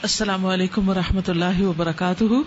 السلام علیکم ورحمۃ اللہ وبرکاتہ.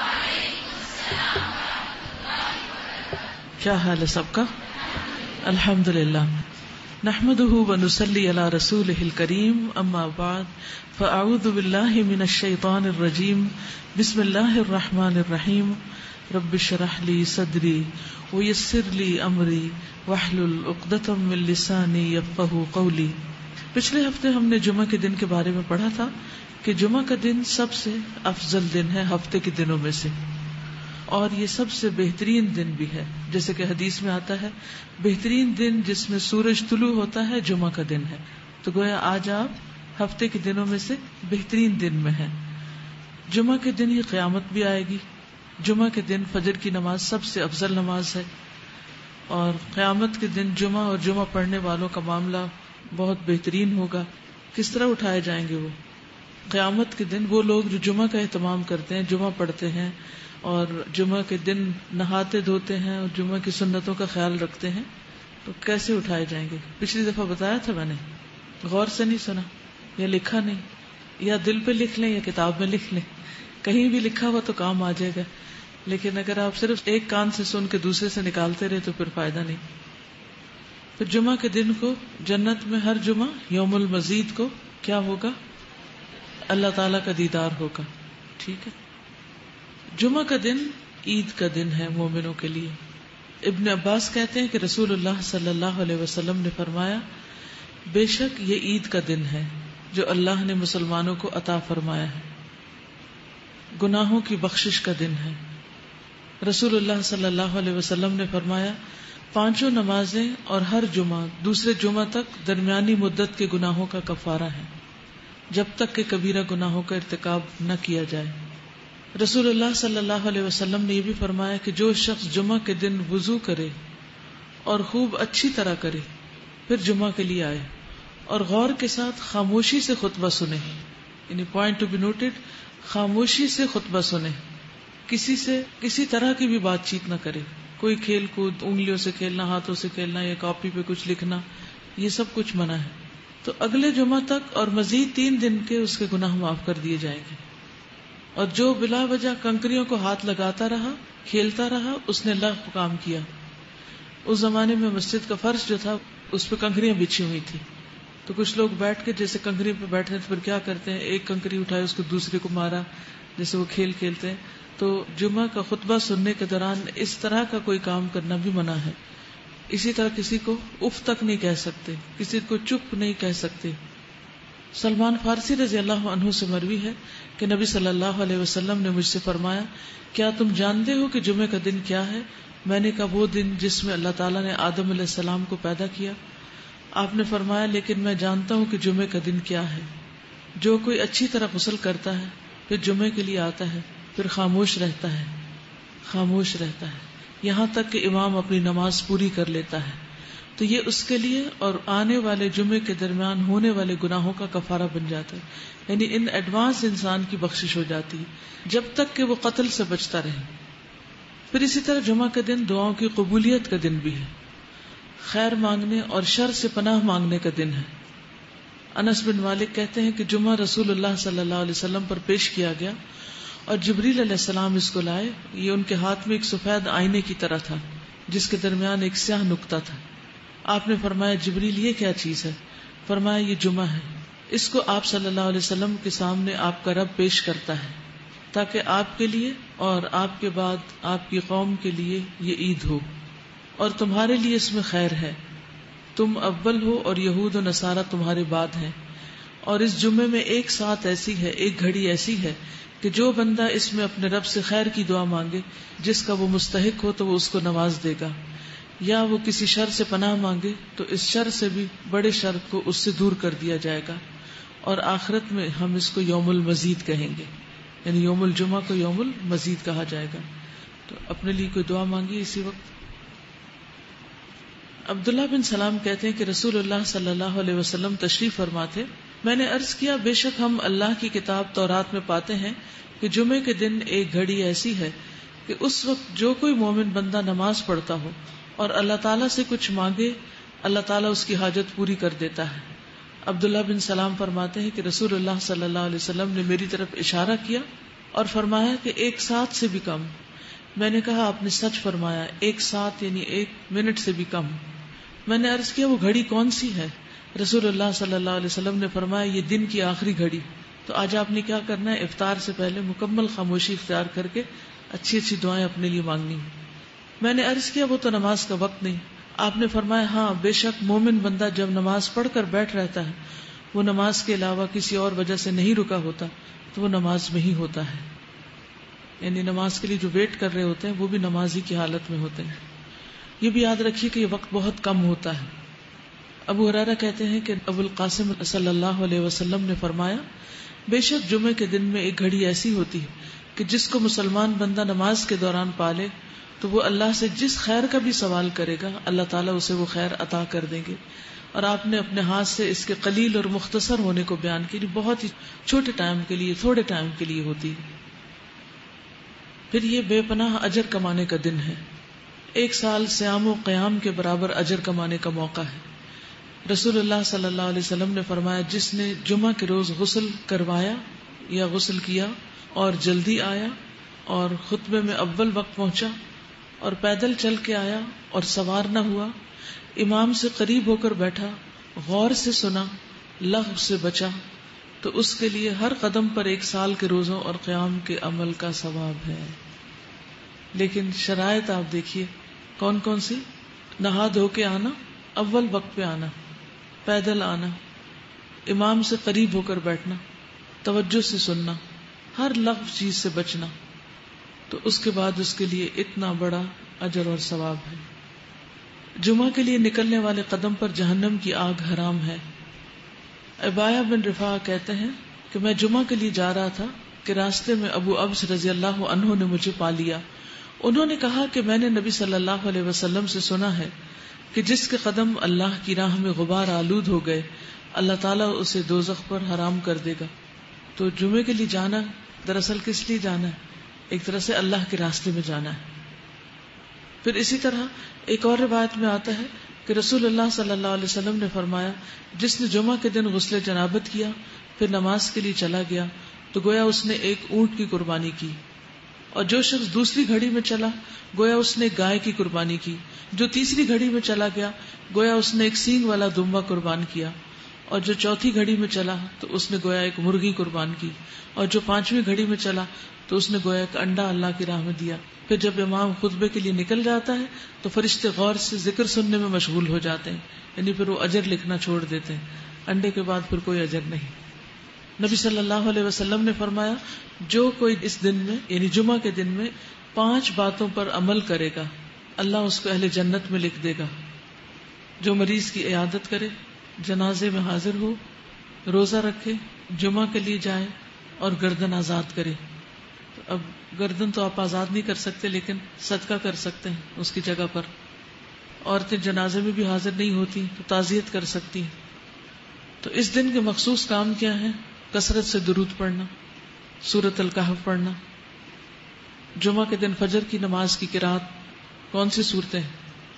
کیا حال ہے سب کا؟ الحمد للہ. نحمده ونصلی علی رسولہ الکریم. اما بعد فاعوذ باللہ من الشیطان الرجیم. بسم اللہ الرحمن الرحیم. رب اشرح لی صدری ویسر لی امری واحلل عقدۃ من لسانی یفقہوا قولی. پچھلے ہفتے ہم نے جمعہ کے دن کے بارے میں پڑھا تھا کہ جمعہ کا دن سب سے افضل دن ہے ہفتے کے دنوں میں سے، اور یہ سب سے بہترین دن بھی ہے. جیسے کہ حدیث میں آتا ہے بہترین دن جس میں سورج طلوع ہوتا ہے جمعہ کا دن ہے. تو گویا آج آپ ہفتے کے دنوں میں سے بہترین دن میں ہیں. جمعہ کے دن ہی قیامت بھی آئے گی. جمعہ کے دن فجر کی نماز سب سے افضل نماز ہے، اور قیامت کے دن جمعہ اور جمعہ پڑھنے والوں کا معاملہ بہت بہترین ہوگا. کس طرح اٹھائے جائیں گے وہ قیامت کے دن؟ وہ لوگ جو جمعہ کا اہتمام کرتے ہیں، جمعہ پڑھتے ہیں اور جمعہ کے دن نہاتے دھوتے ہیں اور جمعہ کی سنتوں کا خیال رکھتے ہیں، تو کیسے اٹھائے جائیں گے؟ پچھلی دفعہ بتایا تھا میں نے. غور سے نہیں سنا یا لکھا نہیں، یا دل پہ لکھ لیں یا کتاب میں لکھ لیں. کہیں بھی لکھا ہوا تو کام آ جائے گا، لیکن اگر آپ صرف ایک کان سے سن کے دوسرے سے نکالتے رہے تو پھر فائدہ نہیں. پھر جمعہ کے دن کو جنت میں ہر جمعہ یوم المزید کو کیا ہوگا؟ اللہ تعالیٰ کا دیدار ہوگا. ٹھیک ہے. جمعہ کا دن عید کا دن ہے مومنوں کے لیے. ابن عباس کہتے ہیں کہ رسول اللہ صلی اللہ علیہ وسلم نے فرمایا، بے شک یہ عید کا دن ہے جو اللہ نے مسلمانوں کو عطا فرمایا ہے، گناہوں کی بخشش کا دن ہے. رسول اللہ صلی اللہ علیہ وسلم نے فرمایا، 5 نمازیں اور ہر جمعہ دوسرے جمعہ تک درمیانی مدت کے گناہوں کا کفارہ ہے، جب تک کہ کبیرہ گناہوں کا ارتکاب نہ کیا جائے. رسول اللہ صلی اللہ علیہ وسلم نے یہ بھی فرمایا کہ جو شخص جمعہ کے دن وضو کرے اور خوب اچھی طرح کرے، پھر جمعہ کے لیے آئے اور غور کے ساتھ خاموشی سے خطبہ سنے، یعنی پوائنٹ ٹو بی نوٹڈ، خاموشی سے خطبہ سنے، کسی سے کسی طرح کی بھی بات چیت نہ کرے، کوئی کھیل کود، انگلیوں سے کھیلنا، ہاتھوں سے کھیلنا یا کاپی پہ کچھ لکھنا، یہ سب کچھ منع ہے. تو اگلے جمعہ تک اور مزید 3 دن کے اس کے گناہ معاف کر دیے جائیں گے. اور جو بلا وجہ کنکریوں کو ہاتھ لگاتا رہا، کھیلتا رہا، اس نے لغو کام کیا. اس زمانے میں مسجد کا فرش جو تھا اس پہ کنکریاں بچھی ہوئی تھی، تو کچھ لوگ بیٹھ کے جیسے کنکری پہ بیٹھے تو پھر کیا کرتے ہیں، ایک کنکری اٹھائے اس کو دوسرے کو مارا، جیسے وہ کھیل کھیلتے ہیں. تو جمعہ کا خطبہ سننے کے دوران اس طرح کا کوئی کام کرنا بھی منع ہے. اسی طرح کسی کو اف تک نہیں کہہ سکتے، کسی کو چپ نہیں کہہ سکتے. سلمان فارسی رضی اللہ عنہ سے مروی ہے کہ نبی صلی اللہ علیہ وسلم نے مجھ سے فرمایا، کیا تم جانتے ہو کہ جمعے کا دن کیا ہے؟ میں نے کہا، وہ دن جس میں اللہ تعالیٰ نے آدم علیہ السلام کو پیدا کیا. آپ نے فرمایا، لیکن میں جانتا ہوں کہ جمعے کا دن کیا ہے. جو کوئی اچھی طرح غسل کرتا ہے، پھر جمعے کے لیے آتا ہے، پھر خاموش رہتا ہے، خاموش رہتا ہے یہاں تک کہ امام اپنی نماز پوری کر لیتا ہے، تو یہ اس کے لیے اور آنے والے جمعے کے درمیان ہونے والے گناہوں کا کفارہ بن جاتا ہے. یعنی ان ایڈوانس انسان کی بخشش ہو جاتی ہے جب تک کہ وہ قتل سے بچتا رہے. پھر اسی طرح جمعہ کا دن دعاؤں کی قبولیت کا دن بھی ہے، خیر مانگنے اور شر سے پناہ مانگنے کا دن ہے. انس بن مالک کہتے ہیں کہ جمعہ رسول اللہ صلی اللہ علیہ وسلم پر پیش کیا گیا اور جبریل علیہ السلام اس کو لائے. یہ ان کے ہاتھ میں ایک سفید آئینے کی طرح تھا جس کے درمیان ایک سیاہ نقطہ تھا. آپ نے فرمایا، جبریل یہ کیا چیز ہے؟ فرمایا، یہ جمعہ ہے. اس کو آپ صلی اللہ علیہ وسلم کے سامنے آپ کا رب پیش کرتا ہے تاکہ آپ کے لیے اور آپ کے بعد آپ کی قوم کے لیے یہ عید ہو، اور تمہارے لیے اس میں خیر ہے. تم اول ہو اور یہود و نصارہ تمہارے بعد ہیں، اور اس جمعے میں ایک ساتھ ایسی ہے، ایک گھڑی ایسی ہے کہ جو بندہ اس میں اپنے رب سے خیر کی دعا مانگے جس کا وہ مستحق ہو تو وہ اس کو نواز دے گا، یا وہ کسی شر سے پناہ مانگے تو اس شر سے بھی بڑے شر کو اس سے دور کر دیا جائے گا. اور آخرت میں ہم اس کو یوم المزید کہیں گے، یعنی یوم الجمعہ کو یوم المزید کہا جائے گا. تو اپنے لیے کوئی دعا مانگی اسی وقت. عبداللہ بن سلام کہتے ہیں کہ رسول اللہ صلی اللہ علیہ وسلم تشریف فرما تھے. میں نے عرض کیا، بے شک ہم اللہ کی کتاب تورات میں پاتے ہیں کہ جمعے کے دن ایک گھڑی ایسی ہے کہ اس وقت جو کوئی مومن بندہ نماز پڑھتا ہو اور اللہ تعالیٰ سے کچھ مانگے، اللہ تعالیٰ اس کی حاجت پوری کر دیتا ہے، عبداللہ بن سلام فرماتے ہیں کہ رسول اللہ صلی اللہ علیہ وسلم نے میری طرف اشارہ کیا اور فرمایا کہ 1 ساعت سے بھی کم. میں نے کہا آپ نے سچ فرمایا, 1 ساعت یعنی 1 منٹ سے بھی کم. میں نے عرض کیا وہ گھڑی کون سی ہے؟ رسول اللہ صلی اللہ علیہ وسلم نے فرمایا یہ دن کی آخری گھڑی. تو آج آپ نے کیا کرنا ہے, افطار سے پہلے مکمل خاموشی اختیار کر کے اچھی اچھی دعائیں اپنے لیے مانگنی. میں نے عرض کیا وہ تو نماز کا وقت نہیں. آپ نے فرمایا ہاں بے شک مومن بندہ جب نماز پڑھ کر بیٹھ رہتا ہے وہ نماز کے علاوہ کسی اور وجہ سے نہیں رکا ہوتا تو وہ نماز میں ہی ہوتا ہے. یعنی نماز کے لیے جو ویٹ کر رہے ہوتے ہیں وہ بھی نماز ہی کی حالت میں ہوتے ہیں. یہ بھی یاد رکھیے کہ یہ وقت بہت کم ہوتا ہے. ابو ہریرہ کہتے ہیں کہ ابو القاسم صلی اللہ علیہ وسلم نے فرمایا بے شک جمعے کے دن میں ایک گھڑی ایسی ہوتی ہے کہ جس کو مسلمان بندہ نماز کے دوران پالے تو وہ اللہ سے جس خیر کا بھی سوال کرے گا اللہ تعالیٰ اسے وہ خیر عطا کر دیں گے. اور آپ نے اپنے ہاتھ سے اس کے قلیل اور مختصر ہونے کو بیان کیا, بہت ہی چھوٹے ٹائم کے لیے, تھوڑے ٹائم کے لیے ہوتی ہے. پھر یہ بے پناہ اجر کمانے کا دن ہے. 1 سال صیام و قیام کے برابر اجر کمانے کا موقع ہے. رسول اللہ صلی اللہ علیہ وسلم نے فرمایا جس نے جمعہ کے روز غسل کروایا یا غسل کیا اور جلدی آیا اور خطبے میں اول وقت پہنچا اور پیدل چل کے آیا اور سوار نہ ہوا, امام سے قریب ہو کر بیٹھا, غور سے سنا, لغو سے بچا, تو اس کے لیے ہر قدم پر 1 سال کے روزوں اور قیام کے عمل کا ثواب ہے. لیکن شرائط آپ دیکھیے کون کون سی؟ نہا دھو کے آنا, اول وقت پہ آنا, پیدل آنا, امام سے قریب ہو کر بیٹھنا, توجہ سے سننا, ہر لغو چیز سے بچنا. تو اس کے بعد اس کے لیے اتنا بڑا اجر اور ثواب ہے. جمعہ کے لیے نکلنے والے قدم پر جہنم کی آگ حرام ہے. عبایہ بن رفاع کہتے ہیں کہ میں جمعہ کے لیے جا رہا تھا کہ راستے میں ابو ابس رضی اللہ عنہ نے مجھے پا لیا. انہوں نے کہا کہ میں نے نبی صلی اللہ علیہ وسلم سے سنا ہے کہ جس کے قدم اللہ کی راہ میں غبار آلود ہو گئے اللہ تعالیٰ اسے دوزخ پر حرام کر دے گا. تو جمعے کے لیے جانا دراصل کس لیے جانا ہے؟ ایک طرح سے اللہ کے راستے میں جانا ہے. پھر اسی طرح ایک اور روایت میں آتا ہے کہ رسول اللہ صلی اللہ علیہ وسلم نے فرمایا جس نے جمعہ کے دن غسل جنابت کیا پھر نماز کے لیے چلا گیا تو گویا اس نے ایک اونٹ کی قربانی کی, اور جو شخص دوسری گھڑی میں چلا گویا اس نے گائے کی قربانی کی, جو تیسری گھڑی میں چلا گیا گویا اس نے ایک سینگ والا دمبا قربان کیا, اور جو چوتھی گھڑی میں چلا تو اس نے گویا ایک مرغی قربان کی, اور جو 5ویں گھڑی میں چلا تو اس نے گویا ایک انڈا اللہ کی راہ میں دیا. پھر جب امام خطبے کے لیے نکل جاتا ہے تو فرشتے غور سے ذکر سننے میں مشغول ہو جاتے ہیں, یعنی پھر وہ اجر لکھنا چھوڑ دیتے ہیں. انڈے کے بعد پھر کوئی اجر نہیں. نبی صلی اللہ علیہ وسلم نے فرمایا جو کوئی اس دن میں یعنی جمعہ کے دن میں 5 باتوں پر عمل کرے گا اللہ اس کو اہل جنت میں لکھ دے گا. جو مریض کی عیادت کرے, جنازے میں حاضر ہو, روزہ رکھے, جمعہ کے لیے جائے اور گردن آزاد کرے. اب گردن تو آپ آزاد نہیں کر سکتے لیکن صدقہ کر سکتے ہیں اس کی جگہ پر. عورتیں جنازے میں بھی حاضر نہیں ہوتی تو تعزیت کر سکتی ہیں. تو اس دن کے مخصوص کام کیا ہیں؟ کثرت سے درود پڑھنا, سورۃ الکہف پڑھنا. جمعہ کے دن فجر کی نماز کی قرات کون سی صورتیں ہیں؟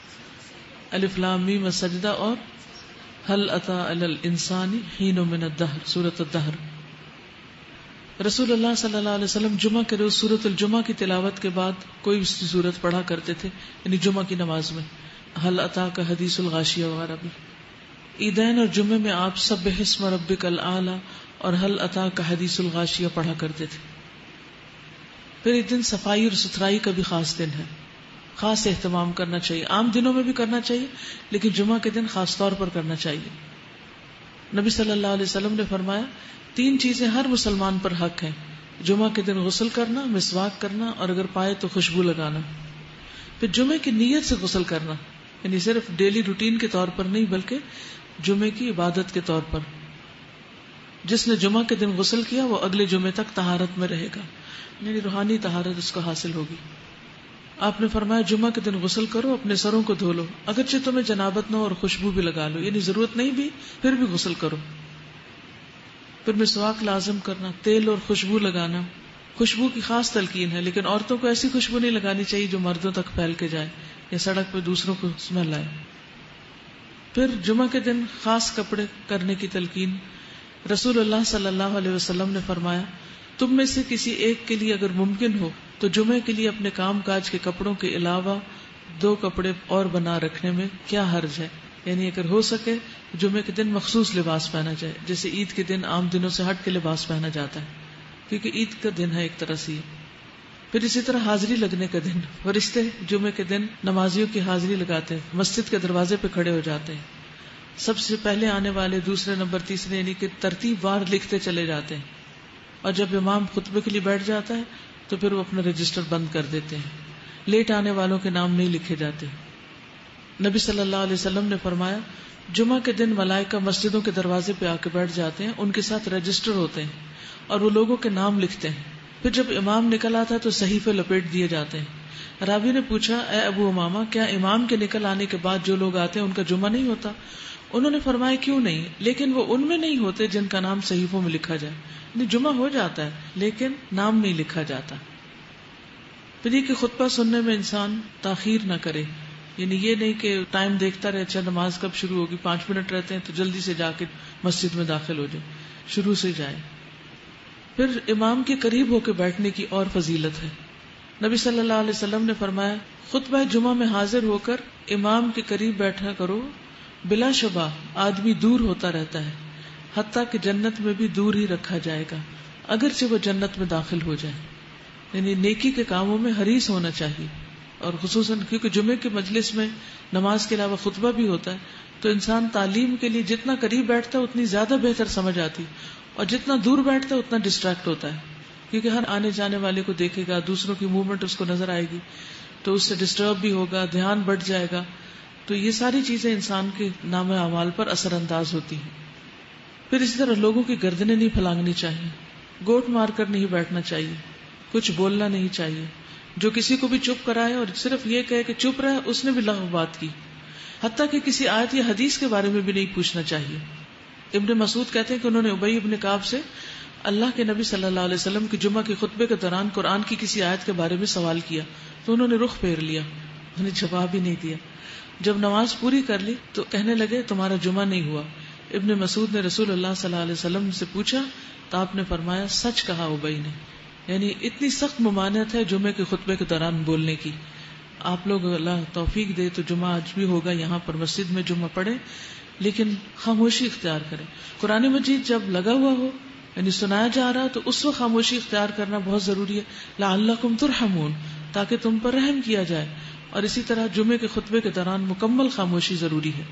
الف لام میم السجدہ اور هل اتى علی الانسان حین من الدہر, سورۃ الدہر. رسول اللہ صلی اللہ علیہ وسلم جمعہ کے روز سورۃ الجمعہ کی تلاوت کے بعد کوئی بھی سورت پڑھا کرتے تھے, یعنی جمعہ کی نماز میں هل اتاک حدیث الغاشیہ وغیرہ بھی. عیدین اور جمعے میں آپ سبح اسم ربک الاعلی اور هل اتاک حدیث الغاشیہ پڑھا کرتے تھے. پھر ایک دن صفائی اور ستھرائی کا بھی خاص دن ہے, خاص اہتمام کرنا چاہیے. عام دنوں میں بھی کرنا چاہیے لیکن جمعہ کے دن خاص طور پر کرنا چاہیے. نبی صلی اللہ علیہ وسلم نے فرمایا 3 چیزیں ہر مسلمان پر حق ہیں, جمعہ کے دن غسل کرنا, مسواک کرنا اور اگر پائے تو خوشبو لگانا. پھر جمعے کی نیت سے غسل کرنا, یعنی صرف ڈیلی روٹین کے طور پر نہیں بلکہ جمعے کی عبادت کے طور پر. جس نے جمعہ کے دن غسل کیا وہ اگلے جمعے تک طہارت میں رہے گا, یعنی روحانی طہارت اس کو حاصل ہوگی. آپ نے فرمایا جمعہ کے دن غسل کرو, اپنے سروں کو دھو لو, اگرچہ تمہیں جنابت نہ ہو اور خوشبو بھی لگا لو, یعنی ضرورت نہیں بھی پھر بھی غسل کرو. پھر مسواک لازم کرنا, تیل اور خوشبو لگانا. خوشبو کی خاص تلقین ہے لیکن عورتوں کو ایسی خوشبو نہیں لگانی چاہیے جو مردوں تک پھیل کے جائے یا سڑک پہ دوسروں کو اسمیل آئے. پھر جمعہ کے دن خاص کپڑے کرنے کی تلقین. رسول اللہ صلی اللہ علیہ وسلم نے فرمایا تم میں سے کسی ایک کے لیے اگر ممکن ہو تو جمعے کے لیے اپنے کام کاج کے کپڑوں کے علاوہ 2 کپڑے اور بنا رکھنے میں کیا حرج ہے. یعنی اگر ہو سکے جمعے کے دن مخصوص لباس پہنا جائے, جیسے عید کے دن عام دنوں سے ہٹ کے لباس پہنا جاتا ہے کیونکہ عید کا دن ہے ایک طرح سے. پھر اسی طرح حاضری لگنے کا دن, فرشتے جمعے کے دن نمازیوں کی حاضری لگاتے ہیں, مسجد کے دروازے پہ کھڑے ہو جاتے ہیں, سب سے پہلے آنے والے, دوسرے نمبر, تیسرے, یعنی کہ ترتیب وار لکھتے چلے جاتے ہیں. اور جب امام خطبے کے لیے بیٹھ جاتا ہے تو پھر وہ اپنا رجسٹر بند کر دیتے ہیں. لیٹ آنے والوں کے نام نہیں لکھے جاتے. نبی صلی اللہ علیہ وسلم نے فرمایا جمعہ کے دن ملائکہ مسجدوں کے دروازے پہ آ کے بیٹھ جاتے ہیں, ان کے ساتھ رجسٹر ہوتے ہیں اور وہ لوگوں کے نام لکھتے ہیں. پھر جب امام نکل آتا ہے تو صحیفے لپیٹ دیے جاتے ہیں. راوی نے پوچھا اے ابو امامہ کیا امام کے نکل آنے کے بعد جو لوگ آتے ہیں ان کا جمعہ نہیں ہوتا؟ انہوں نے فرمایا کیوں نہیں, لیکن وہ ان میں نہیں ہوتے جن کا نام صحیفوں میں لکھا جائے. یعنی جمعہ ہو جاتا ہے لیکن نام نہیں لکھا جاتا. پھر یہ کہ خطبہ سننے میں انسان تاخیر نہ کرے, یعنی یہ نہیں کہ ٹائم دیکھتا رہے, اچھا نماز کب شروع ہوگی, 5 منٹ رہتے ہیں تو جلدی سے جا کے مسجد میں داخل ہو جائے, شروع سے جائے. پھر امام کے قریب ہو کے بیٹھنے کی اور فضیلت ہے. نبی صلی اللہ علیہ وسلم نے فرمایا خطبہ جمعہ میں حاضر ہو کر امام کے قریب بیٹھا کرو, بلا شبہ آدمی دور ہوتا رہتا ہے حتیٰ کہ جنت میں بھی دور ہی رکھا جائے گا اگرچہ وہ جنت میں داخل ہو جائے. یعنی نیکی کے کاموں میں حریص ہونا چاہیے, اور خصوصاً کیونکہ جمعے کے مجلس میں نماز کے علاوہ خطبہ بھی ہوتا ہے تو انسان تعلیم کے لیے جتنا قریب بیٹھتا ہے اتنی زیادہ بہتر سمجھ آتی, اور جتنا دور بیٹھتا ہے اتنا ڈسٹریکٹ ہوتا ہے, کیونکہ ہر آنے جانے والے کو دیکھے گا, دوسروں کی موومنٹ اس کو نظر آئے گی تو اس سے ڈسٹرب بھی ہوگا, دھیان بٹ جائے گا. تو یہ ساری چیزیں انسان کے نام اعمال پر اثر انداز ہوتی ہیں. پھر اسی طرح لوگوں کی گردنیں نہیں پھلانگنی چاہیے, گوٹ مار کر نہیں بیٹھنا چاہیے, کچھ بولنا نہیں چاہیے. جو کسی کو بھی چپ کرائے اور صرف یہ کہے کہ چپ رہے, اس نے بھی لغو بات کی. حتیٰ کہ کسی آیت یا حدیث کے بارے میں بھی نہیں پوچھنا چاہیے. ابن مسعود کہتے ہیں کہ انہوں نے ابی ابن کعب سے اللہ کے نبی صلی اللہ علیہ وسلم کی جمعہ کے خطبے کے دوران قرآن کی کسی آیت کے بارے میں سوال کیا تو انہوں نے رخ پھیر لیا, انہوں نے جواب ہی نہیں دیا. جب نماز پوری کر لی تو کہنے لگے تمہارا جمعہ نہیں ہوا. ابن مسعود نے رسول اللہ صلی اللہ علیہ وسلم سے پوچھا تو آپ نے فرمایا سچ کہا ابی نے. یعنی اتنی سخت ممانعت ہے جمعے کے خطبے کے دوران بولنے کی. آپ لوگ اللہ توفیق دے تو جمعہ آج بھی ہوگا یہاں پر مسجد میں جمعہ پڑھیں, لیکن خاموشی اختیار کریں. قرآن مجید جب لگا ہوا ہو یعنی سنایا جا رہا تو اس وقت خاموشی اختیار کرنا بہت ضروری ہے, لعلکم ترحمون, تاکہ تم پر رحم کیا جائے. اور اسی طرح جمعے کے خطبے کے دوران مکمل خاموشی ضروری ہے.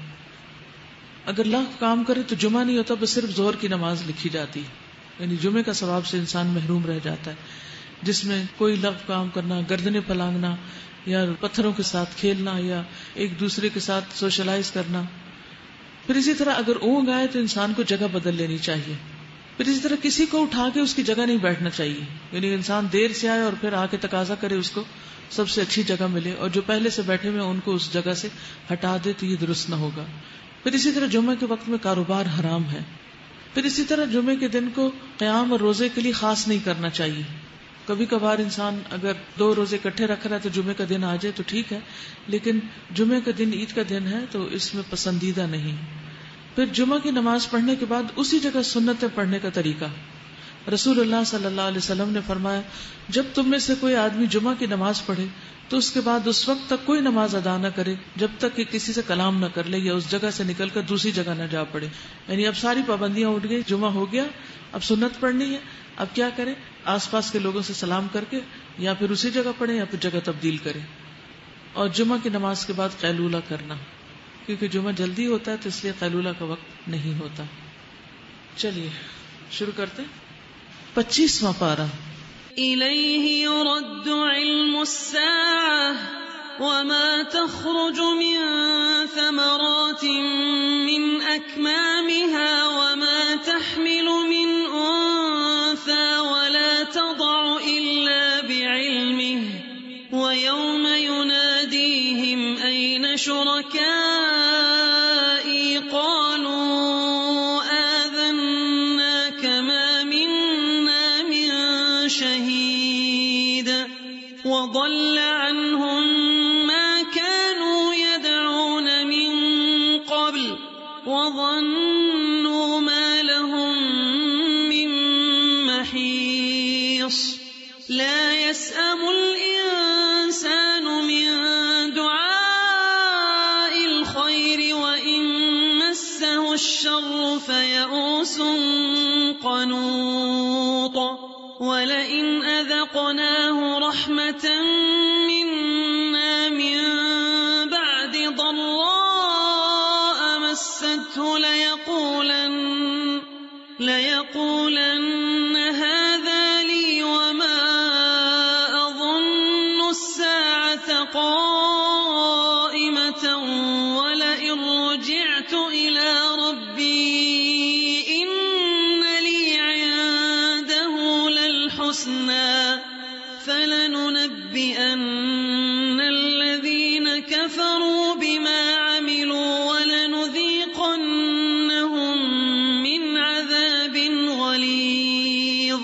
اگر لغو کام کرے تو جمعہ نہیں ہوتا, بس صرف ظہر کی نماز لکھی جاتی, یعنی جمعے کا ثواب سے انسان محروم رہ جاتا ہے, جس میں کوئی لغو کام کرنا, گردنیں پھلانگنا یا پتھروں کے ساتھ کھیلنا یا ایک دوسرے کے ساتھ سوشلائز کرنا. پھر اسی طرح اگر اونگ آئے تو انسان کو جگہ بدل لینی چاہیے. پھر اسی طرح کسی کو اٹھا کے اس کی جگہ نہیں بیٹھنا چاہیے, یعنی انسان دیر سے آئے اور پھر آ کے تقاضا کرے اس کو سب سے اچھی جگہ ملے, اور جو پہلے سے بیٹھے ہوئے ان کو اس جگہ سے ہٹا دے تو یہ درست نہ ہوگا. پھر اسی طرح جمعے کے وقت میں کاروبار حرام ہے. پھر اسی طرح جمعے کے دن کو قیام اور روزے کے لیے خاص نہیں کرنا چاہیے. کبھی کبھار انسان اگر 2 روزے اکٹھے رکھ رہا ہے تو جمعے کا دن آ جائے تو ٹھیک ہے, لیکن جمعے کا دن عید کا دن ہے تو اس میں پسندیدہ نہیں. پھر جمعہ کی نماز پڑھنے کے بعد اسی جگہ سنتیں پڑھنے کا طریقہ. رسول اللہ صلی اللہ علیہ وسلم نے فرمایا جب تم میں سے کوئی آدمی جمعہ کی نماز پڑھے تو اس کے بعد اس وقت تک کوئی نماز ادا نہ کرے جب تک کہ کسی سے کلام نہ کر لے یا اس جگہ سے نکل کر دوسری جگہ نہ جا پڑے. یعنی اب ساری پابندیاں اٹھ گئی, جمعہ ہو گیا, اب سنت پڑھنی ہے, اب کیا کریں, آس پاس کے لوگوں سے سلام کر کے یا پھر اسی جگہ پڑھیں یا پھر جگہ تبدیل کریں. اور جمعہ کی نماز کے بعد قیلولہ کرنا, کیونکہ جمعہ جلدی ہوتا ہے تو اس لیے قیلولہ کا وقت نہیں ہوتا. چلیے شروع کرتے. 25واں پارہ. إليه يرد علم الساعة وما تخرج من ثمرات من أكمامها وما تحمل من أنثى ولا تضع إلا بعلمه ويوم يناديهم أين شركائي قالوا آذناك ما منا من شهيد وضل عنهم ما كانوا يدعون من قبل لا يسأم الإنسان من دعاء الخير وإن مسه الشر فيئوس قنوط ولئن أذقناه رحمة منا من بعد ضراء مسته ليقولن هذا لي وما أظن الساعة قائمة ولئن رجعت إلى ربي إن لي عنده للحسنى فلننبئن الذين كفروا بما عملوا ولنذيقنهم من عذاب غليظ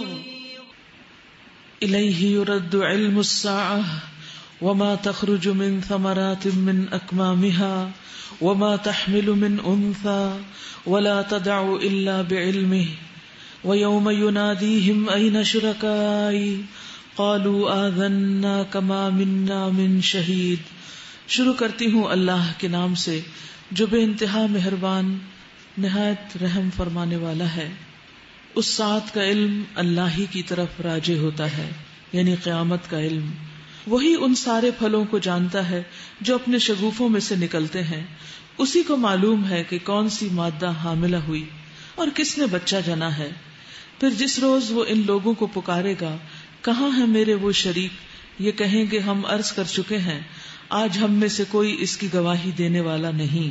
إليه يرد علم الساعة وما تخرج من ثمرات من أكمامها وما تحمل من أنثى ولا تدع إلا بعلمه ويوم يناديهم أين شركائي قالوا آذناك ما منا من شہید. شروع کرتی ہوں اللہ کے نام سے جو بے انتہا مہربان نہایت رحم فرمانے والا ہے. اس ساعت کا علم اللہ ہی کی طرف راجع ہوتا ہے، یعنی قیامت کا علم. وہی ان سارے پھلوں کو جانتا ہے جو اپنے شگوفوں میں سے نکلتے ہیں. اسی کو معلوم ہے کہ کون سی مادہ حاملہ ہوئی اور کس نے بچہ جنا ہے. پھر جس روز وہ ان لوگوں کو پکارے گا کہاں ہے میرے وہ شریک، یہ کہیں گے ہم عرض کر چکے ہیں، آج ہم میں سے کوئی اس کی گواہی دینے والا نہیں.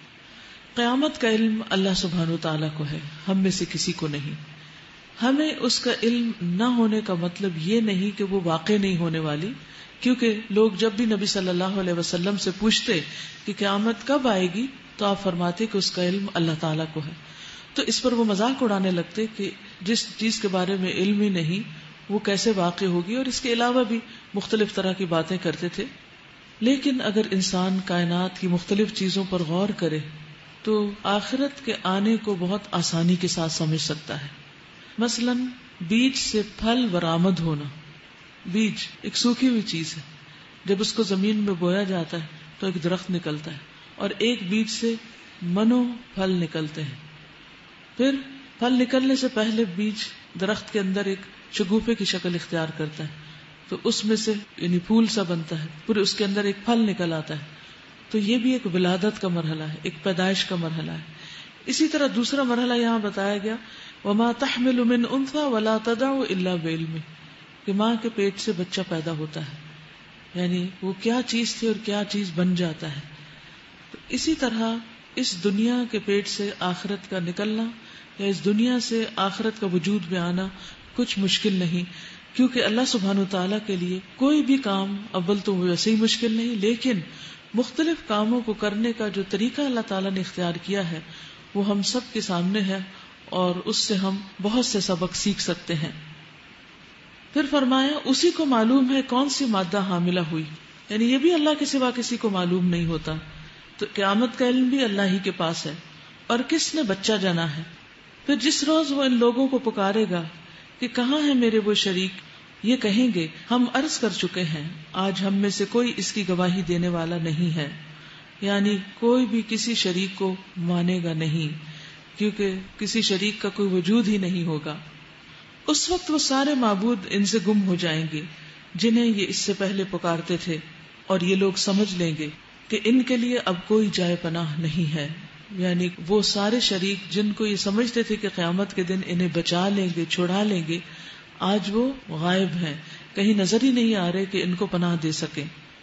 قیامت کا علم اللہ سبحانہ وتعالی کو ہے، ہم میں سے کسی کو نہیں. ہمیں اس کا علم نہ ہونے کا مطلب یہ نہیں کہ وہ واقع نہیں ہونے والی، کیونکہ لوگ جب بھی نبی صلی اللہ علیہ وسلم سے پوچھتے کہ قیامت کب آئے گی تو آپ فرماتے کہ اس کا علم اللہ تعالیٰ کو ہے. تو اس پر وہ مذاق اڑانے لگتے کہ جس چیز کے بارے میں علم ہی نہیں وہ کیسے واقع ہوگی، اور اس کے علاوہ بھی مختلف طرح کی باتیں کرتے تھے. لیکن اگر انسان کائنات کی مختلف چیزوں پر غور کرے تو آخرت کے آنے کو بہت آسانی کے ساتھ سمجھ سکتا ہے. مثلا بیج سے پھل برآمد ہونا. بیج ایک سوکھی ہوئی چیز ہے، جب اس کو زمین میں بویا جاتا ہے تو ایک درخت نکلتا ہے، اور ایک بیج سے منوں پھل نکلتے ہیں. پھر پھل نکلنے سے پہلے بیج درخت کے اندر ایک شگوفے کی شکل اختیار کرتا ہے، تو اس میں سے یعنی پھول سا بنتا ہے، پھر اس کے اندر ایک پھل نکل آتا ہے. تو یہ بھی ایک ولادت کا مرحلہ ہے، ایک پیدائش کا مرحلہ ہے. اسی طرح دوسرا مرحلہ یہاں بتایا گیا وما تحمل من انثى ولا تدع الا بعلمه، کہ ماں کے پیٹ سے بچہ پیدا ہوتا ہے، یعنی وہ کیا چیز تھی اور کیا چیز بن جاتا ہے. تو اسی طرح اس دنیا کے پیٹ سے آخرت کا نکلنا یا اس دنیا سے آخرت کا وجود میں آنا کچھ مشکل نہیں، کیونکہ اللہ سبحانہ وتعالیٰ کے لیے کوئی بھی کام اول تو ویسے ہی مشکل نہیں، لیکن مختلف کاموں کو کرنے کا جو طریقہ اللہ تعالیٰ نے اختیار کیا ہے وہ ہم سب کے سامنے ہے، اور اس سے ہم بہت سے سبق سیکھ سکتے ہیں. پھر فرمایا اسی کو معلوم ہے کون سی مادہ حاملہ ہوئی، یعنی یہ بھی اللہ کے سوا کسی کو معلوم نہیں ہوتا. تو قیامت کا علم بھی اللہ ہی کے پاس ہے، اور کس نے بچہ جنا ہے. پھر جس روز وہ ان لوگوں کو پکارے گا کہ کہاں ہے میرے وہ شریک، یہ کہیں گے ہم عرض کر چکے ہیں، آج ہم میں سے کوئی اس کی گواہی دینے والا نہیں ہے. یعنی کوئی بھی کسی شریک کو مانے گا نہیں، کیونکہ کسی شریک کا کوئی وجود ہی نہیں ہوگا. اس وقت وہ سارے معبود ان سے گم ہو جائیں گے جنہیں یہ اس سے پہلے پکارتے تھے، اور یہ لوگ سمجھ لیں گے کہ ان کے لیے اب کوئی جائے پناہ نہیں ہے. یعنی وہ سارے شریک جن کو یہ سمجھتے تھے کہ قیامت کے دن انہیں بچا لیں گے، چھڑا لیں گے، آج وہ غائب ہیں، کہیں نظر ہی نہیں آ رہے کہ ان کو پناہ دے سکیں.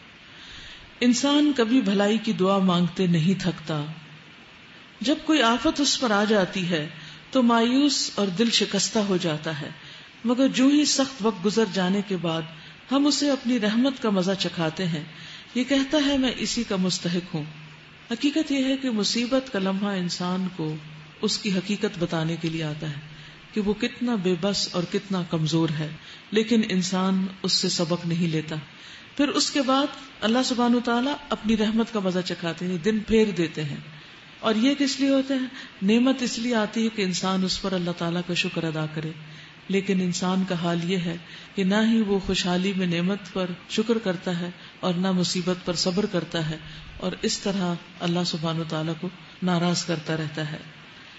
انسان کبھی بھلائی کی دعا مانگتے نہیں تھکتا. جب کوئی آفت اس پر آ جاتی ہے تو مایوس اور دل شکستہ ہو جاتا ہے، مگر جو ہی سخت وقت گزر جانے کے بعد ہم اسے اپنی رحمت کا مزہ چکھاتے ہیں، یہ کہتا ہے میں اسی کا مستحق ہوں. حقیقت یہ ہے کہ مصیبت کا لمحہ انسان کو اس کی حقیقت بتانے کے لیے آتا ہے کہ وہ کتنا بے بس اور کتنا کمزور ہے، لیکن انسان اس سے سبق نہیں لیتا. پھر اس کے بعد اللہ سبحانہ وتعالیٰ اپنی رحمت کا مزہ چکھاتے ہیں، دن پھیر دیتے ہیں. اور یہ کس لیے ہوتے ہیں؟ نعمت اس لیے آتی ہے کہ انسان اس پر اللہ تعالیٰ کا شکر ادا کرے لیکن انسان کا حال یہ ہے کہ نہ ہی وہ خوشحالی میں نعمت پر شکر کرتا ہے اور نہ مصیبت پر صبر کرتا ہے، اور اس طرح اللہ سبحانہ وتعالیٰ کو ناراض کرتا رہتا ہے.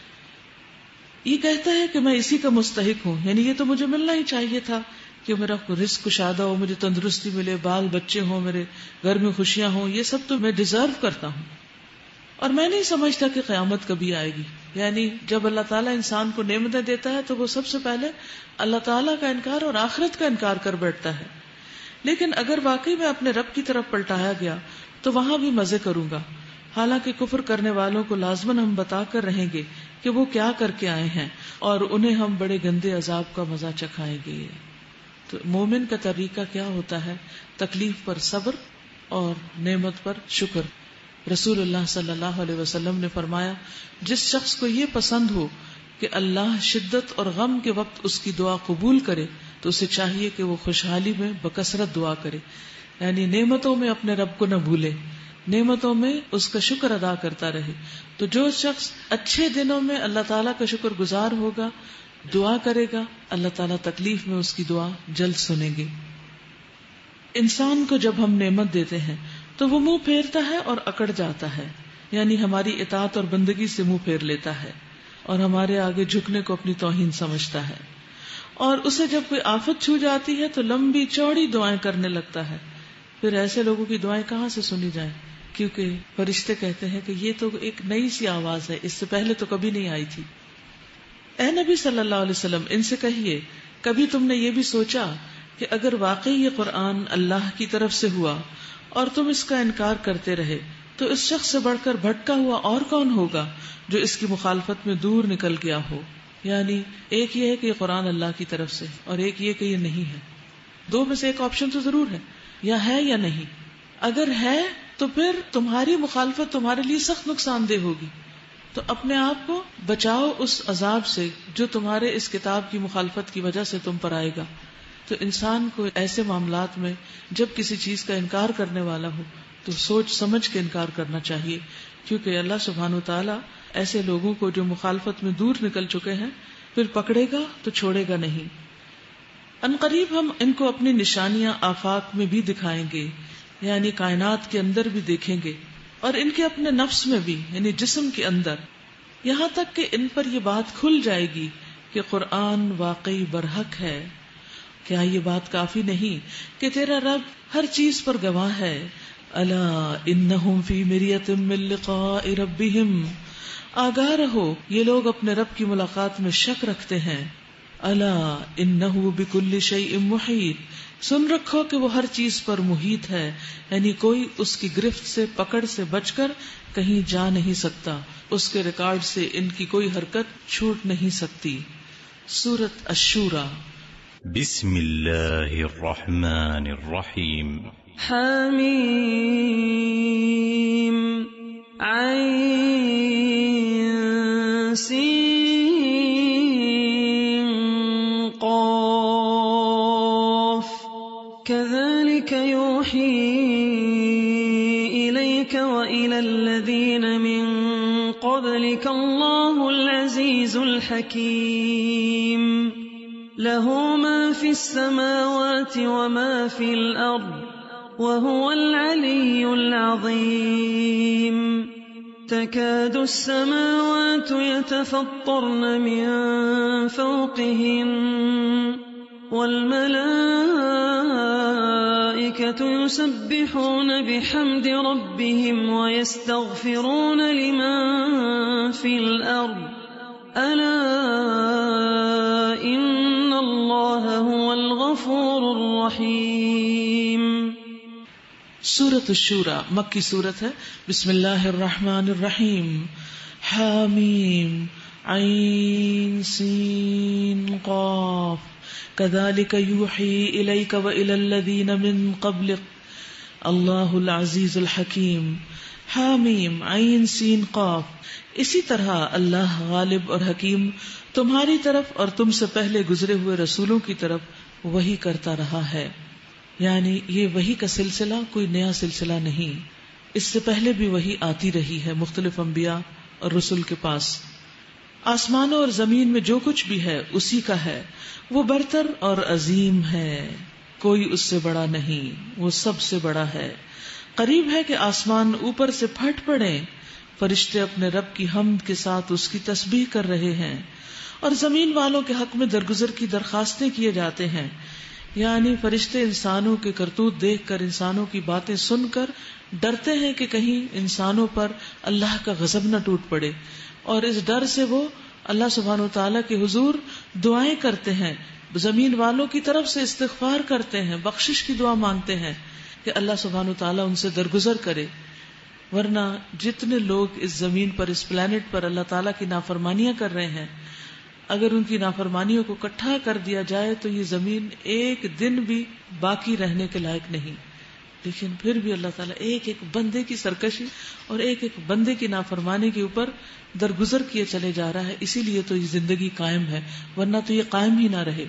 یہ کہتا ہے کہ میں اسی کا مستحق ہوں، یعنی یہ تو مجھے ملنا ہی چاہیے تھا کہ میرا رزق کشادہ ہو، مجھے تندرستی ملے، بال بچے ہوں، میرے گھر میں خوشیاں ہوں، یہ سب تو میں ڈیزرو کرتا ہوں. اور میں نہیں سمجھتا کہ قیامت کبھی آئے گی. یعنی جب اللہ تعالیٰ انسان کو نعمتیں دیتا ہے تو وہ سب سے پہلے اللہ تعالیٰ کا انکار اور آخرت کا انکار کر بیٹھتا ہے. لیکن اگر واقعی میں اپنے رب کی طرف پلٹایا گیا تو وہاں بھی مزے کروں گا. حالانکہ کفر کرنے والوں کو لازماً ہم بتا کر رہیں گے کہ وہ کیا کر کے آئے ہیں، اور انہیں ہم بڑے گندے عذاب کا مزہ چکھائیں گے. تو مومن کا طریقہ کیا ہوتا ہے؟ تکلیف پر صبر اور نعمت پر شکر. رسول اللہ صلی اللہ علیہ وسلم نے فرمایا، جس شخص کو یہ پسند ہو کہ اللہ شدت اور غم کے وقت اس کی دعا قبول کرے تو اسے چاہیے کہ وہ خوشحالی میں بکثرت دعا کرے، یعنی نعمتوں میں اپنے رب کو نہ بھولے، نعمتوں میں اس کا شکر ادا کرتا رہے. تو جو شخص اچھے دنوں میں اللہ تعالیٰ کا شکر گزار ہوگا، دعا کرے گا، اللہ تعالیٰ تکلیف میں اس کی دعا جلد سنیں گے. انسان کو جب ہم نعمت دیتے ہیں تو وہ منہ پھیرتا ہے اور اکڑ جاتا ہے، یعنی ہماری اطاعت اور بندگی سے منہ پھیر لیتا ہے اور ہمارے آگے جھکنے کو اپنی توہین سمجھتا ہے. اور اسے جب کوئی آفت چھو جاتی ہے تو لمبی چوڑی دعائیں کرنے لگتا ہے. پھر ایسے لوگوں کی دعائیں کہاں سے سنی جائیں؟ کیونکہ فرشتے کہتے ہیں کہ یہ تو ایک نئی سی آواز ہے، اس سے پہلے تو کبھی نہیں آئی تھی. اے نبی صلی اللہ علیہ وسلم، ان سے کہیے، کبھی تم نے یہ بھی سوچا کہ اگر واقعی یہ قرآن اللہ کی طرف سے ہوا اور تم اس کا انکار کرتے رہے تو اس شخص سے بڑھ کر بھٹکا ہوا اور کون ہوگا جو اس کی مخالفت میں دور نکل گیا ہو؟ یعنی ایک یہ ہے کہ یہ قرآن اللہ کی طرف سے، اور ایک یہ کہ یہ نہیں ہے. دو میں سے ایک آپشن تو ضرور ہے، یا ہے یا نہیں. اگر ہے تو پھر تمہاری مخالفت تمہارے لیے سخت نقصان دہ ہوگی. تو اپنے آپ کو بچاؤ اس عذاب سے جو تمہارے اس کتاب کی مخالفت کی وجہ سے تم پر آئے گا. تو انسان کو ایسے معاملات میں جب کسی چیز کا انکار کرنے والا ہو تو سوچ سمجھ کے انکار کرنا چاہیے، کیونکہ اللہ سبحانہ وتعالیٰ ایسے لوگوں کو جو مخالفت میں دور نکل چکے ہیں پھر پکڑے گا تو چھوڑے گا نہیں. ان قریب ہم ان کو اپنی نشانیاں آفاق میں بھی دکھائیں گے، یعنی کائنات کے اندر بھی دیکھیں گے، اور ان کے اپنے نفس میں بھی، یعنی جسم کے اندر، یہاں تک کہ ان پر یہ بات کھل جائے گی کہ قرآن واقعی برحق ہے. کیا یہ بات کافی نہیں کہ تیرا رب ہر چیز پر گواہ ہے؟ الا انہم فی مریۃ من لقاء ربہم، آگاہ رہو یہ لوگ اپنے رب کی ملاقات میں شک رکھتے ہیں. الا انہ بکل شیء محیط، سن رکھو کہ وہ ہر چیز پر محیط ہے، یعنی کوئی اس کی گرفت سے، پکڑ سے بچ کر کہیں جا نہیں سکتا، اس کے ریکارڈ سے ان کی کوئی حرکت چھوٹ نہیں سکتی. سورۃ الشورى. بسم اللہ الرحمن الرحیم. حمیم عین سین قاف كذلك يوحي إليك وإلى الذين من قبلك الله العزيز الحكيم له ما في السماوات وما في الأرض وهو العلي العظيم. تكاد السماوات يتفطرن من فوقهن والملائكة يسبحون بحمد ربهم ويستغفرون لمن في الأرض ألا إن الله هو الغفور الرحيم. سورۃ الشورى مکی سورت ہے. بسم اللہ الرحمن الرحیم. حامیم عین سین قاف كذلك يوحي إليك وإلى الذين من قبلك اللہ العزیز الحکیم. حامیم عین سین قاف. اسی طرح اللہ غالب اور حکیم تمہاری طرف اور تم سے پہلے گزرے ہوئے رسولوں کی طرف وحی کرتا رہا ہے. یعنی یہ وحی کا سلسلہ کوئی نیا سلسلہ نہیں، اس سے پہلے بھی وحی آتی رہی ہے مختلف انبیاء اور رسول کے پاس. آسمانوں اور زمین میں جو کچھ بھی ہے اسی کا ہے، وہ برتر اور عظیم ہے، کوئی اس سے بڑا نہیں، وہ سب سے بڑا ہے۔ قریب ہے کہ آسمان اوپر سے پھٹ پڑے، فرشتے اپنے رب کی حمد کے ساتھ اس کی تسبیح کر رہے ہیں، اور زمین والوں کے حق میں درگزر کی درخواستیں کیے جاتے ہیں، یعنی فرشتے انسانوں کے کرتوت دیکھ کر، انسانوں کی باتیں سن کر ڈرتے ہیں کہ کہیں انسانوں پر اللہ کا غضب نہ ٹوٹ پڑے، اور اس ڈر سے وہ اللہ سبحانہ و تعالیٰ کے حضور دعائیں کرتے ہیں، زمین والوں کی طرف سے استغفار کرتے ہیں، بخشش کی دعا مانگتے ہیں کہ اللہ سبحانہ و تعالیٰ ان سے درگزر کرے، ورنہ جتنے لوگ اس زمین پر، اس پلانٹ پر اللہ تعالیٰ کی نافرمانیاں کر رہے ہیں، اگر ان کی نافرمانیوں کو اکٹھا کر دیا جائے تو یہ زمین ایک دن بھی باقی رہنے کے لائق نہیں، لیکن پھر بھی اللہ تعالیٰ ایک ایک بندے کی سرکشی اور ایک ایک بندے کی نافرمانی کے اوپر درگزر کیے چلے جا رہا ہے، اسی لیے تو یہ زندگی قائم ہے، ورنہ تو یہ قائم ہی نہ رہے۔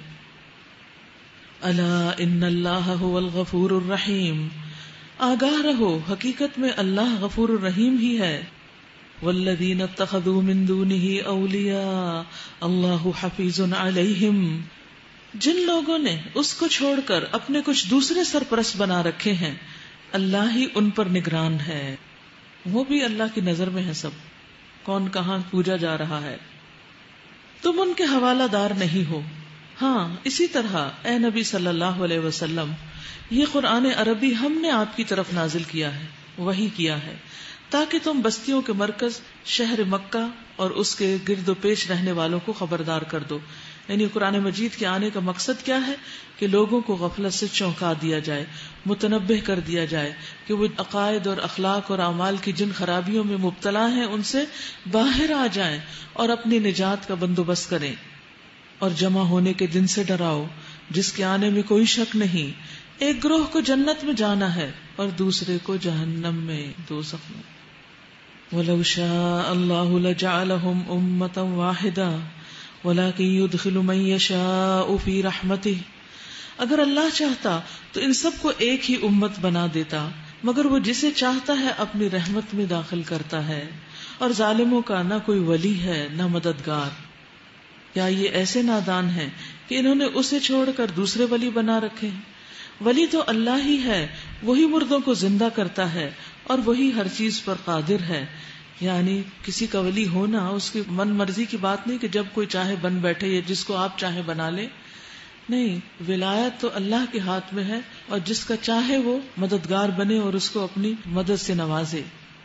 الا ان اللہ هو الغفور الرحیم، آگاہ رہو، حقیقت میں اللہ غفور الرحیم ہی ہے۔ والذین اتخذوا من دونه اولیاء اللہ حفیظ علیہم، جن لوگوں نے اس کو چھوڑ کر اپنے کچھ دوسرے سرپرست بنا رکھے ہیں، اللہ ہی ان پر نگران ہے، وہ بھی اللہ کی نظر میں ہے، سب کون کہاں پوجا جا رہا ہے، تم ان کے حوالہ دار نہیں ہو۔ ہاں اسی طرح اے نبی صلی اللہ علیہ وسلم، یہ قرآن عربی ہم نے آپ کی طرف نازل کیا ہے، وحی کیا ہے، تاکہ تم بستیوں کے مرکز شہر مکہ اور اس کے گرد و پیش رہنے والوں کو خبردار کر دو۔ یعنی قرآن مجید کے آنے کا مقصد کیا ہے کہ لوگوں کو غفلت سے چونکا دیا جائے، متنبہ کر دیا جائے کہ وہ عقائد اور اخلاق اور اعمال کی جن خرابیوں میں مبتلا ہیں ان سے باہر آ جائیں اور اپنی نجات کا بندوبست کریں، اور جمع ہونے کے دن سے ڈراؤ جس کے آنے میں کوئی شک نہیں، ایک گروہ کو جنت میں جانا ہے اور دوسرے کو جہنم میں، دوزخ میں۔ وَلَوْ شَاءَ اللَّهُ لَجَعَلَهُمْ أُمَّةً وَاحِدَةً وَلَكِنْ يُدْخِلُ مَن يَشَاءُ فِي رَحْمَتِهِ، اگر اللہ چاہتا تو ان سب کو ایک ہی امت بنا دیتا، مگر وہ جسے چاہتا ہے اپنی رحمت میں داخل کرتا ہے، اور ظالموں کا نہ کوئی ولی ہے نہ مددگار۔ کیا یہ ایسے نادان ہیں کہ انہوں نے اسے چھوڑ کر دوسرے ولی بنا رکھے ہیں؟ ولی تو اللہ ہی ہے، وہی مردوں کو زندہ کرتا ہے اور وہی ہر چیز پر قادر ہے۔ یعنی کسی کا ولی ہونا اس کی من مرضی کی بات نہیں کہ جب کوئی چاہے بن بیٹھے یا جس کو آپ چاہے بنا لے، نہیں، ولایت تو اللہ کے ہاتھ میں ہے، اور جس کا چاہے وہ مددگار بنے اور اس کو اپنی مدد سے نوازے۔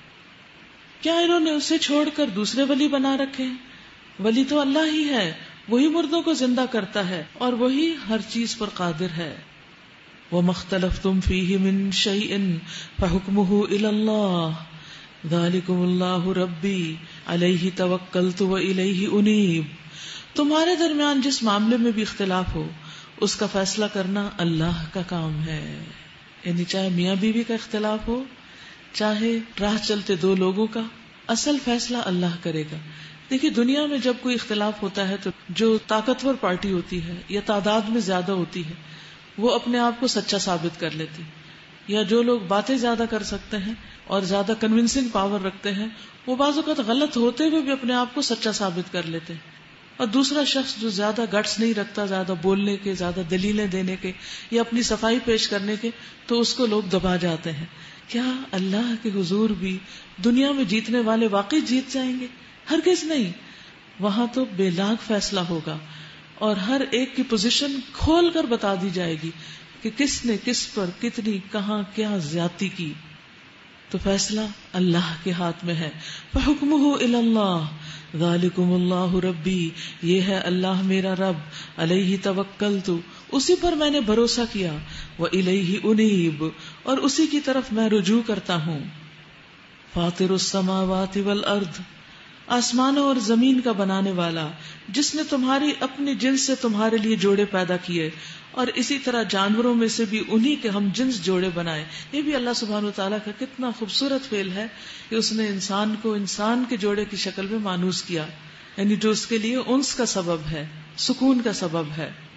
کیا انہوں نے اسے چھوڑ کر دوسرے ولی بنا رکھے ہیں؟ ولی تو اللہ ہی ہے، وہی مردوں کو زندہ کرتا ہے اور وہی ہر چیز پر قادر ہے۔ وَمَا اخْتَلَفْتُمْ فِيهِ مِنْ شَيْءٍ فَحُكْمُهُ إِلَى اللَّهِ ذَلِكُمُ اللَّهُ رَبِّي عَلَيْهِ تَوَكَّلْتُ وَإِلَيْهِ أُنِيبُ، تمہارے درمیان جس معاملے میں بھی اختلاف ہو اس کا فیصلہ کرنا اللہ کا کام ہے۔ یعنی چاہے میاں بیوی کا اختلاف ہو، چاہے راہ چلتے دو لوگوں کا، اصل فیصلہ اللہ کرے گا۔ دیکھیے دنیا میں جب کوئی اختلاف ہوتا ہے تو جو طاقتور پارٹی ہوتی ہے یا تعداد میں زیادہ ہوتی ہے وہ اپنے آپ کو سچا ثابت کر لیتی، یا جو لوگ باتیں زیادہ کر سکتے ہیں اور زیادہ کنونسنگ پاور رکھتے ہیں وہ بعض اوقات غلط ہوتے ہوئے بھی اپنے آپ کو سچا ثابت کر لیتے ہیں، اور دوسرا شخص جو زیادہ گٹس نہیں رکھتا، زیادہ بولنے کے، زیادہ دلیلیں دینے کے یا اپنی صفائی پیش کرنے کے، تو اس کو لوگ دبا جاتے ہیں۔ کیا اللہ کے حضور بھی دنیا میں جیتنے والے واقعی جیت جائیں گے؟ ہرگز نہیں، وہاں تو بے لاگ فیصلہ ہوگا اور ہر ایک کی پوزیشن کھول کر بتا دی جائے گی کہ کس نے کس پر کتنی کہاں کیا زیادتی کی۔ تو فیصلہ اللہ کے ہاتھ میں ہے۔ فَحُكْمُهُ إِلَى اللَّهِ ذَلِكُمُ اللَّهُ رَبِّي، یہ ہے اللہ میرا رب، علیہ توکلت، اسی پر میں نے بھروسہ کیا، وَإِلَيْهِ أُنِيبُ، اور اسی کی طرف میں رجوع کرتا ہوں۔ فاطر السماوات والارض، آسمانوں اور زمین کا بنانے والا، جس نے تمہاری اپنی جنس سے تمہارے لیے جوڑے پیدا کیے، اور اسی طرح جانوروں میں سے بھی انہی کے ہم جنس جوڑے بنائے۔ یہ بھی اللہ سبحانہ وتعالیٰ کا کتنا خوبصورت فعل ہے کہ اس نے انسان کو انسان کے جوڑے کی شکل میں مانوس کیا، یعنی جو اس کے لیے انس کا سبب ہے، سکون کا سبب ہے۔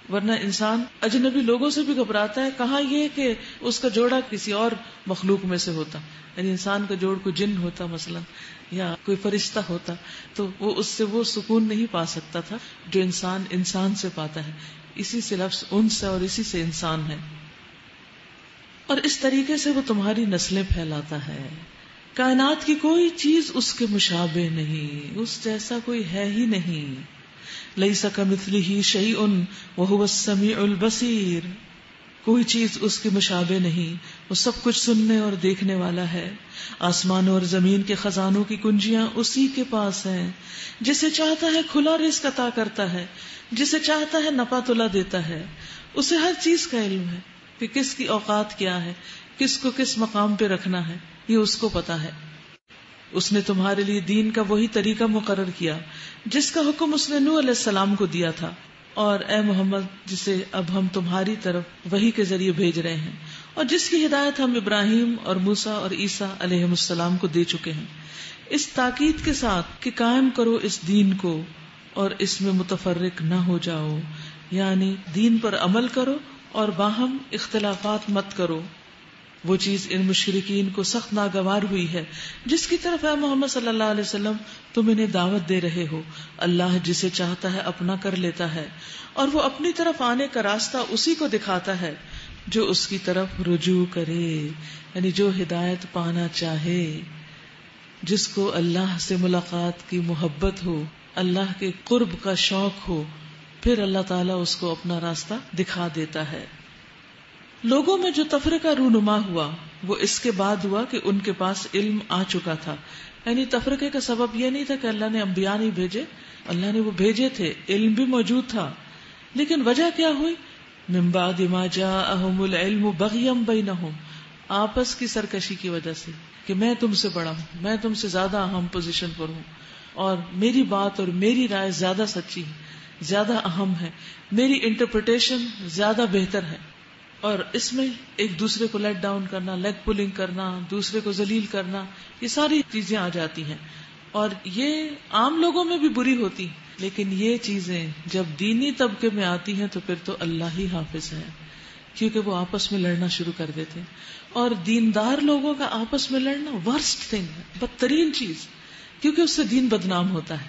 ورنہ انسان اجنبی لوگوں سے بھی گھبراتا ہے، کہاں یہ کہ اس کا جوڑا کسی اور مخلوق میں سے ہوتا، یعنی انسان کا جوڑ کوئی جن ہوتا مثلا یا کوئی فرشتہ ہوتا تو وہ اس سے وہ سکون نہیں پا سکتا تھا جو انسان انسان سے پاتا ہے. اسی سے لفظ انس ہے اور اسی سے انسان ہے. اور اس طریقے سے وہ تمہاری نسلیں پھیلاتا ہے. کائنات کی کوئی چیز اس کے مشابہ نہیں، اس جیسا کوئی ہے ہی نہیں. لیس کمثلہ شیء وہو السمیع البصیر. کوئی چیز اس کے مشابہ نہیں، وہ سب کچھ سننے اور دیکھنے والا ہے. آسمانوں اور زمین کے خزانوں کی کنجیاں اسی کے پاس ہیں. جسے چاہتا ہے کھلا رزق عطا کرتا ہے، جسے چاہتا ہے نپا تلا دیتا ہے. اسے ہر چیز کا علم ہے کہ کس کی اوقات کیا ہے، کس کو کس مقام پہ رکھنا ہے، یہ اس کو پتا ہے. اس نے تمہارے لیے دین کا وہی طریقہ مقرر کیا جس کا حکم اس نے نوح علیہ السلام کو دیا تھا، اور اے محمد جسے اب ہم تمہاری طرف وحی کے ذریعے بھیج رہے ہیں، اور جس کی ہدایت ہم ابراہیم اور موسیٰ اور عیسیٰ علیہ السلام کو دے چکے ہیں، اس تاکید کے ساتھ کہ قائم کرو اس دین کو اور اس میں متفرق نہ ہو جاؤ، یعنی دین پر عمل کرو اور باہم اختلافات مت کرو. وہ چیز ان مشرکین کو سخت ناگوار ہوئی ہے جس کی طرف اے محمد صلی اللہ علیہ وسلم تم انہیں دعوت دے رہے ہو. اللہ جسے چاہتا ہے اپنا کر لیتا ہے، اور وہ اپنی طرف آنے کا راستہ اسی کو دکھاتا ہے جو اس کی طرف رجوع کرے، یعنی جو ہدایت پانا چاہے، جس کو اللہ سے ملاقات کی محبت ہو، اللہ کے قرب کا شوق ہو، پھر اللہ تعالیٰ اس کو اپنا راستہ دکھا دیتا ہے. لوگوں میں جو تفرقہ رونما ہوا وہ اس کے بعد ہوا کہ ان کے پاس علم آ چکا تھا. یعنی تفرقے کا سبب یہ نہیں تھا کہ اللہ نے انبیاء نہیں بھیجے، اللہ نے وہ بھیجے تھے، علم بھی موجود تھا، لیکن وجہ کیا ہوئی؟ من بعد ما جاءہم العلم بغیا بینہم، آپس کی سرکشی کی وجہ سے کہ میں تم سے بڑا ہوں، میں تم سے زیادہ اہم پوزیشن پر ہوں، اور میری بات اور میری رائے زیادہ سچی ہے، زیادہ اہم ہے، میری انٹرپریٹیشن زیادہ بہتر ہے. اور اس میں ایک دوسرے کو لیٹ ڈاؤن کرنا، لیگ پولنگ کرنا، دوسرے کو ذلیل کرنا، یہ ساری چیزیں آ جاتی ہیں. اور یہ عام لوگوں میں بھی بری ہوتی، لیکن یہ چیزیں جب دینی طبقے میں آتی ہیں تو پھر تو اللہ ہی حافظ ہے، کیونکہ وہ آپس میں لڑنا شروع کر دیتے ہیں. اور دیندار لوگوں کا آپس میں لڑنا ورسٹ تھنگ ہے، بدترین چیز، کیونکہ اس سے دین بدنام ہوتا ہے.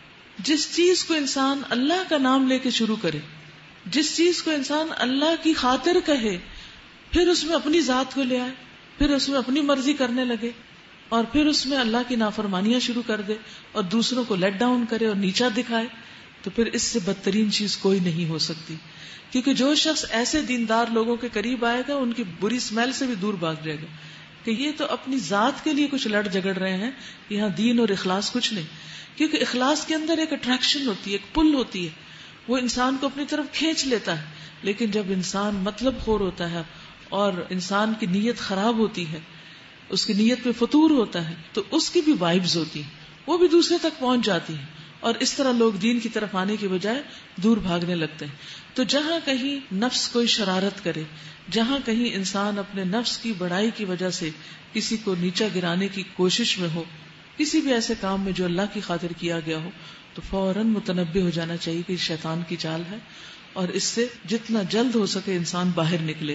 جس چیز کو انسان اللہ کا نام لے کے شروع کرے، جس چیز کو انسان اللہ کی خاطر کہے، پھر اس میں اپنی ذات کو لے آئے، پھر اس میں اپنی مرضی کرنے لگے، اور پھر اس میں اللہ کی نافرمانیاں شروع کر دے اور دوسروں کو لیٹ ڈاؤن کرے اور نیچا دکھائے، تو پھر اس سے بدترین چیز کوئی نہیں ہو سکتی. کیونکہ جو شخص ایسے دیندار لوگوں کے قریب آئے گا ان کی بری اسمیل سے بھی دور بھاگ جائے گا کہ یہ تو اپنی ذات کے لیے کچھ لڑ جگڑ رہے ہیں، یہاں دین اور اخلاص کچھ نہیں. کیونکہ اخلاص کے اندر ایک اٹریکشن ہوتی ہے، ایک پل ہوتی ہے، وہ انسان کو اپنی طرف کھینچ لیتا ہے. لیکن جب انسان مطلب خور ہوتا ہے اور انسان کی نیت خراب ہوتی ہے، اس کی نیت میں فطور ہوتا ہے، تو اس کی بھی وائبز ہوتی ہیں، وہ بھی دوسرے تک پہنچ جاتی ہیں، اور اس طرح لوگ دین کی طرف آنے کی بجائے دور بھاگنے لگتے ہیں. تو جہاں کہیں نفس کوئی شرارت کرے، جہاں کہیں انسان اپنے نفس کی بڑائی کی وجہ سے کسی کو نیچا گرانے کی کوشش میں ہو، کسی بھی ایسے کام میں جو اللہ کی خاطر کیا گیا ہو، تو فوراً متنبہ ہو جانا چاہیے کہ شیطان کی چال ہے، اور اس سے جتنا جلد ہو سکے انسان باہر نکلے.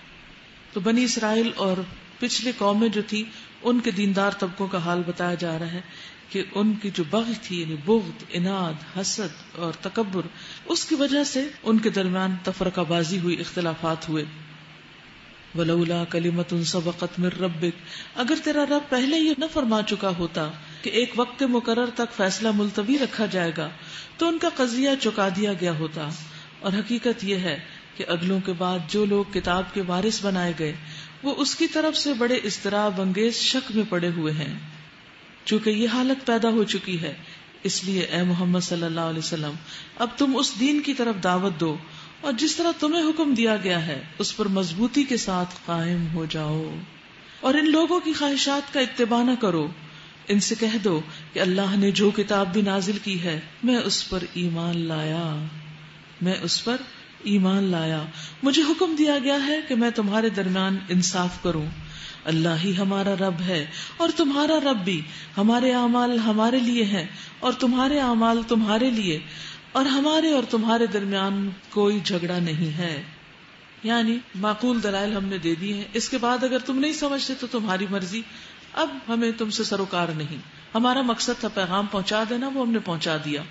تو بنی اسرائیل اور پچھلی قومیں جو تھی ان کے دیندار طبقوں کا حال بتایا جا رہا ہے کہ ان کی جو بغی تھی، یعنی بغض، اناد، حسد اور تکبر، اس کی وجہ سے ان کے درمیان تفرقہ بازی ہوئی، اختلافات ہوئے. وَلَوْلَا كَلِمَةٌ سَبَقَتْ مِن رَبِّكَ، اگر تیرا رب پہلے یہ نہ فرما چکا ہوتا کہ ایک وقت مقرر تک فیصلہ ملتوی رکھا جائے گا تو ان کا قضیہ چکا دیا گیا ہوتا. اور حقیقت یہ ہے کہ اگلوں کے بعد جو لوگ کتاب کے وارث بنائے گئے وہ اس کی طرف سے بڑے اضطراب انگیز شک میں پڑے ہوئے ہیں. چونکہ یہ حالت پیدا ہو چکی ہے، اس لیے اے محمد صلی اللہ علیہ وسلم اب تم اس دین کی طرف دعوت دو، اور جس طرح تمہیں حکم دیا گیا ہے اس پر مضبوطی کے ساتھ قائم ہو جاؤ، اور ان لوگوں کی خواہشات کا اتباع نہ کرو. ان سے کہہ دو کہ اللہ نے جو کتاب بھی نازل کی ہے میں اس پر ایمان لایا، مجھے حکم دیا گیا ہے کہ میں تمہارے درمیان انصاف کروں. اللہ ہی ہمارا رب ہے اور تمہارا رب بھی، ہمارے اعمال ہمارے لیے ہیں اور تمہارے اعمال تمہارے لیے. اور ہمارے اور تمہارے درمیان کوئی جھگڑا نہیں ہے. یعنی معقول دلائل ہم نے دے دی ہیں، اس کے بعد اگر تم نہیں سمجھتے تو تمہاری مرضی، اب ہمیں تم سے سروکار نہیں. ہمارا مقصد تھا پیغام پہنچا دینا، وہ ہم نے پہنچا دیا.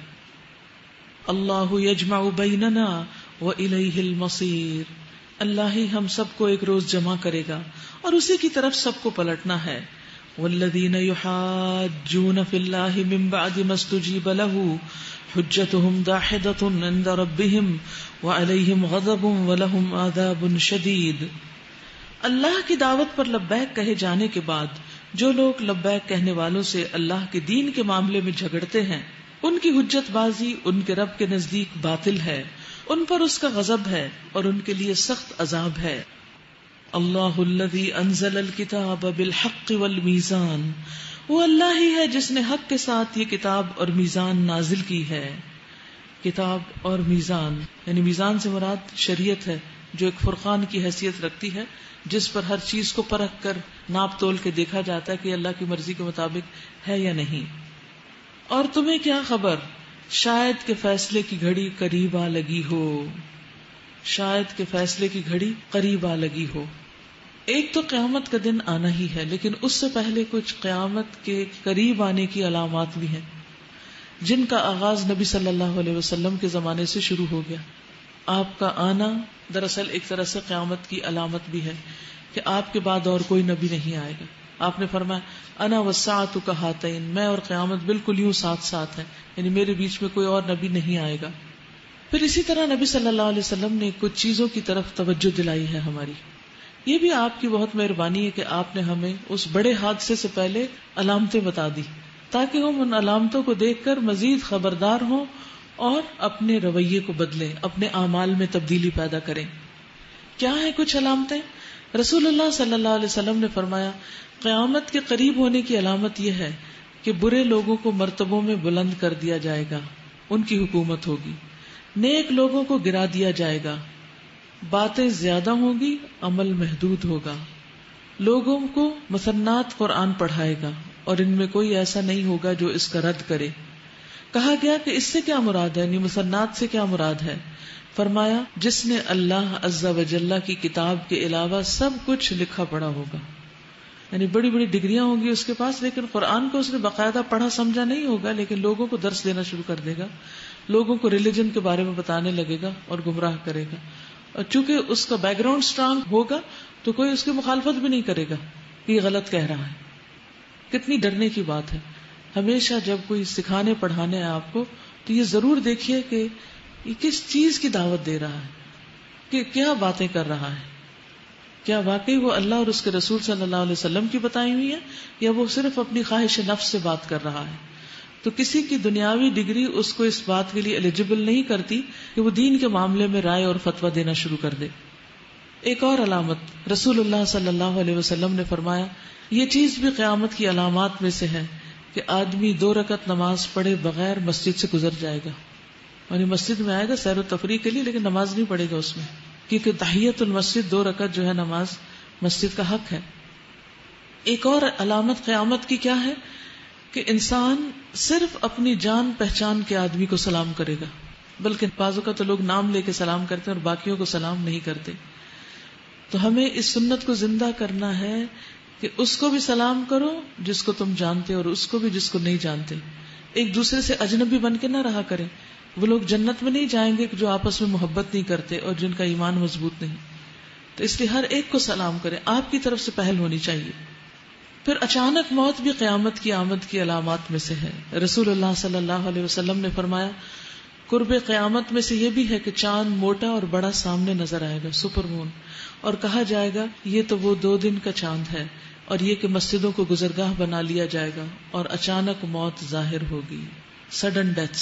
اللہ یجمع بیننا وإلیہ المصیر، اللہ ہی ہم سب کو ایک روز جمع کرے گا اور اسی کی طرف سب کو پلٹنا ہے. والذین یحاجون فی اللہ من بعد ما استجیب له حجتهم داحدۃ عند ربهم وعلیہم غضب ولہم عذاب شدید. اللہ کی دعوت پر لبیک کہے جانے کے بعد جو لوگ لبیک کہنے والوں سے اللہ کے دین کے معاملے میں جھگڑتے ہیں، ان کی حجت بازی ان کے رب کے نزدیک باطل ہے، ان پر اس کا غضب ہے اور ان کے لیے سخت عذاب ہے. اللہ الذی انزل الکتاب بالحق والمیزان، وہ اللہ ہی ہے جس نے حق کے ساتھ یہ کتاب اور میزان نازل کی ہے. کتاب اور میزان یعنی میزان سے مراد شریعت ہے، جو ایک فرقان کی حیثیت رکھتی ہے، جس پر ہر چیز کو پرکھ کر ناپ تول کے دیکھا جاتا ہے کہ اللہ کی مرضی کے مطابق ہے یا نہیں. اور تمہیں کیا خبر شاید کہ فیصلے کی گھڑی قریب آ لگی ہو، شاید کہ فیصلے کی گھڑی قریب آ لگی ہو. ایک تو قیامت کا دن آنا ہی ہے، لیکن اس سے پہلے کچھ قیامت کے قریب آنے کی علامات بھی ہیں جن کا آغاز نبی صلی اللہ علیہ وسلم کے زمانے سے شروع ہو گیا. آپ کا آنا دراصل ایک طرح سے قیامت کی علامت بھی ہے کہ آپ کے بعد اور کوئی نبی نہیں آئے گا. آپ نے فرمایا انا والساعۃ کہاتین، میں اور قیامت بالکل یوں ساتھ ساتھ ہیں، یعنی میرے بیچ میں کوئی اور نبی نہیں آئے گا. پھر اسی طرح نبی صلی اللہ علیہ وسلم نے کچھ چیزوں کی طرف توجہ دلائی ہے ہماری. یہ بھی آپ کی بہت مہربانی ہے کہ آپ نے ہمیں اس بڑے حادثے سے پہلے علامتیں بتا دی تاکہ ہم ان علامتوں کو دیکھ کر مزید خبردار ہوں اور اپنے رویے کو بدلیں، اپنے اعمال میں تبدیلی پیدا کریں. کیا ہیں کچھ علامتیں؟ رسول اللہ صلی اللہ علیہ وسلم نے فرمایا قیامت کے قریب ہونے کی علامت یہ ہے کہ برے لوگوں کو مرتبوں میں بلند کر دیا جائے گا، ان کی حکومت ہوگی. نیک لوگوں کو گرا دیا جائے گا، باتیں زیادہ ہوں گی، عمل محدود ہوگا. لوگوں کو مثنات قرآن پڑھائے گا اور ان میں کوئی ایسا نہیں ہوگا جو اس کا رد کرے. کہا گیا کہ اس سے کیا مراد ہے، یعنی مثنات سے کیا مراد ہے؟ فرمایا جس نے اللہ عز و جل کی کتاب کے علاوہ سب کچھ لکھا پڑھا ہوگا. یعنی بڑی بڑی ڈگریاں ہوں گی اس کے پاس، لیکن قرآن کو اس نے باقاعدہ پڑھا سمجھا نہیں ہوگا، لیکن لوگوں کو درس دینا شروع کر دے گا، لوگوں کو ریلیجن کے بارے میں بتانے لگے گا اور گمراہ کرے گا. اور چونکہ اس کا بیک گراؤنڈ اسٹرانگ ہوگا تو کوئی اس کی مخالفت بھی نہیں کرے گا کہ یہ غلط کہہ رہا ہے. کتنی ڈرنے کی بات ہے. ہمیشہ جب کوئی سکھانے پڑھانے ہے آپ کو تو یہ ضرور دیکھیے کہ یہ کس چیز کی دعوت دے رہا ہے، کہ کیا باتیں کر رہا ہے. کیا واقعی وہ اللہ اور اس کے رسول صلی اللہ علیہ وسلم کی بتائی ہوئی ہے یا وہ صرف اپنی خواہش نفس سے بات کر رہا ہے. تو کسی کی دنیاوی ڈگری اس کو اس بات کے لیے ایلیجیبل نہیں کرتی کہ وہ دین کے معاملے میں رائے اور فتویٰ دینا شروع کر دے. ایک اور علامت رسول اللہ صلی اللہ علیہ وسلم نے فرمایا یہ چیز بھی قیامت کی علامات میں سے ہے کہ آدمی 2 رکعت نماز پڑھے بغیر مسجد سے گزر جائے گا. یعنی مسجد میں آئے گا سیر و تفریح کے لیے لیکن نماز نہیں پڑھے گا اس میں، کیونکہ تحیت المسجد 2 رکعت جو ہے نماز مسجد کا حق ہے. ایک اور علامت قیامت کی کیا ہے کہ انسان صرف اپنی جان پہچان کے آدمی کو سلام کرے گا، بلکہ بعضوں کا تو لوگ نام لے کے سلام کرتے ہیں اور باقیوں کو سلام نہیں کرتے. تو ہمیں اس سنت کو زندہ کرنا ہے کہ اس کو بھی سلام کرو جس کو تم جانتے اور اس کو بھی جس کو نہیں جانتے. ایک دوسرے سے اجنبی بن کے نہ رہا کریں. وہ لوگ جنت میں نہیں جائیں گے جو آپس میں محبت نہیں کرتے اور جن کا ایمان مضبوط نہیں. تو اس لیے ہر ایک کو سلام کریں، آپ کی طرف سے پہل ہونی چاہیے. پھر اچانک موت بھی قیامت کی آمد کی علامات میں سے ہے. رسول اللہ صلی اللہ علیہ وسلم نے فرمایا قرب قیامت میں سے یہ بھی ہے کہ چاند موٹا اور بڑا سامنے نظر آئے گا، سپر مون، اور کہا جائے گا یہ تو وہ 2 دن کا چاند ہے، اور یہ کہ مسجدوں کو گزرگاہ بنا لیا جائے گا اور اچانک موت ظاہر ہوگی، سڈن ڈیتھس.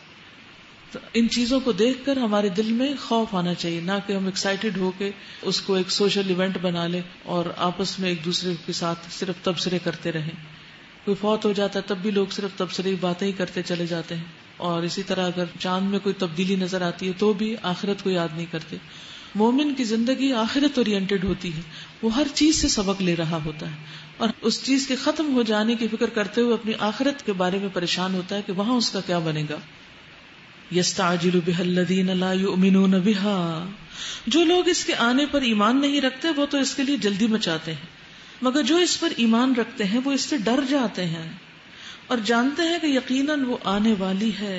تو ان چیزوں کو دیکھ کر ہمارے دل میں خوف آنا چاہیے، نہ کہ ہم ایکسائٹیڈ ہو کے اس کو ایک سوشل ایونٹ بنا لیں اور آپس میں ایک دوسرے کے ساتھ صرف تبصرے کرتے رہیں. کوئی فوت ہو جاتا ہے تب بھی لوگ صرف تبصرے باتیں ہی کرتے چلے جاتے ہیں، اور اسی طرح اگر چاند میں کوئی تبدیلی نظر آتی ہے تو بھی آخرت کو یاد نہیں کرتے. مومن کی زندگی آخرت اورینٹڈ ہوتی ہے، وہ ہر چیز سے سبق لے رہا ہوتا ہے اور اس چیز کے ختم ہو جانے کی فکر کرتے ہوئے اپنی آخرت کے بارے میں پریشان ہوتا ہے کہ وہاں اس کا کیا بنے گا. یستعجل بها الذین لا یؤمنون بها، جو لوگ اس کے آنے پر ایمان نہیں رکھتے وہ تو اس کے لیے جلدی مچاتے ہیں، مگر جو اس پر ایمان رکھتے ہیں وہ اس سے ڈر جاتے ہیں اور جانتے ہیں کہ یقیناً وہ آنے والی ہے۔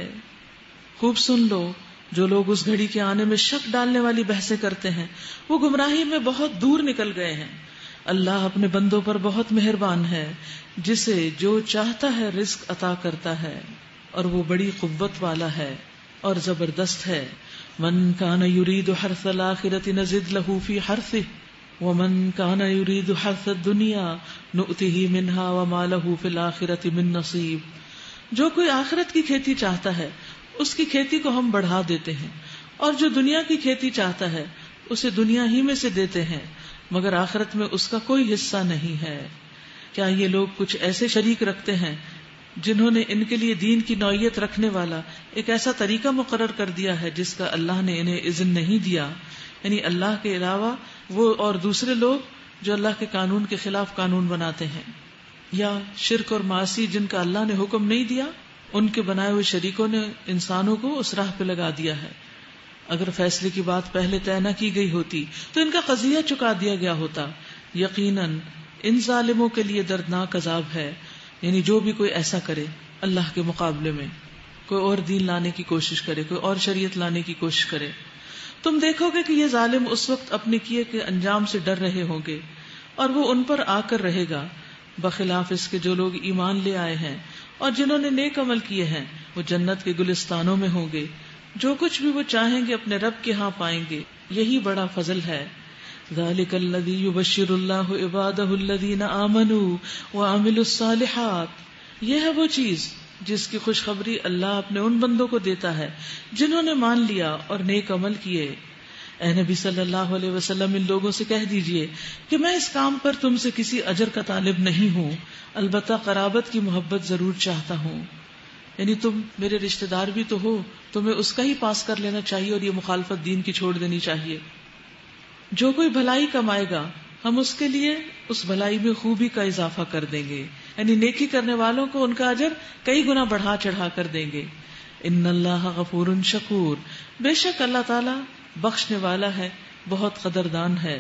خوب سن لو، جو لوگ اس گھڑی کے آنے میں شک ڈالنے والی بحثیں کرتے ہیں وہ گمراہی میں بہت دور نکل گئے ہیں۔ اللہ اپنے بندوں پر بہت مہربان ہے، جسے جو چاہتا ہے رزق عطا کرتا ہے، اور وہ بڑی قوت والا ہے اور زبردست ہے۔ من کان یرید حرث الآخرۃ نزد له فی حرثہ ومن کان یرید حرث الدنیا نؤتہ منہا وما له فی الآخرۃ من نصیب، جو کوئی آخرت کی کھیتی چاہتا ہے اس کی کھیتی کو ہم بڑھا دیتے ہیں، اور جو دنیا کی کھیتی چاہتا ہے اسے دنیا ہی میں سے دیتے ہیں، مگر آخرت میں اس کا کوئی حصہ نہیں ہے۔ کیا یہ لوگ کچھ ایسے شریک رکھتے ہیں جنہوں نے ان کے لیے دین کی نوعیت رکھنے والا ایک ایسا طریقہ مقرر کر دیا ہے جس کا اللہ نے انہیں اذن نہیں دیا، یعنی اللہ کے علاوہ وہ اور دوسرے لوگ جو اللہ کے قانون کے خلاف قانون بناتے ہیں، یا شرک اور معاصی جن کا اللہ نے حکم نہیں دیا، ان کے بنائے ہوئے شریکوں نے انسانوں کو اس راہ پہ لگا دیا ہے۔ اگر فیصلے کی بات پہلے طے نہ کی گئی ہوتی تو ان کا قضیہ چکا دیا گیا ہوتا۔ یقیناً ان ظالموں کے لیے دردناک عذاب ہے، یعنی جو بھی کوئی ایسا کرے اللہ کے مقابلے میں، کوئی اور دین لانے کی کوشش کرے، کوئی اور شریعت لانے کی کوشش کرے، تم دیکھو گے کہ یہ ظالم اس وقت اپنے کیے کے انجام سے ڈر رہے ہوں گے اور وہ ان پر آ کر رہے گا، بخلاف اس کے جو لوگ ایمان لے آئے ہیں اور جنہوں نے نیک عمل کیے ہیں وہ جنت کے گلستانوں میں ہوں گے، جو کچھ بھی وہ چاہیں گے اپنے رب کے ہاں پائیں گے، یہی بڑا فضل ہے۔ ذالک الذی یبشر اللہ عبادہ الذین آمنوا وعملوا الصالحات، یہ ہے وہ چیز جس کی خوشخبری اللہ اپنے ان بندوں کو دیتا ہے جنہوں نے مان لیا اور نیک عمل کیے۔ اے نبی صلی اللہ علیہ وسلم، ان لوگوں سے کہہ دیجئے کہ میں اس کام پر تم سے کسی اجر کا طالب نہیں ہوں، البتہ قرابت کی محبت ضرور چاہتا ہوں، یعنی تم میرے رشتہ دار بھی تو ہو، تمہیں اس کا ہی پاس کر لینا چاہیے اور یہ مخالفت دین کی چھوڑ دینی چاہیے۔ جو کوئی بھلائی کمائے گا ہم اس کے لیے اس بھلائی میں خوبی کا اضافہ کر دیں گے، یعنی نیکی کرنے والوں کو ان کا اجر کئی گنا بڑھا چڑھا کر دیں گے۔ ان اللہ غفور شکور، بے شک اللہ تعالی بخشنے والا ہے، بہت قدردان ہے۔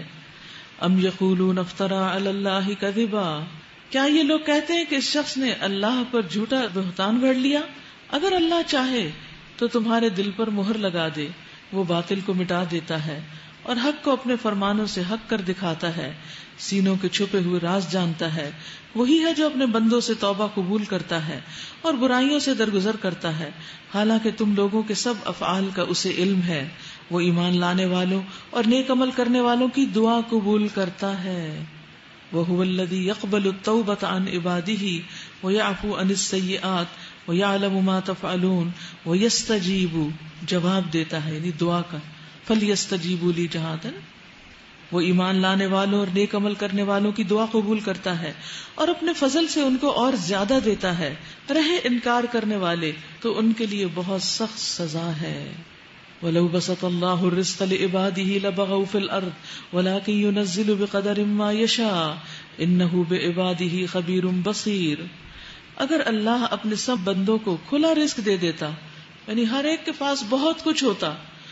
ام یقولون افترا علی اللہ کذبا، کیا یہ لوگ کہتے ہیں کہ اس شخص نے اللہ پر جھوٹا بہتان گھڑ لیا؟ اگر اللہ چاہے تو تمہارے دل پر مہر لگا دے، وہ باطل کو مٹا دیتا ہے اور حق کو اپنے فرمانوں سے حق کر دکھاتا ہے، سینوں کے چھپے ہوئے راز جانتا ہے، وہی ہے جو اپنے بندوں سے توبہ قبول کرتا ہے اور برائیوں سے درگزر کرتا ہے، حالانکہ تم لوگوں کے سب افعال کا اسے علم ہے۔ وہ ایمان لانے والوں اور نیک عمل کرنے والوں کی دعا قبول کرتا ہے۔ وَهُوَ الَّذِي يَقْبَلُ التَّوْبَةَ عَنْ عِبَادِهِ وَيَعْفُو عَنِ السَّيِّئَاتِ وَيَعْلَمُ مَا تَفْعَلُونَ وَيَسْتَجِيبُ، جواب دیتا ہے یعنی دعا کا، فَلْيَسْتَجِيبُوا لِي جَهَادًا، وہ ایمان لانے والوں اور نیک عمل کرنے والوں کی دعا قبول کرتا ہے اور اپنے فضل سے ان کو اور زیادہ دیتا ہے، رہے انکار کرنے والے تو ان کے لیے بہت سخت سزا ہے۔ وَلَوْ بَسَطَ اللَّهُ الرِّزْقَ لِعِبَادِهِ لَبَغَوْا فِي الْأَرْضِ وَلَكِنْ يُنَزِّلُ بِقَدَرٍ مَّا يَشَاءُ إِنَّهُ بِعِبَادِهِ خَبِيرٌ بَصِيرٌ، اگر اللہ اپنے سب بندوں کو کھلا رزق دے دیتا، یعنی ہر ایک کے پاس بہت کچھ ہوتا،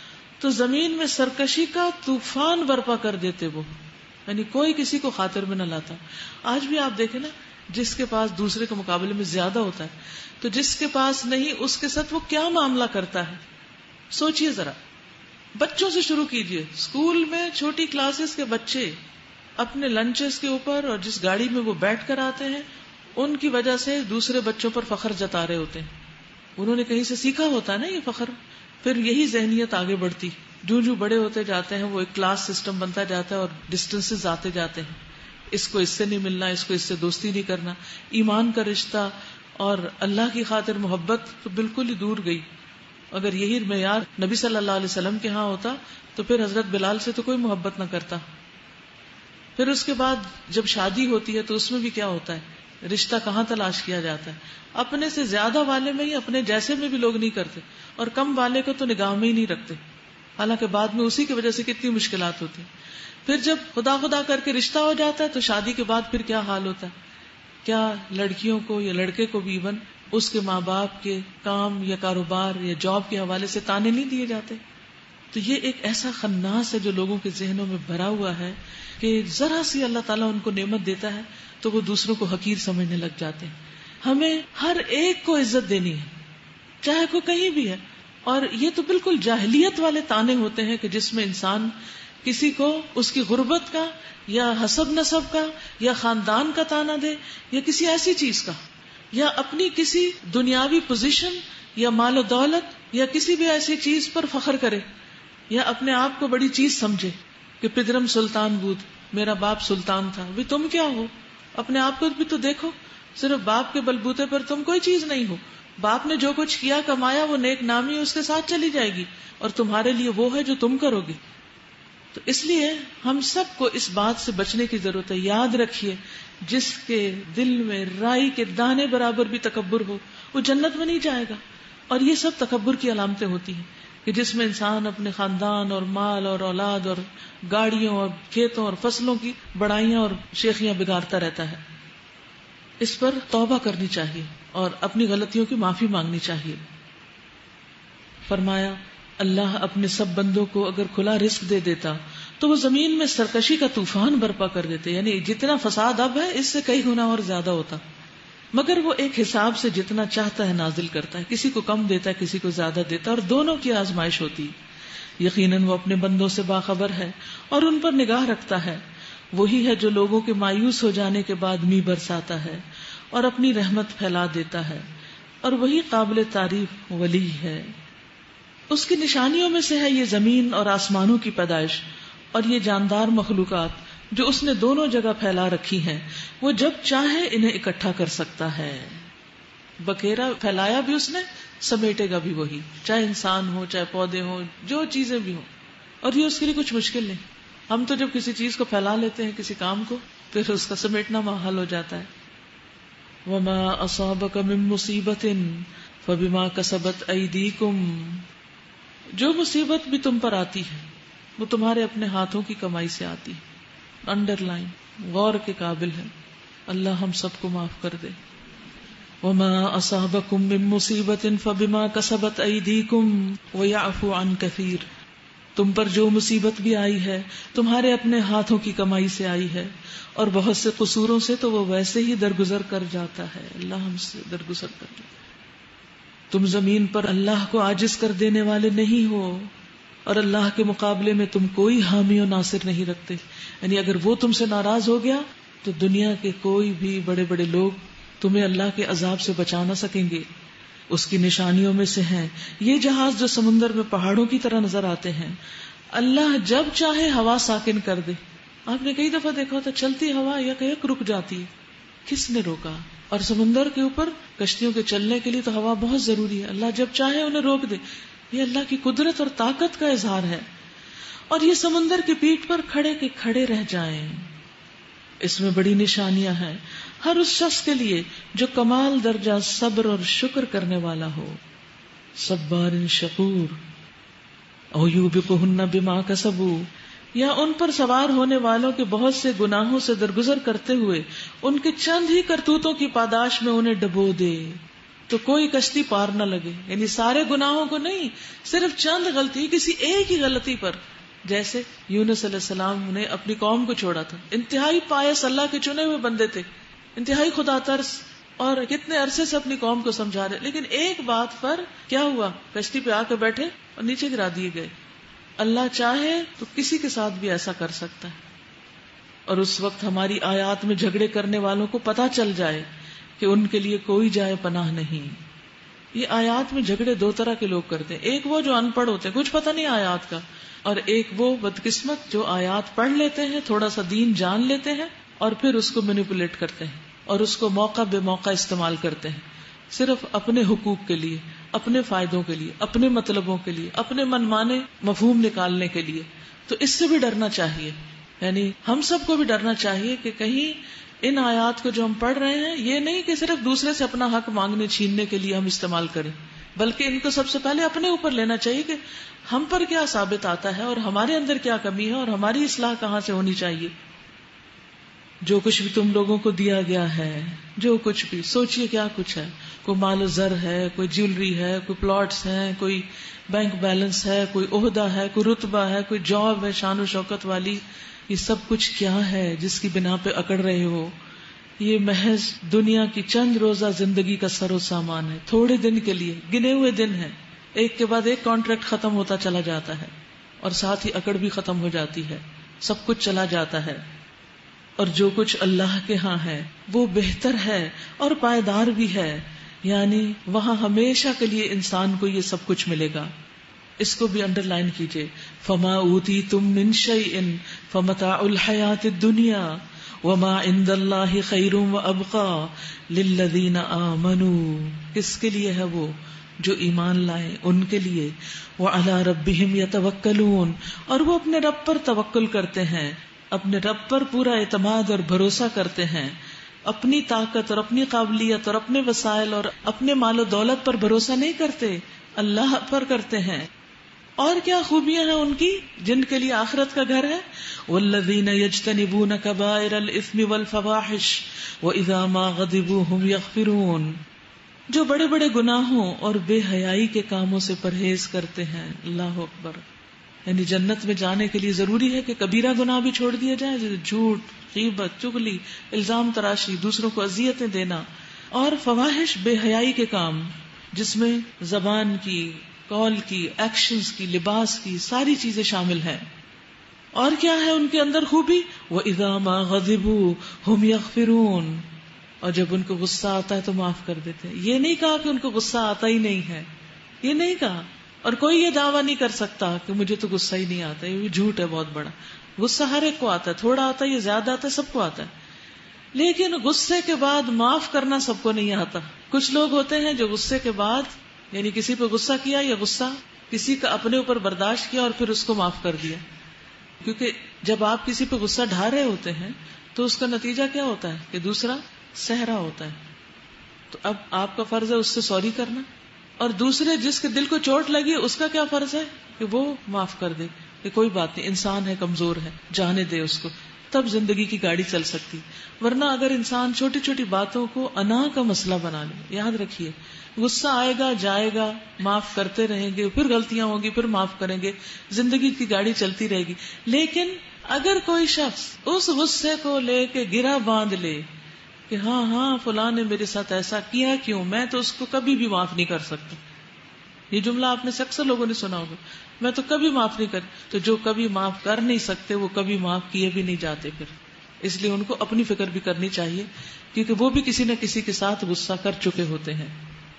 تو زمین میں سرکشی کا طوفان برپا کر دیتے وہ، یعنی کوئی کسی کو خاطر میں نہ لاتا۔ آج بھی آپ دیکھیں نا، جس کے پاس دوسرے کے مقابلے میں زیادہ ہوتا ہے تو جس کے پاس نہیں اس کے ساتھ وہ کیا معاملہ کرتا ہے، سوچئے ذرا۔ بچوں سے شروع کیجئے، اسکول میں چھوٹی کلاسز کے بچے اپنے لنچز کے اوپر اور جس گاڑی میں وہ بیٹھ کر آتے ہیں ان کی وجہ سے دوسرے بچوں پر فخر جتا رہے ہوتے ہیں، انہوں نے کہیں سے سیکھا ہوتا ہے نا یہ فخر، پھر یہی ذہنیت آگے بڑھتی، جو بڑے ہوتے جاتے ہیں وہ ایک کلاس سسٹم بنتا جاتا ہے اور ڈسٹینسز آتے جاتے ہیں، اس کو اس سے نہیں ملنا، اس کو اس سے دوستی نہیں کرنا، ایمان کا رشتہ اور اللہ کی خاطر محبت تو بالکل ہی دور گئی۔ اگر یہی معیار نبی صلی اللہ علیہ وسلم کے ہاں ہوتا تو پھر حضرت بلال سے تو کوئی محبت نہ کرتا۔ پھر اس کے بعد جب شادی ہوتی ہے تو اس میں بھی کیا ہوتا ہے، رشتہ کہاں تلاش کیا جاتا ہے، اپنے سے زیادہ والے میں ہی، اپنے جیسے میں بھی لوگ نہیں کرتے اور کم والے کو تو نگاہ میں ہی نہیں رکھتے، حالانکہ بعد میں اسی کی وجہ سے کتنی مشکلات ہوتی ہیں۔ پھر جب خدا کر کے رشتہ ہو جاتا ہے تو شادی کے بعد پھر کیا حال ہوتا ہے، کیا لڑکیوں کو یا لڑکے کو بھی ایون اس کے ماں باپ کے کام یا کاروبار یا جاب کے حوالے سے تانے نہیں دیے جاتے؟ تو یہ ایک ایسا خناس ہے جو لوگوں کے ذہنوں میں بھرا ہوا ہے کہ ذرا سی اللہ تعالیٰ ان کو نعمت دیتا ہے تو وہ دوسروں کو حقیر سمجھنے لگ جاتے ہیں. ہمیں ہر ایک کو عزت دینی ہے, چاہے کوئی کہیں بھی ہے. اور یہ تو بالکل جاہلیت والے تانے ہوتے ہیں کہ جس میں انسان کسی کو اس کی غربت کا یا حسب نسب کا یا خاندان کا تانا دے یا کسی ایسی چیز کا, یا اپنی کسی دنیاوی پوزیشن یا مال و دولت یا کسی بھی ایسی چیز پر فخر کرے, یا اپنے آپ کو بڑی چیز سمجھے کہ پدرم سلطان بود, میرا باپ سلطان تھا. بھی تم کیا ہو؟ اپنے آپ کو بھی تو دیکھو. صرف باپ کے بلبوتے پر تم کوئی چیز نہیں ہو. باپ نے جو کچھ کیا کمایا وہ نیک نامی اس کے ساتھ چلی جائے گی, اور تمہارے لیے وہ ہے جو تم کرو گے. تو اس لیے ہم سب کو اس بات سے بچنے کی ضرورت ہے. یاد رکھیے, جس کے دل میں رائی کے دانے برابر بھی تکبر ہو وہ جنت میں نہیں جائے گا. اور یہ سب تکبر کی علامتیں ہوتی ہیں کہ جس میں انسان اپنے خاندان اور مال اور اولاد اور گاڑیوں اور کھیتوں اور فصلوں کی بڑائیاں اور شیخیاں بگاڑتا رہتا ہے. اس پر توبہ کرنی چاہیے اور اپنی غلطیوں کی معافی مانگنی چاہیے. فرمایا اللہ اپنے سب بندوں کو اگر کھلا رزق دے دیتا تو وہ زمین میں سرکشی کا طوفان برپا کر دیتے, یعنی جتنا فساد اب ہے اس سے کئی گنا اور زیادہ ہوتا. مگر وہ ایک حساب سے جتنا چاہتا ہے نازل کرتا ہے, کسی کو کم دیتا ہے کسی کو زیادہ دیتا ہے, اور دونوں کی آزمائش ہوتی. یقیناً وہ اپنے بندوں سے باخبر ہے اور ان پر نگاہ رکھتا ہے. وہی ہے جو لوگوں کے مایوس ہو جانے کے بعد می برساتا ہے اور اپنی رحمت پھیلا دیتا ہے, اور وہی قابل تعریف ولی ہے. اس کی نشانیوں میں سے ہے یہ زمین اور آسمانوں کی پیدائش اور یہ جاندار مخلوقات جو اس نے دونوں جگہ پھیلا رکھی ہیں. وہ جب چاہے انہیں اکٹھا کر سکتا ہے. بکھیرا پھیلایا بھی اس نے, سمیٹے گا بھی وہی, چاہے انسان ہو چاہے پودے ہوں جو چیزیں بھی ہوں. اور یہ اس کے لیے کچھ مشکل نہیں. ہم تو جب کسی چیز کو پھیلا لیتے ہیں, کسی کام کو, پھر اس کا سمیٹنا محال ہو جاتا ہے. وما اصابک من مصیبت فبما کسبت ایدیکم, جو مصیبت بھی تم پر آتی ہے وہ تمہارے اپنے ہاتھوں کی کمائی سے آتی ہے. انڈر لائن غور کے قابل ہے. اللہ ہم سب کو معاف کر دے. وما اصابکم من مصیبت فبما کسبت ایدیکم ویعفو عن کثیر, تم پر جو مصیبت بھی آئی ہے تمہارے اپنے ہاتھوں کی کمائی سے آئی ہے, اور بہت سے قصوروں سے تو وہ ویسے ہی درگزر کر جاتا ہے. اللہ ہم سے درگزر کر جاتا ہے. تم زمین پر اللہ کو عاجز کر دینے والے نہیں ہو, اور اللہ کے مقابلے میں تم کوئی حامی و ناصر نہیں رکھتے. یعنی اگر وہ تم سے ناراض ہو گیا تو دنیا کے کوئی بھی بڑے بڑے لوگ تمہیں اللہ کے عذاب سے بچا نہ سکیں گے. اس کی نشانیوں میں سے ہیں یہ جہاز جو سمندر میں پہاڑوں کی طرح نظر آتے ہیں. اللہ جب چاہے ہوا ساکن کر دے. آپ نے کئی دفعہ دیکھا ہوتا چلتی ہوا یا کہیں رک جاتی ہے, کس نے روکا؟ اور سمندر کے اوپر کشتیوں کے چلنے کے لیے تو ہوا بہت ضروری ہے. اللہ جب چاہے انہیں روک دے. یہ اللہ کی قدرت اور طاقت کا اظہار ہے. اور یہ سمندر کی پیٹھ پر کھڑے کے کھڑے رہ جائیں. اس میں بڑی نشانیاں ہیں ہر اس شخص کے لیے جو کمال درجہ صبر اور شکر کرنے والا ہو. صبار شکور او یوبقہن بما کسبوا, یا ان پر سوار ہونے والوں کے بہت سے گناہوں سے درگزر کرتے ہوئے ان کے چند ہی کرتوتوں کی پاداش میں انہیں ڈبو دے تو کوئی کشتی پار نہ لگے. یعنی سارے گناہوں کو نہیں, صرف چند غلطی, کسی ایک ہی غلطی پر. جیسے یونس علیہ السلام نے اپنی قوم کو چھوڑا تھا, انتہائی پایس اللہ کے چنے ہوئے بندے تھے, انتہائی خدا ترس, اور کتنے عرصے سے اپنی قوم کو سمجھا رہے, لیکن ایک بات پر کیا ہوا, کشتی پہ آ کے بیٹھے اور نیچے گرا دیے گئے. اللہ چاہے تو کسی کے ساتھ بھی ایسا کر سکتا ہے. اور اس وقت ہماری آیات میں جھگڑے کرنے والوں کو پتا چل جائے کہ ان کے لیے کوئی جائے پناہ نہیں. یہ آیات میں جھگڑے دو طرح کے لوگ کرتے ہیں, ایک وہ جو ان پڑھ ہوتے ہیں, کچھ پتہ نہیں آیات کا, اور ایک وہ بدقسمت جو آیات پڑھ لیتے ہیں, تھوڑا سا دین جان لیتے ہیں اور پھر اس کو مینیپولیٹ کرتے ہیں اور اس کو موقع بے موقع استعمال کرتے ہیں, صرف اپنے حقوق کے لیے, اپنے فائدوں کے لیے, اپنے مطلبوں کے لیے, اپنے منمانے مفہوم نکالنے کے لیے. تو اس سے بھی ڈرنا چاہیے. یعنی ہم سب کو بھی ڈرنا چاہیے کہ کہیں ان آیات کو جو ہم پڑھ رہے ہیں یہ نہیں کہ صرف دوسرے سے اپنا حق مانگنے چھیننے کے لیے ہم استعمال کریں, بلکہ ان کو سب سے پہلے اپنے اوپر لینا چاہیے کہ ہم پر کیا ثابت آتا ہے اور ہمارے اندر کیا کمی ہے اور ہماری اصلاح کہاں سے ہونی چاہیے. جو کچھ بھی تم لوگوں کو دیا گیا ہے، جو کچھ بھی سوچئے کیا کچھ ہے، کوئی مال و زر ہے، کوئی جیولری ہے، کوئی پلاٹس ہیں، کوئی بینک بیلنس ہے، کوئی عہدہ ہے، کوئی رتبہ ہے، کوئی جاب ہے شان و شوکت والی، یہ سب کچھ کیا ہے جس کی بنا پہ اکڑ رہے ہو؟ یہ محض دنیا کی چند روزہ زندگی کا سر و سامان ہے، تھوڑے دن کے لیے، گنے ہوئے دن ہیں، ایک کے بعد ایک کانٹریکٹ ختم ہوتا چلا جاتا ہے اور ساتھ ہی اکڑ بھی ختم ہو جاتی ہے، سب کچھ چلا جاتا ہے، اور جو کچھ اللہ کے ہاں ہے وہ بہتر ہے اور پائیدار بھی ہے، یعنی وہاں ہمیشہ کے لیے انسان کو یہ سب کچھ ملے گا. اس کو بھی انڈر لائن کیجئے، فما اوتیتم من شیء فمتاع الحیات الدنیا وما عند اللہ خیر وابقى للذین آمنوا. کس کے لیے ہے وہ؟ جو ایمان لائے، ان کے لیے. وعلی ربہم یتوکلون، اور وہ اپنے رب پر توکل کرتے ہیں، اپنے رب پر پورا اعتماد اور بھروسہ کرتے ہیں، اپنی طاقت اور اپنی قابلیت اور اپنے وسائل اور اپنے مال و دولت پر بھروسہ نہیں کرتے، اللہ پر کرتے ہیں. اور کیا خوبیاں ہیں ان کی جن کے لیے آخرت کا گھر ہے؟ والذین یجتنبون کبائر الاثم والفواحش واذا ما غضبوا هم یغفرون، جو بڑے بڑے گناہوں اور بے حیائی کے کاموں سے پرہیز کرتے ہیں. اللہ اکبر. یعنی جنت میں جانے کے لیے ضروری ہے کہ کبیرہ گناہ بھی چھوڑ دیا جائے، جیسے جھوٹ، غیبت، چغلی، الزام تراشی، دوسروں کو اذیتیں دینا، اور فواحش بے حیائی کے کام جس میں زبان کی، قول کی، ایکشنز کی، لباس کی، ساری چیزیں شامل ہیں. اور کیا ہے ان کے اندر خوبی؟ وَإِذَا مَا غَضِبُوا هُمْ يَغْفِرُونَ، اور جب ان کو غصہ آتا ہے تو معاف کر دیتے ہیں. یہ نہیں کہا کہ ان کو غصہ آتا ہی نہیں ہے، یہ نہیں کہا. اور کوئی یہ دعویٰ نہیں کر سکتا کہ مجھے تو غصہ ہی نہیں آتا، یہ بھی جھوٹ ہے بہت بڑا. غصہ ہر ایک کو آتا ہے، تھوڑا آتا ہے یا زیادہ آتا ہے، سب کو آتا ہے. لیکن غصے کے بعد معاف کرنا سب کو نہیں آتا. کچھ لوگ ہوتے ہیں جو غصے کے بعد، یعنی کسی پہ غصہ کیا یا غصہ کسی کا اپنے اوپر برداشت کیا اور پھر اس کو معاف کر دیا. کیونکہ جب آپ کسی پہ غصہ ڈھا رہے ہوتے ہیں تو اس کا نتیجہ کیا ہوتا ہے کہ دوسرا سہ رہا ہوتا ہے. تو اب آپ کا فرض ہے اس سے سوری کرنا، اور دوسرے جس کے دل کو چوٹ لگی اس کا کیا فرض ہے کہ وہ معاف کر دے کہ کوئی بات نہیں، انسان ہے، کمزور ہے، جانے دے اس کو. تب زندگی کی گاڑی چل سکتی. ورنہ اگر انسان چھوٹی چھوٹی باتوں کو انا کا مسئلہ بنا لے، یاد رکھیے غصہ آئے گا، جائے گا، معاف کرتے رہیں گے، پھر غلطیاں ہوں گی، پھر معاف کریں گے، زندگی کی گاڑی چلتی رہے گی. لیکن اگر کوئی شخص اس غصے کو لے کے گرا باندھ لے کہ ہاں فلاں نے میرے ساتھ ایسا کیا، کیوں، میں تو اس کو کبھی بھی معاف نہیں کر سکتا. یہ جملہ آپ نے سے اکثر لوگوں نے سنا ہوگا، میں تو کبھی معاف نہیں کر. تو جو کبھی معاف کر نہیں سکتے وہ کبھی معاف کیے بھی نہیں جاتے پھر. اس لیے ان کو اپنی فکر بھی کرنی چاہیے، کیونکہ وہ بھی کسی نہ کسی کے ساتھ غصہ کر چکے ہوتے ہیں.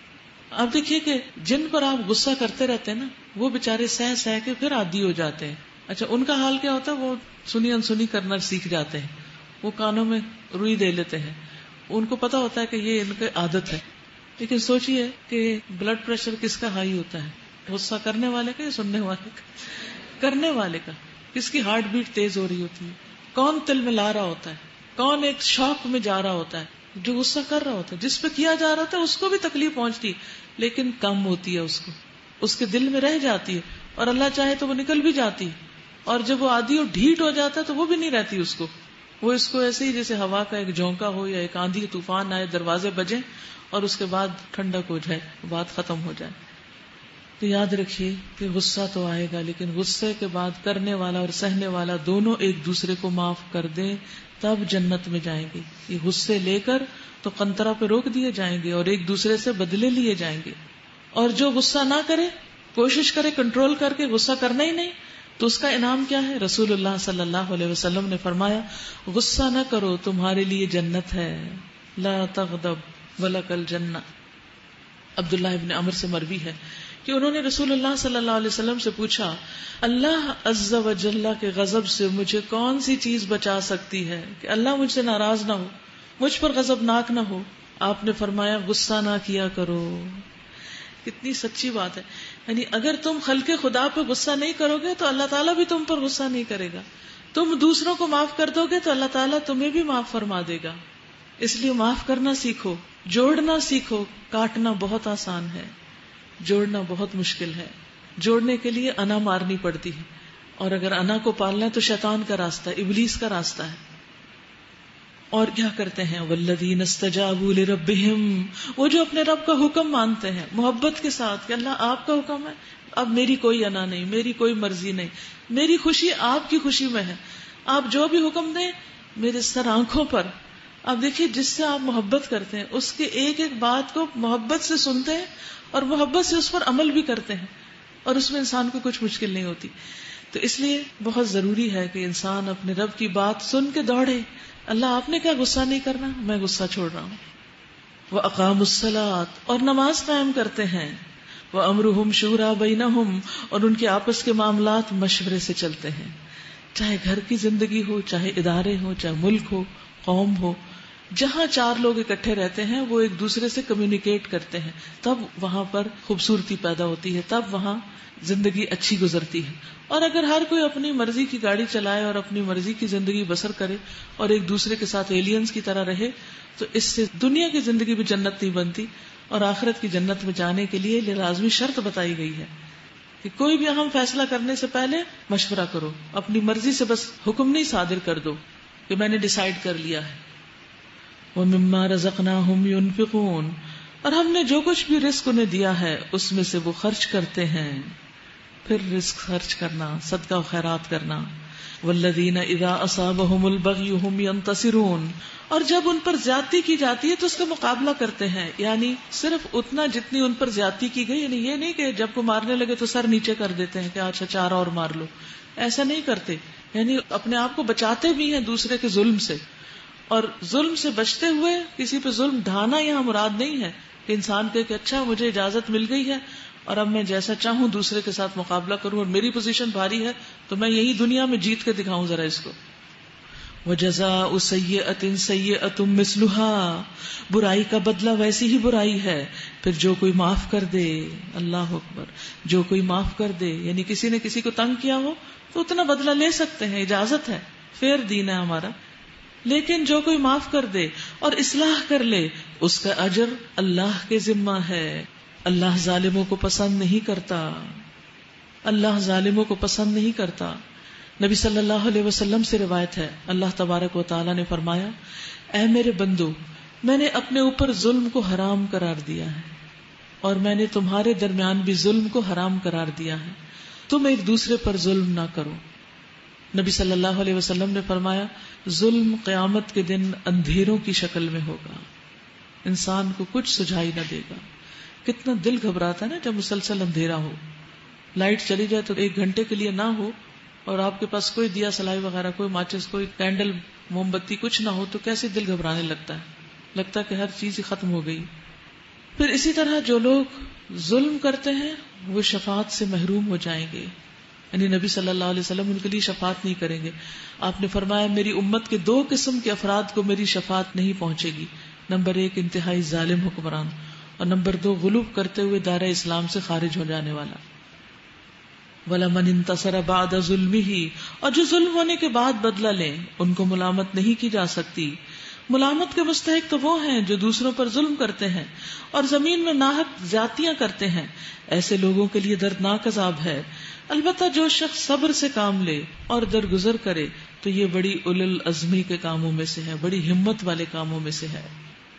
اب دیکھیے کہ جن پر آپ غصہ کرتے رہتے ہیں نا، وہ بےچارے سہ سہ کے پھر عادی ہو جاتے ہیں. اچھا، ان کا حال کیا ہوتا ہے؟ وہ سنی انسنی کرنا سیکھ جاتے ہیں، وہ کانوں میں روئی دے لیتے ہیں. ان کو پتا ہوتا ہے کہ یہ ان کی عادت ہے. لیکن سوچئے کہ بلڈ پریشر کس کا ہائی ہوتا ہے؟ غصہ کرنے والے کا یا سننے والے کا؟ کرنے والے کا. کس کی ہارٹ بیٹ تیز ہو رہی ہوتی ہے، کون تل میں لا رہا ہوتا ہے، کون ایک شوق میں جا رہا ہوتا ہے. جو غصہ کر رہا ہوتا ہے، جس پہ کیا جا رہا ہوتا ہے، اس کو بھی تکلیف پہنچتی ہے، لیکن کم ہوتی ہے، اس کے دل میں رہ جاتی ہے، اور اللہ چاہے تو وہ نکل بھی جاتی ہے. اور جب وہ عادی اور ڈھیٹ ہو جاتا ہے تو وہ بھی نہیں رہتی اس کو. وہ اس کو ایسے ہی جیسے ہوا کا ایک جھونکا ہو یا ایک آندھی طوفان آئے، دروازے بجے اور اس کے بعد ٹھنڈک ہو جائے، بات ختم ہو جائے. تو یاد رکھیے کہ غصہ تو آئے گا، لیکن غصے کے بعد کرنے والا اور سہنے والا دونوں ایک دوسرے کو معاف کر دیں، تب جنت میں جائیں گے. یہ غصے لے کر تو قنطرہ پہ روک دیے جائیں گے اور ایک دوسرے سے بدلے لیے جائیں گے. اور جو غصہ نہ کرے، کوشش کرے کنٹرول کر کے غصہ کرنا ہی نہیں، تو اس کا انعام کیا ہے؟ رسول اللہ صلی اللہ علیہ وسلم نے فرمایا، غصہ نہ کرو، تمہارے لیے جنت ہے. لا تغضب ولک الجنہ. عبداللہ ابن عمر سے مروی ہے کہ انہوں نے رسول اللہ صلی اللہ علیہ وسلم سے پوچھا، اللہ عز و جل کے غضب سے مجھے کون سی چیز بچا سکتی ہے کہ اللہ مجھ سے ناراض نہ ہو، مجھ پر غضبناک نہ ہو؟ آپ نے فرمایا، غصہ نہ کیا کرو. کتنی سچی بات ہے. یعنی اگر تم خلق خدا پہ غصہ نہیں کرو گے تو اللہ تعالیٰ بھی تم پر غصہ نہیں کرے گا. تم دوسروں کو معاف کر دو گے تو اللہ تعالیٰ تمہیں بھی معاف فرما دے گا. اس لیے معاف کرنا سیکھو، جوڑنا سیکھو. کاٹنا بہت آسان ہے، جوڑنا بہت مشکل ہے. جوڑنے کے لیے انا مارنی پڑتی ہے، اور اگر انا کو پالنا ہے تو شیطان کا راستہ ہے، ابلیس کا راستہ ہے. اور کیا کرتے ہیں؟ والذین استجابوا لربہم، وہ جو اپنے رب کا حکم مانتے ہیں محبت کے ساتھ کہ اللہ آپ کا حکم ہے، اب میری کوئی انا نہیں، میری کوئی مرضی نہیں، میری خوشی آپ کی خوشی میں ہے، آپ جو بھی حکم دیں میرے سر آنکھوں پر. آپ دیکھیے جس سے آپ محبت کرتے ہیں اس کے ایک ایک بات کو محبت سے سنتے ہیں اور محبت سے اس پر عمل بھی کرتے ہیں، اور اس میں انسان کو کچھ مشکل نہیں ہوتی. تو اس لیے بہت ضروری ہے کہ انسان اپنے رب کی بات سن کے دوڑے. اللہ آپ نے کیا غصہ نہیں کرنا، میں غصہ چھوڑ رہا ہوں. وَأَقَامُوا الصَّلَاةَ، اور نماز قائم کرتے ہیں. وَأَمْرُهُمْ شُورَىٰ بَيْنَهُمْ، اور ان کے آپس کے معاملات مشورے سے چلتے ہیں. چاہے گھر کی زندگی ہو، چاہے ادارے ہو، چاہے ملک ہو، قوم ہو، جہاں چار لوگ اکٹھے رہتے ہیں وہ ایک دوسرے سے کمیونیکیٹ کرتے ہیں، تب وہاں پر خوبصورتی پیدا ہوتی ہے، تب وہاں زندگی اچھی گزرتی ہے. اور اگر ہر کوئی اپنی مرضی کی گاڑی چلائے اور اپنی مرضی کی زندگی بسر کرے اور ایک دوسرے کے ساتھ ایلینز کی طرح رہے، تو اس سے دنیا کی زندگی بھی جنت نہیں بنتی، اور آخرت کی جنت میں جانے کے لیے لازمی شرط بتائی گئی ہے کہ کوئی بھی اہم فیصلہ کرنے سے پہلے مشورہ کرو، اپنی مرضی سے بس حکم نہیں صادر کر دو کہ میں نے ڈیسائیڈ کر لیا ہے. وَمِمَّا رَزَقْنَاهُمْ يُنْفِقُونَ، اور ہم نے جو کچھ بھی رزق انہیں دیا ہے اس میں سے وہ خرچ کرتے ہیں. پھر رزق خرچ کرنا، صدقہ و خیرات کرنا. وَالَّذِينَ إِذَا أَصَابَهُمُ الْبَغْيُ هُمْ يَنْتَصِرُونَ، اور جب ان پر زیادتی کی جاتی ہے تو اس کا مقابلہ کرتے ہیں، یعنی صرف اتنا جتنی ان پر زیادتی کی گئی، یعنی یہ نہیں کہ جب کو مارنے لگے تو سر نیچے کر دیتے ہیں کہ اچھا چار اور مار لو، ایسا نہیں کرتے. یعنی اپنے آپ کو بچاتے بھی ہیں دوسرے کے ظلم سے، اور ظلم سے بچتے ہوئے کسی پہ ظلم ڈھانا یہاں مراد نہیں ہے کہ انسان کہ اچھا مجھے اجازت مل گئی ہے اور اب میں جیسا چاہوں دوسرے کے ساتھ مقابلہ کروں، اور میری پوزیشن بھاری ہے تو میں یہی دنیا میں جیت کے دکھاؤں ذرا اس کو. وَجَزَاءُ سَيِّئَةٍ سَيِّئَةٌ مِثْلُهَا، برائی کا بدلہ ویسی ہی برائی ہے. پھر جو کوئی معاف کر دے، اللہ اکبر، جو کوئی معاف کر دے، یعنی کسی نے کسی کو تنگ کیا ہو تو اتنا بدلہ لے سکتے ہیں، اجازت ہے، فیر دین ہے ہمارا. لیکن جو کوئی معاف کر دے اور اصلاح کر لے اس کا اجر اللہ کے ذمہ ہے. اللہ ظالموں کو پسند نہیں کرتا، اللہ ظالموں کو پسند نہیں کرتا. نبی صلی اللہ علیہ وسلم سے روایت ہے، اللہ تبارک و تعالی نے فرمایا، اے میرے بندو، میں نے اپنے اوپر ظلم کو حرام قرار دیا ہے اور میں نے تمہارے درمیان بھی ظلم کو حرام قرار دیا ہے، تم ایک دوسرے پر ظلم نہ کرو. نبی صلی اللہ علیہ وسلم نے فرمایا، ظلم قیامت کے دن اندھیروں کی شکل میں ہوگا، انسان کو کچھ سجھائی نہ دے گا. کتنا دل گھبراتا ہے نا جب مسلسل اندھیرا ہو، لائٹ چلی جائے تو 1 گھنٹے کے لیے نہ ہو اور آپ کے پاس کوئی دیا سلائی وغیرہ، کوئی ماچس، کوئی کینڈل، موم بتی کچھ نہ ہو تو کیسے دل گھبرانے لگتا ہے، لگتا ہے کہ ہر چیز ہی ختم ہو گئی. پھر اسی طرح جو لوگ ظلم کرتے ہیں وہ شفاعت سے محروم ہو جائیں گے، یعنی نبی صلی اللہ علیہ وسلم ان کے لیے شفاعت نہیں کریں گے. آپ نے فرمایا، میری امت کے 2 قسم کے افراد کو میری شفاعت نہیں پہنچے گی. نمبر 1 انتہائی ظالم حکمران، اور نمبر 2 غلوب کرتے ہوئے دائرہ اسلام سے خارج ہو جانے والا. وَلَمَنِ انتَصَرَ بَعْدَ ظُلْمِهِ، اور جو ظلم ہونے کے بعد بدلہ لیں ان کو ملامت نہیں کی جا سکتی. ملامت کے مستحق تو وہ ہیں جو دوسروں پر ظلم کرتے ہیں اور زمین میں ناحق زیادتیاں کرتے ہیں، ایسے لوگوں کے لیے دردناک عذاب ہے. البتہ جو شخص صبر سے کام لے اور درگزر کرے تو یہ بڑی اولو العزمی کے کاموں میں سے ہے، بڑی ہمت والے کاموں میں سے ہے.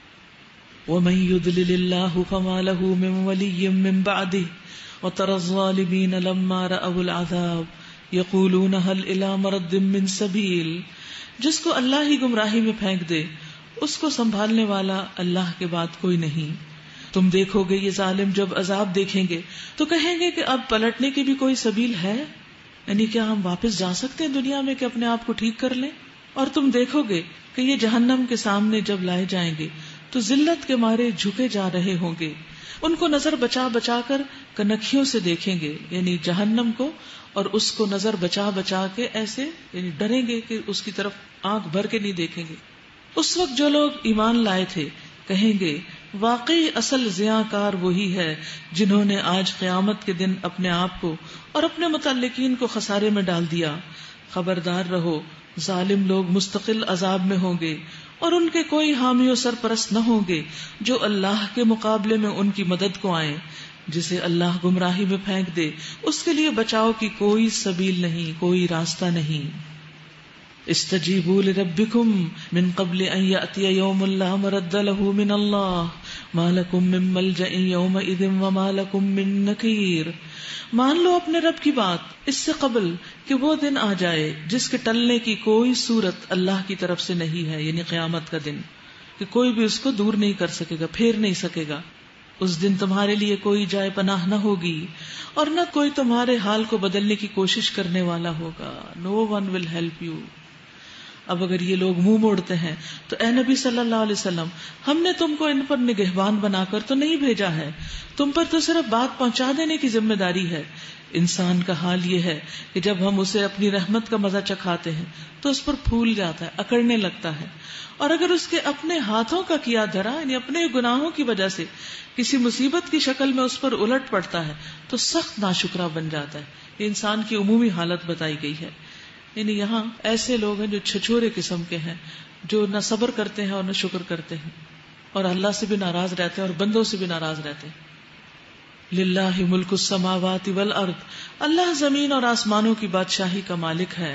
وَمَن يُضْلِلِ اللَّهُ فَمَا لَهُ مِن وَلِيٍّ مِّن بَعْدِهِ وَتَرَى الظَّالِمِينَ لَمَّا رَأَوُا الْعَذَابَ يَقُولُونَ هَلْ إِلَىٰ مَرَدٍ مِّن سَبِيلٍ، جس کو اللہ ہی گمراہی میں پھینک دے اس کو سنبھالنے والا اللہ کے بعد کوئی نہیں. تم دیکھو گے یہ ظالم جب عذاب دیکھیں گے تو کہیں گے کہ اب پلٹنے کی بھی کوئی سبیل ہے، یعنی کیا ہم واپس جا سکتے ہیں دنیا میں کہ اپنے آپ کو ٹھیک کر لیں. اور تم دیکھو گے کہ یہ جہنم کے سامنے جب لائے جائیں گے تو ذلت کے مارے جھکے جا رہے ہوں گے. ان کو نظر بچا بچا کر کنکھیوں سے دیکھیں گے، یعنی جہنم کو، اور اس کو نظر بچا بچا کے ایسے یعنی ڈریں گے کہ اس کی طرف آنکھ بھر کے نہیں دیکھیں گے. اس وقت جو لوگ ایمان لائے تھے کہیں گے، واقعی اصل زیاں کار وہی ہے جنہوں نے آج قیامت کے دن اپنے آپ کو اور اپنے متعلقین کو خسارے میں ڈال دیا. خبردار رہو، ظالم لوگ مستقل عذاب میں ہوں گے اور ان کے کوئی حامی و سرپرست نہ ہوں گے جو اللہ کے مقابلے میں ان کی مدد کو آئیں. جسے اللہ گمراہی میں پھینک دے اس کے لیے بچاؤ کی کوئی سبیل نہیں، کوئی راستہ نہیں. استجیبوا لربکم من قبل ان یأتی یوم لا مرد له من اللہ ما لکم من ملجأ یومئذ وما لکم من نکیر. مان لو اپنے رب کی بات اس سے قبل کہ وہ دن آ جائے جس کے ٹلنے کی کوئی صورت اللہ کی طرف سے نہیں ہے، یعنی قیامت کا دن، کہ کوئی بھی اس کو دور نہیں کر سکے گا، پھیر نہیں سکے گا. اس دن تمہارے لیے کوئی جائے پناہ نہ ہوگی اور نہ کوئی تمہارے حال کو بدلنے کی کوشش کرنے والا ہوگا. No one will help you. اب اگر یہ لوگ منہ موڑتے ہیں تو اے نبی صلی اللہ علیہ وسلم، ہم نے تم کو ان پر نگہبان بنا کر تو نہیں بھیجا ہے، تم پر تو صرف بات پہنچا دینے کی ذمہ داری ہے. انسان کا حال یہ ہے کہ جب ہم اسے اپنی رحمت کا مزہ چکھاتے ہیں تو اس پر پھول جاتا ہے، اکڑنے لگتا ہے، اور اگر اس کے اپنے ہاتھوں کا کیا دھرا، یعنی اپنے گناہوں کی وجہ سے کسی مصیبت کی شکل میں اس پر الٹ پڑتا ہے تو سخت ناشکرا بن جاتا ہے. یہ انسان کی عمومی حالت بتائی گئی ہے. یعنی یہاں ایسے لوگ ہیں جو چھچورے قسم کے ہیں، جو نہ صبر کرتے ہیں اور نہ شکر کرتے ہیں، اور اللہ سے بھی ناراض رہتے ہیں اور بندوں سے بھی ناراض رہتے ہیں. للہ ملک السماوات والارض، اللہ زمین اور آسمانوں کی بادشاہی کا مالک ہے.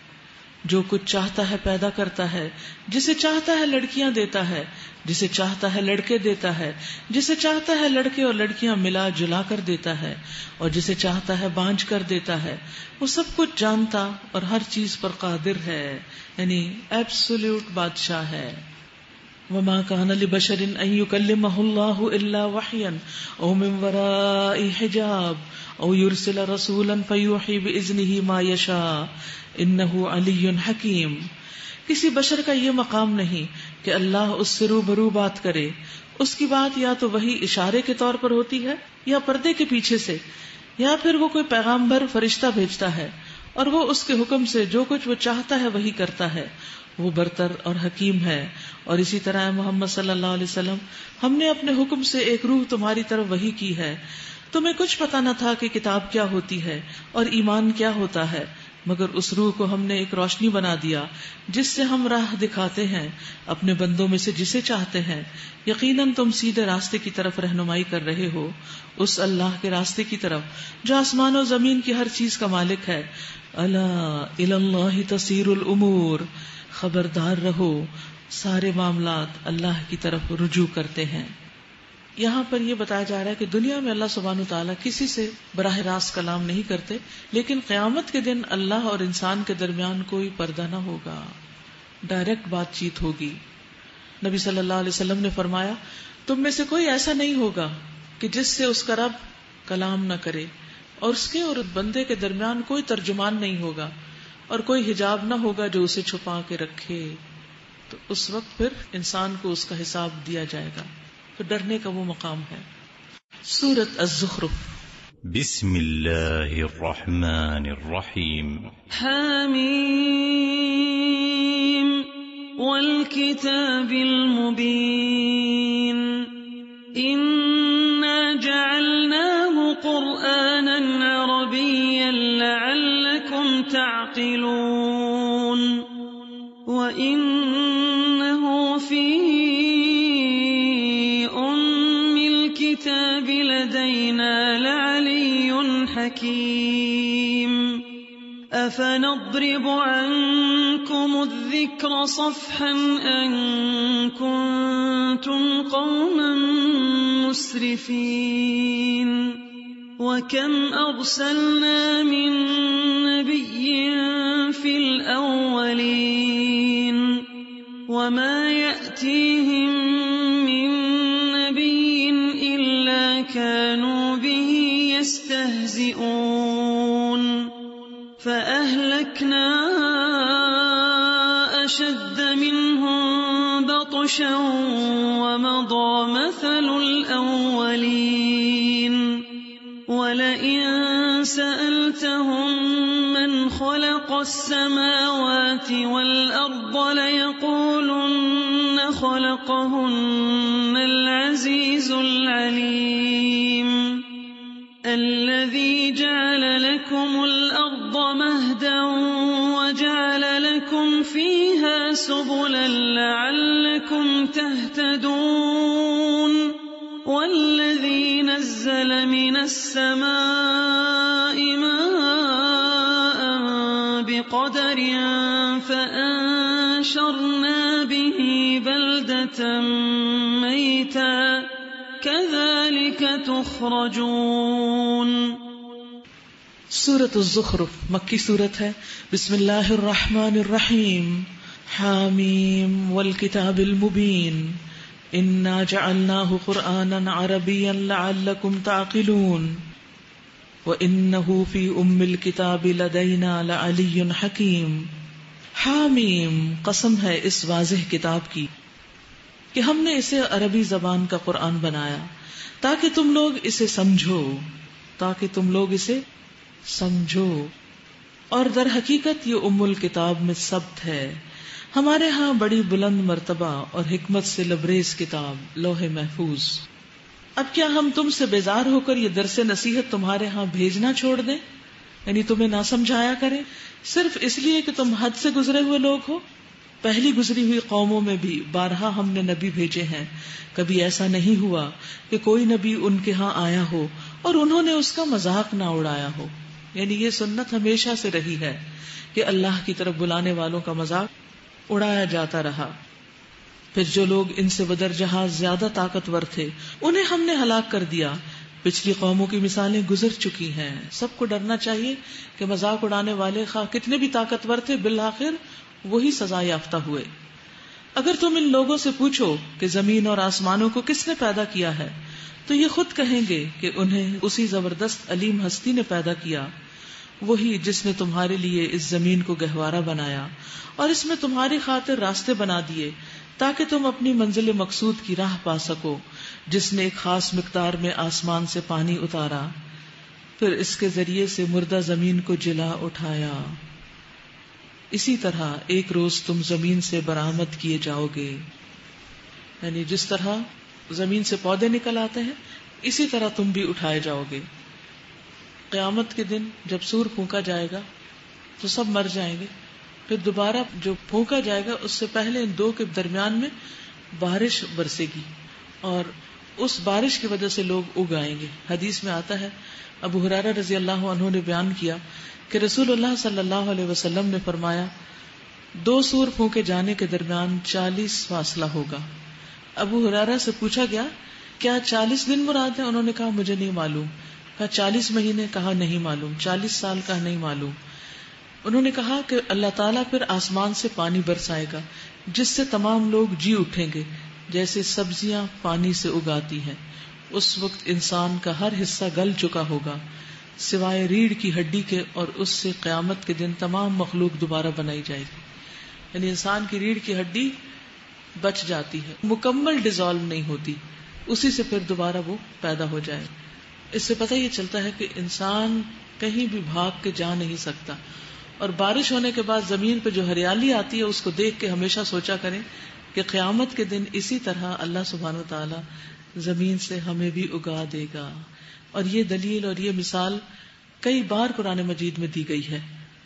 جو کچھ چاہتا ہے پیدا کرتا ہے، جسے چاہتا ہے لڑکیاں دیتا ہے، جسے چاہتا ہے لڑکے دیتا ہے، جسے چاہتا ہے لڑکے اور لڑکیاں ملا جلا کر دیتا ہے، اور جسے چاہتا ہے بانجھ کر دیتا ہے. وہ سب کچھ جانتا اور ہر چیز پر قادر ہے، یعنی ایبسولوٹ بادشاہ ہے. وما كان لبشر ان يكلمه الله الا وحيا او من وراء حجاب او يرسل رسولا فيوحي باذنه ما يشاء انه علي حكيم. کسی بشر کا یہ مقام نہیں کہ اللہ اس سے روبرو بات کرے. اس کی بات یا تو وہی اشارے کے طور پر ہوتی ہے یا پردے کے پیچھے سے، یا پھر وہ کوئی پیغامبر فرشتہ بھیجتا ہے اور وہ اس کے حکم سے جو کچھ وہ چاہتا ہے وہی کرتا ہے. وہ برتر اور حکیم ہے. اور اسی طرح محمد صلی اللہ علیہ وسلم، ہم نے اپنے حکم سے ایک روح تمہاری طرف وحی کی ہے. تمہیں کچھ پتا نہ تھا کہ کتاب کیا ہوتی ہے اور ایمان کیا ہوتا ہے، مگر اس روح کو ہم نے ایک روشنی بنا دیا جس سے ہم راہ دکھاتے ہیں اپنے بندوں میں سے جسے چاہتے ہیں. یقیناً تم سیدھے راستے کی طرف رہنمائی کر رہے ہو، اس اللہ کے راستے کی طرف جو آسمان و زمین کی ہر چیز کا مالک ہے. الا الی اللہ تصیر الامور، خبردار رہو سارے معاملات اللہ کی طرف رجوع کرتے ہیں. یہاں پر یہ بتایا جا رہا ہے کہ دنیا میں اللہ سبحانہ وتعالیٰ کسی سے براہ راست کلام نہیں کرتے، لیکن قیامت کے دن اللہ اور انسان کے درمیان کوئی پردہ نہ ہوگا، ڈائریکٹ بات چیت ہوگی. نبی صلی اللہ علیہ وسلم نے فرمایا، تم میں سے کوئی ایسا نہیں ہوگا کہ جس سے اس کا رب کلام نہ کرے، اور اس کے اور بندے کے درمیان کوئی ترجمان نہیں ہوگا، اور کوئی حجاب نہ ہوگا جو اسے چھپا کے رکھے. تو اس وقت پھر انسان کو اس کا حساب دیا جائے گا، تو ڈرنے کا وہ مقام ہے. سورۃ الزخرف. بسم اللہ الرحمن الرحیم. حامیم والکتاب المبین انا جعلناه قرآنا عربیا لعلکم تعقلون وإنه في أم الكتاب لدينا لعلي حكيم. أفنضرب عنكم الذكر صفحا أن كنتم قوما مسرفين. وكم أرسلنا من نبي في الأولين وما يأتيهم من نبي إلا كانوا به يستهزئون. فأهلكنا أشد منهم بطشا ومضى مثل الأولين. ولئن سألتهم من خلق السماوات والأرض ليقولن خلقهن العزيز العليم. الذي جعل لكم الأرض مهدا وجعل لكم فيها سبلا لعلكم تهتدون. والذي نزل من السماء ماء بقدر فأنشرنا به بلدة ميتا كذلك تخرجون. سورۃ الزخرف مکی سورت ہے. بسم اللہ الرحمن الرحیم. حامیم والکتاب المبین انا جعلناہ قرآنا عربیا لعلکم تعقلون وانہ فی ام الکتاب لدینا لعلی حکیم. حامیم قسم ہے اس واضح کتاب کی کہ ہم نے اسے عربی زبان کا قرآن بنایا تاکہ تم لوگ اسے سمجھو اور در حقیقت یہ ام الکتاب میں ثبت ہے ہمارے ہاں بڑی بلند مرتبہ اور حکمت سے لبریز کتاب لوح محفوظ. اب کیا ہم تم سے بیزار ہو کر یہ درس نصیحت تمہارے ہاں بھیجنا چھوڑ دیں، یعنی تمہیں نہ سمجھایا کریں صرف اس لیے کہ تم حد سے گزرے ہوئے لوگ ہو؟ پہلی گزری ہوئی قوموں میں بھی بارہا ہم نے نبی بھیجے ہیں، کبھی ایسا نہیں ہوا کہ کوئی نبی ان کے ہاں آیا ہو اور انہوں نے اس کا مذاق نہ اڑایا ہو. یعنی یہ سنت ہمیشہ سے رہی ہے کہ اللہ کی طرف بلانے والوں کا مذاق اڑایا جاتا رہا. پھر جو لوگ ان سے بدرجہ زیادہ طاقتور تھے انہیں ہم نے ہلاک کر دیا. پچھلی قوموں کی مثالیں گزر چکی ہیں. سب کو ڈرنا چاہیے کہ مذاق اڑانے والے خواہ کتنے بھی طاقتور تھے بالآخر وہی سزا یافتہ ہوئے. اگر تم ان لوگوں سے پوچھو کہ زمین اور آسمانوں کو کس نے پیدا کیا ہے تو یہ خود کہیں گے کہ انہیں اسی زبردست علیم ہستی نے پیدا کیا، وہی جس نے تمہارے لیے اس زمین کو گہوارہ بنایا اور اس میں تمہاری خاطر راستے بنا دیے تاکہ تم اپنی منزل مقصود کی راہ پا سکو، جس نے ایک خاص مقدار میں آسمان سے پانی اتارا، پھر اس کے ذریعے سے مردہ زمین کو جلا اٹھایا. اسی طرح ایک روز تم زمین سے برآمد کیے جاؤ گے. یعنی جس طرح زمین سے پودے نکل آتے ہیں اسی طرح تم بھی اٹھائے جاؤ گے. قیامت کے دن جب سور پھونکا جائے گا تو سب مر جائیں گے، پھر دوبارہ جو پھونکا جائے گا اس سے پہلے ان دو کے درمیان میں بارش برسے گی اور اس بارش کی وجہ سے لوگ اگ آئیں گے. حدیث میں آتا ہے، ابو ہریرہ رضی اللہ عنہ نے بیان کیا کہ رسول اللہ صلی اللہ علیہ وسلم نے فرمایا 2 سور پھونکے جانے کے درمیان 40 فاصلہ ہوگا. ابو ہریرہ سے پوچھا گیا کیا 40 دن مراد ہے؟ انہوں نے کہا مجھے نہیں معلوم. کہا 40 مہینے؟ کہا نہیں معلوم. 40 سال؟ کہا نہیں معلوم. انہوں نے کہا کہ اللہ تعالیٰ پھر آسمان سے پانی برسائے گا جس سے تمام لوگ جی اٹھیں گے جیسے سبزیاں پانی سے اگاتی ہیں. اس وقت انسان کا ہر حصہ گل چکا ہوگا سوائے ریڑھ کی ہڈی کے، اور اس سے قیامت کے دن تمام مخلوق دوبارہ بنائی جائے گی. یعنی انسان کی ریڑھ کی ہڈی بچ جاتی ہے، مکمل ڈیزالو نہیں ہوتی، اسی سے پھر دوبارہ وہ پیدا ہو جائے. اس سے پتہ یہ چلتا ہے کہ انسان کہیں بھی بھاگ کے جا نہیں سکتا. اور بارش ہونے کے بعد زمین پہ جو ہریالی آتی ہے اس کو دیکھ کے ہمیشہ سوچا کریں کہ قیامت کے دن اسی طرح اللہ سبحانہ و تعالی زمین سے ہمیں بھی اگا دے گا. اور یہ دلیل اور یہ مثال کئی بار قرآن مجید میں دی گئی ہے.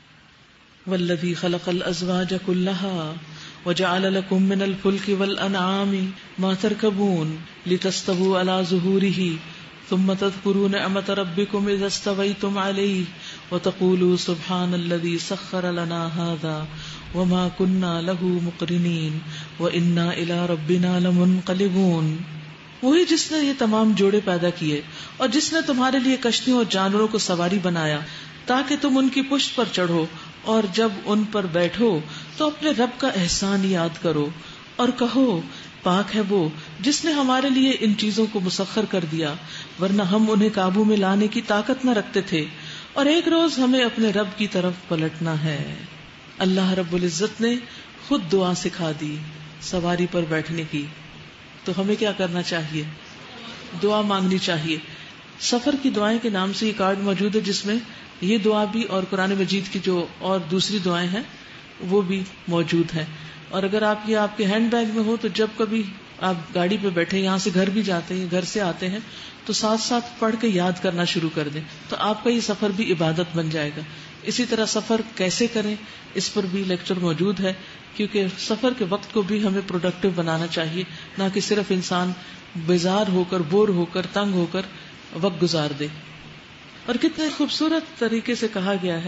والذی خلق الازواج کلها وجعل لكم من الفلك والانعام ما تركبون لتستووا على ظهوره ثم تذكروا نعمة ربكم اذا استويتم عليه وتقولوا سبحان الذي سخر لنا هذا وما كنا له مقرنين وإنا إلى ربنا لمنقلبون. وہی جس نے یہ تمام جوڑے پیدا کیے اور جس نے تمہارے لیے کشتیوں اور جانوروں کو سواری بنایا تاکہ تم ان کی پشت پر چڑھو اور جب ان پر بیٹھو تو اپنے رب کا احسان یاد کرو اور کہو پاک ہے وہ جس نے ہمارے لیے ان چیزوں کو مسخر کر دیا ورنہ ہم انہیں قابو میں لانے کی طاقت نہ رکھتے تھے اور ایک روز ہمیں اپنے رب کی طرف پلٹنا ہے. اللہ رب العزت نے خود دعا سکھا دی سواری پر بیٹھنے کی. تو ہمیں کیا کرنا چاہیے؟ دعا مانگنی چاہیے. سفر کی دعائیں کے نام سے یہ کارڈ موجود ہے جس میں یہ دعا بھی اور قرآن مجید کی جو اور دوسری دعائیں ہیں وہ بھی موجود ہیں. اور اگر آپ یہ آپ کے ہینڈ بیگ میں ہو تو جب کبھی آپ گاڑی پہ بیٹھے یہاں سے گھر بھی جاتے ہیں گھر سے آتے ہیں تو ساتھ ساتھ پڑھ کے یاد کرنا شروع کر دیں تو آپ کا یہ سفر بھی عبادت بن جائے گا. اسی طرح سفر کیسے کریں اس پر بھی لیکچر موجود ہے کیونکہ سفر کے وقت کو بھی ہمیں پروڈکٹیو بنانا چاہیے نہ کہ صرف انسان بیزار ہو کر بور ہو کر تنگ ہو کر وقت گزار دے. اور کتنے خوبصورت طریقے سے کہا گیا ہے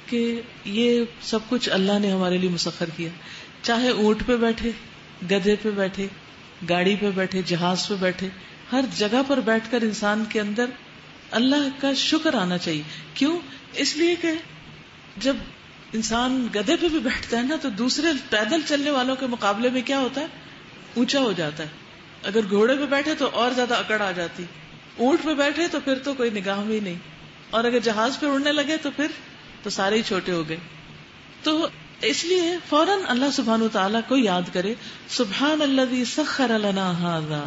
کہ یہ سب کچھ اللہ نے ہمارے لیے مسخر کیا. چاہے اونٹ پہ بیٹھے، گدھے پہ بیٹھے، گاڑی پہ بیٹھے، جہاز پہ بیٹھے، ہر جگہ پر بیٹھ کر انسان کے اندر اللہ کا شکر آنا چاہیے. کیوں؟ اس لیے کہ جب انسان گدھے پہ بھی بیٹھتا ہے نا تو دوسرے پیدل چلنے والوں کے مقابلے میں کیا ہوتا ہے؟ اونچا ہو جاتا ہے. اگر گھوڑے پہ بیٹھے تو اور زیادہ اکڑ آ جاتی، اونٹ پہ بیٹھے تو پھر تو کوئی نگاہ میں ہی نہیں، اور اگر جہاز پہ اڑنے لگے تو پھر تو سارے ہی چھوٹے ہو گئے. تو اس لیے فوراً اللہ سبحانہ و تعالیٰ کو یاد کرے، سبحان الذی سخر لنا ھذا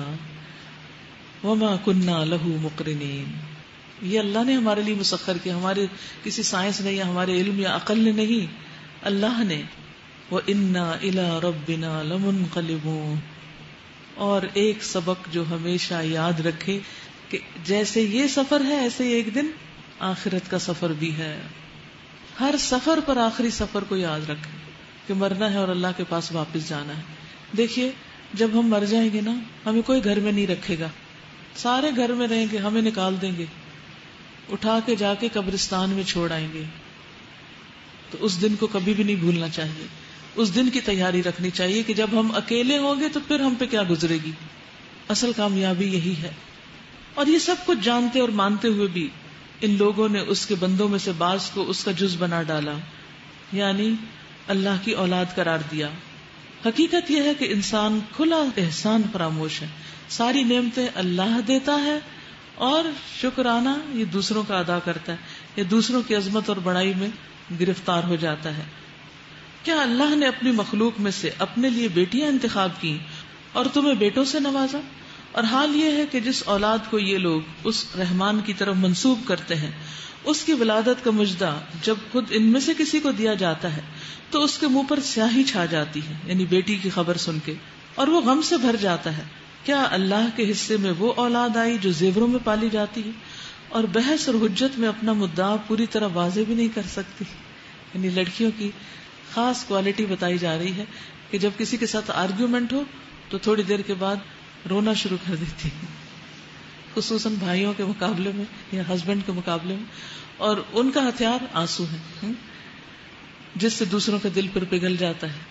وما کنا لہ مقرنین. یہ اللہ نے ہمارے لیے مسخر کیا، ہمارے کسی سائنس نے یا ہمارے علم یا عقل نے نہیں، اللہ نے. وَإِنَّا إِلَىٰ رَبِّنَا لَمُنْقَلِبُونَ. اور ایک سبق جو ہمیشہ یاد رکھے کہ جیسے یہ سفر ہے ایسے ہی ایک دن آخرت کا سفر بھی ہے. ہر سفر پر آخری سفر کو یاد رکھے کہ مرنا ہے اور اللہ کے پاس واپس جانا ہے. دیکھیے جب ہم مر جائیں گے نا، ہمیں کوئی گھر میں نہیں رکھے گا، سارے گھر میں رہیں گے، ہمیں نکال دیں گے، اٹھا کے جا کے قبرستان میں چھوڑ آئیں گے. تو اس دن کو کبھی بھی نہیں بھولنا چاہیے. اس دن کی تیاری رکھنی چاہیے کہ جب ہم اکیلے ہوں گے تو پھر ہم پہ کیا گزرے گی. اصل کامیابی یہی ہے. اور یہ سب کچھ جانتے اور مانتے ہوئے بھی ان لوگوں نے اس کے بندوں میں سے بعض کو اس کا جز بنا ڈالا، یعنی اللہ کی اولاد قرار دیا. حقیقت یہ ہے کہ انسان کھلا احسان فراموش ہے. ساری نعمتیں اللہ دیتا ہے اور شکرانہ یہ دوسروں کا ادا کرتا ہے، یہ دوسروں کی عظمت اور بڑائی میں گرفتار ہو جاتا ہے. کیا اللہ نے اپنی مخلوق میں سے اپنے لیے بیٹیاں انتخاب کی اور تمہیں بیٹوں سے نوازا؟ اور حال یہ ہے کہ جس اولاد کو یہ لوگ اس رحمان کی طرف منسوب کرتے ہیں، اس کی ولادت کا مجدہ جب خود ان میں سے کسی کو دیا جاتا ہے تو اس کے منہ پر سیاہی چھا جاتی ہے، یعنی بیٹی کی خبر سن کے، اور وہ غم سے بھر جاتا ہے. کیا اللہ کے حصے میں وہ اولاد آئی جو زیوروں میں پالی جاتی ہے اور بحث اور حجت میں اپنا مدعا پوری طرح واضح بھی نہیں کر سکتی؟ یعنی لڑکیوں کی خاص کوالٹی بتائی جا رہی ہے کہ جب کسی کے ساتھ آرگیومنٹ ہو تو تھوڑی دیر کے بعد رونا شروع کر دیتی ہیں، خصوصاً بھائیوں کے مقابلے میں یا ہسبینڈ کے مقابلے میں. اور ان کا ہتھیار آنسو ہے جس سے دوسروں کا دل پر پگھل جاتا ہے.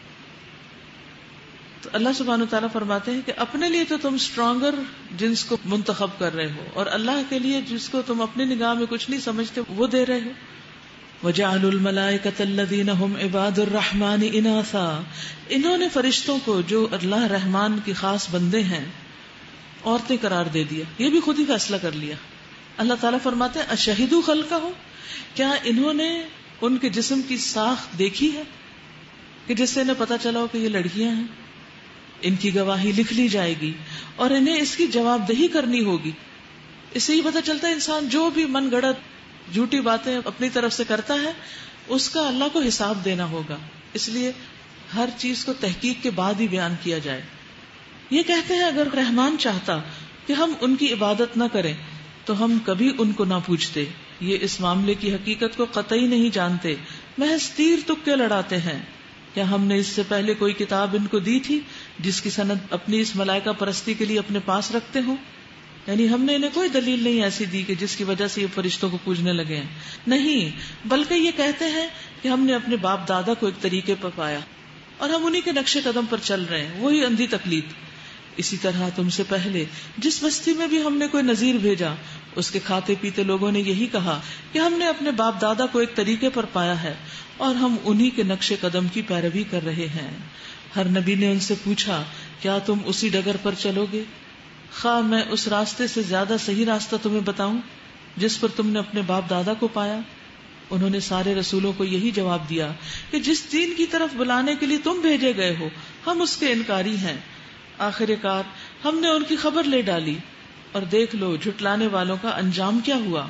تو اللہ سبحانہ وتعالیٰ فرماتے ہیں کہ اپنے لیے تو تم اسٹرانگر جنس کو منتخب کر رہے ہو اور اللہ کے لیے جس کو تم اپنی نگاہ میں کچھ نہیں سمجھتے وہ دے رہے ہو. وَجَعَلُوا الْمَلَائِكَةَ الَّذِينَ هُمْ عِبَادُ الرَّحْمَنِ إِنَاثًا. انہوں نے فرشتوں کو جو اللہ رحمان کی خاص بندے ہیں عورتیں قرار دے دیا. یہ بھی خود ہی فیصلہ کر لیا. اللہ تعالیٰ فرماتے ہیں اَشَهِدُوا خَلْقَهُمْ. کیا انہوں نے ان کے جسم کی ساخت دیکھی ہے کہ جس سے انہیں پتا چلا ہو کہ یہ لڑکیاں ہیں؟ ان کی گواہی لکھ لی جائے گی اور انہیں اس کی جواب دہی کرنی ہوگی. اس سے یہ پتا چلتا ہے انسان جو بھی من گڑت جھوٹی باتیں اپنی طرف سے کرتا ہے اس کا اللہ کو حساب دینا ہوگا. اس لیے ہر چیز کو تحقیق کے بعد ہی بیان کیا جائے. یہ کہتے ہیں اگر رحمان چاہتا کہ ہم ان کی عبادت نہ کریں تو ہم کبھی ان کو نہ پوچھتے. یہ اس معاملے کی حقیقت کو قطعی نہیں جانتے، محض تیر تکے لڑاتے ہیں. کیا ہم نے اس سے پہلے کوئی کتاب ان کو دی تھی جس کی سند اپنی اس ملائکہ پرستی کے لیے اپنے پاس رکھتے ہوں؟ یعنی ہم نے انہیں کوئی دلیل نہیں ایسی دی کہ جس کی وجہ سے یہ فرشتوں کو پوجنے لگے ہیں. نہیں، بلکہ یہ کہتے ہیں کہ ہم نے اپنے باپ دادا کو ایک طریقے پر پایا اور ہم انہی کے نقش قدم پر چل رہے ہیں، وہی اندھی تقلید. اسی طرح تم سے پہلے جس بستی میں بھی ہم نے کوئی نذیر بھیجا اس کے کھاتے پیتے لوگوں نے یہی کہا کہ ہم نے اپنے باپ دادا کو ایک طریقے پر پایا ہے اور ہم انہی کے نقش قدم کی پیروی کر رہے ہیں. ہر نبی نے ان سے پوچھا کیا تم اسی ڈگر پر چلو گے؟ خواہ میں اس راستے سے زیادہ صحیح راستہ تمہیں بتاؤں جس پر تم نے اپنے باپ دادا کو پایا؟ انہوں نے سارے رسولوں کو یہی جواب دیا کہ جس دین کی طرف بلانے کے لیے تم بھیجے گئے ہو ہم اس کے انکاری ہیں. آخر کار ہم نے ان کی خبر لے ڈالی اور دیکھ لو جھٹلانے والوں کا انجام کیا ہوا.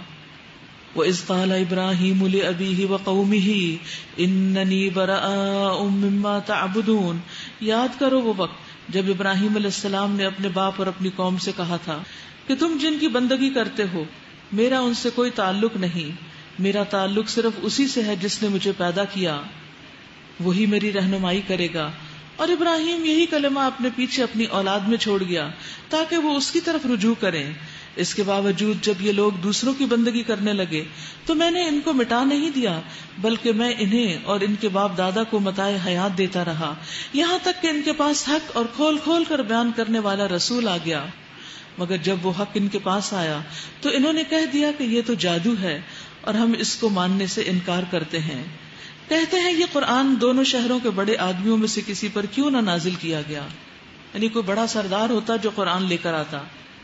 وَإِذْ قَالَ إِبْرَاهِيمُ لِأَبِيهِ وَقَوْمِهِ إِنَّنِي بَرَاءٌ مِّمَّا تَعْبُدُونَ. یاد کرو وہ وقت جب ابراہیم علیہ السلام نے اپنے باپ اور اپنی قوم سے کہا تھا کہ تم جن کی بندگی کرتے ہو میرا ان سے کوئی تعلق نہیں، میرا تعلق صرف اسی سے ہے جس نے مجھے پیدا کیا، وہی میری رہنمائی کرے گا اور ابراہیم یہی کلمہ اپنے پیچھے اپنی اولاد میں چھوڑ گیا تاکہ وہ اس کی طرف رجوع کریں. اس کے باوجود جب یہ لوگ دوسروں کی بندگی کرنے لگے تو میں نے ان کو مٹا نہیں دیا، بلکہ میں انہیں اور ان کے باپ دادا کو متاع حیات دیتا رہا، یہاں تک کہ ان کے پاس حق اور کھول کھول کر بیان کرنے والا رسول آ گیا. مگر جب وہ حق ان کے پاس آیا تو انہوں نے کہہ دیا کہ یہ تو جادو ہے اور ہم اس کو ماننے سے انکار کرتے ہیں. کہتے ہیں یہ قرآن دونوں شہروں کے بڑے آدمیوں میں سے کسی پر کیوں نہ نازل کیا گیا، یعنی کوئی بڑا سردار ہوتا جو قرآن لے کر آتا.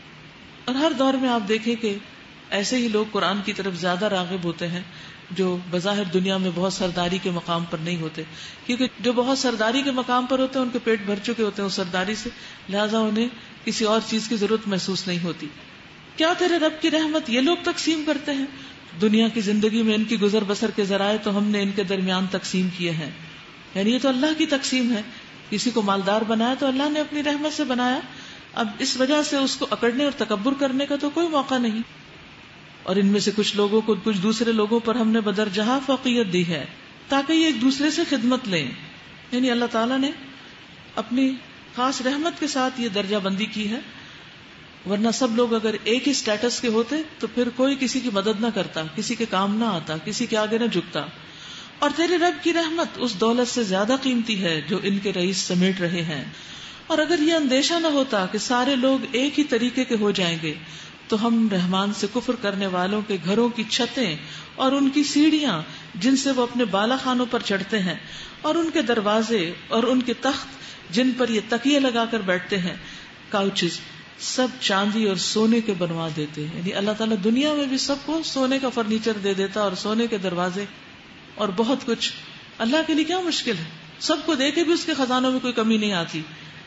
اور ہر دور میں آپ دیکھیں کہ ایسے ہی لوگ قرآن کی طرف زیادہ راغب ہوتے ہیں جو بظاہر دنیا میں بہت سرداری کے مقام پر نہیں ہوتے، کیونکہ جو بہت سرداری کے مقام پر ہوتے ہیں ان کے پیٹ بھر چکے ہوتے ہیں اس سرداری سے، لہٰذا انہیں کسی اور چیز کی ضرورت محسوس نہیں ہوتی. کیا تیرے رب کی رحمت یہ لوگ تقسیم کرتے ہیں؟ دنیا کی زندگی میں ان کی گزر بسر کے ذرائع تو ہم نے ان کے درمیان تقسیم کیے ہیں. یعنی یہ تو اللہ کی تقسیم ہے. کسی کو مالدار بنایا تو اللہ نے اپنی رحمت سے بنایا، اب اس وجہ سے اس کو اکڑنے اور تکبر کرنے کا تو کوئی موقع نہیں. اور ان میں سے کچھ لوگوں کو کچھ دوسرے لوگوں پر ہم نے بدرجہ فوقیت دی ہے تاکہ یہ ایک دوسرے سے خدمت لیں. یعنی اللہ تعالیٰ نے اپنی خاص رحمت کے ساتھ یہ درجہ بندی کی ہے، ورنہ سب لوگ اگر ایک ہی سٹیٹس کے ہوتے تو پھر کوئی کسی کی مدد نہ کرتا، کسی کے کام نہ آتا، کسی کے آگے نہ جھکتا. اور تیرے رب کی رحمت اس دولت سے زیادہ قیمتی ہے جو ان کے رئیس سمیٹ رہے ہیں. اور اگر یہ اندیشہ نہ ہوتا کہ سارے لوگ ایک ہی طریقے کے ہو جائیں گے تو ہم رحمان سے کفر کرنے والوں کے گھروں کی چھتیں اور ان کی سیڑھیاں جن سے وہ اپنے بالا خانوں پر چڑھتے ہیں اور ان کے دروازے اور ان کے تخت جن پر یہ تکیے لگا کر بیٹھتے ہیں، کاؤچز، سب چاندی اور سونے کے بنوا دیتے. یعنی اللہ تعالیٰ دنیا میں بھی سب کو سونے کا فرنیچر دے دیتا اور سونے کے دروازے اور بہت کچھ. اللہ کے لیے کیا مشکل ہے، سب کو دے کے بھی اس کے خزانوں میں کوئی کمی نہیں آتی.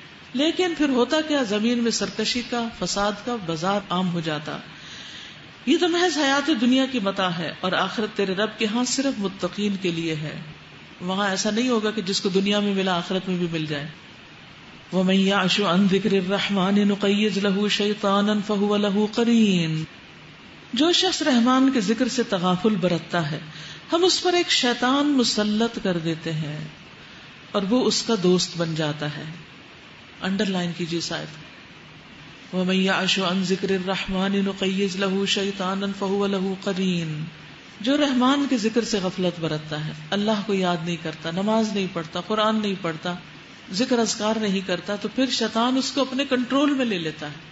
لیکن پھر ہوتا کیا، زمین میں سرکشی کا، فساد کا بازار عام ہو جاتا. یہ تو محض حیات دنیا کی متاع ہے اور آخرت تیرے رب کے ہاں صرف متقین کے لیے ہے. وہاں ایسا نہیں ہوگا کہ جس کو دنیا میں ملا آخرت میں بھی مل جائے. وَمَن يَعْشُ عَن ذِكْرِ الرَّحْمَنِ نُقَيِّضْ لَهُ شَيْطَانًا فَهُوَ لَهُ قَرِينٌ. جو شخص رحمان کے ذکر سے تغافل برتتا ہے ہم اس پر ایک شیطان مسلط کر دیتے ہیں اور وہ اس کا دوست بن جاتا ہے. انڈر لائن کیجیے شاید. وَمَن يَعْشُ عَن ذِكْرِ الرَّحْمَنِ نُقَيِّضْ لَهُ شَيْطَانًا فَهُوَ لَهُ قَرِينٌ. جو رحمان کے ذکر سے غفلت برتتا ہے، اللہ کو یاد نہیں کرتا، نماز نہیں پڑھتا، قرآن نہیں پڑھتا، ذکر اذکار نہیں کرتا، تو پھر شیطان اس کو اپنے کنٹرول میں لے لیتا ہے.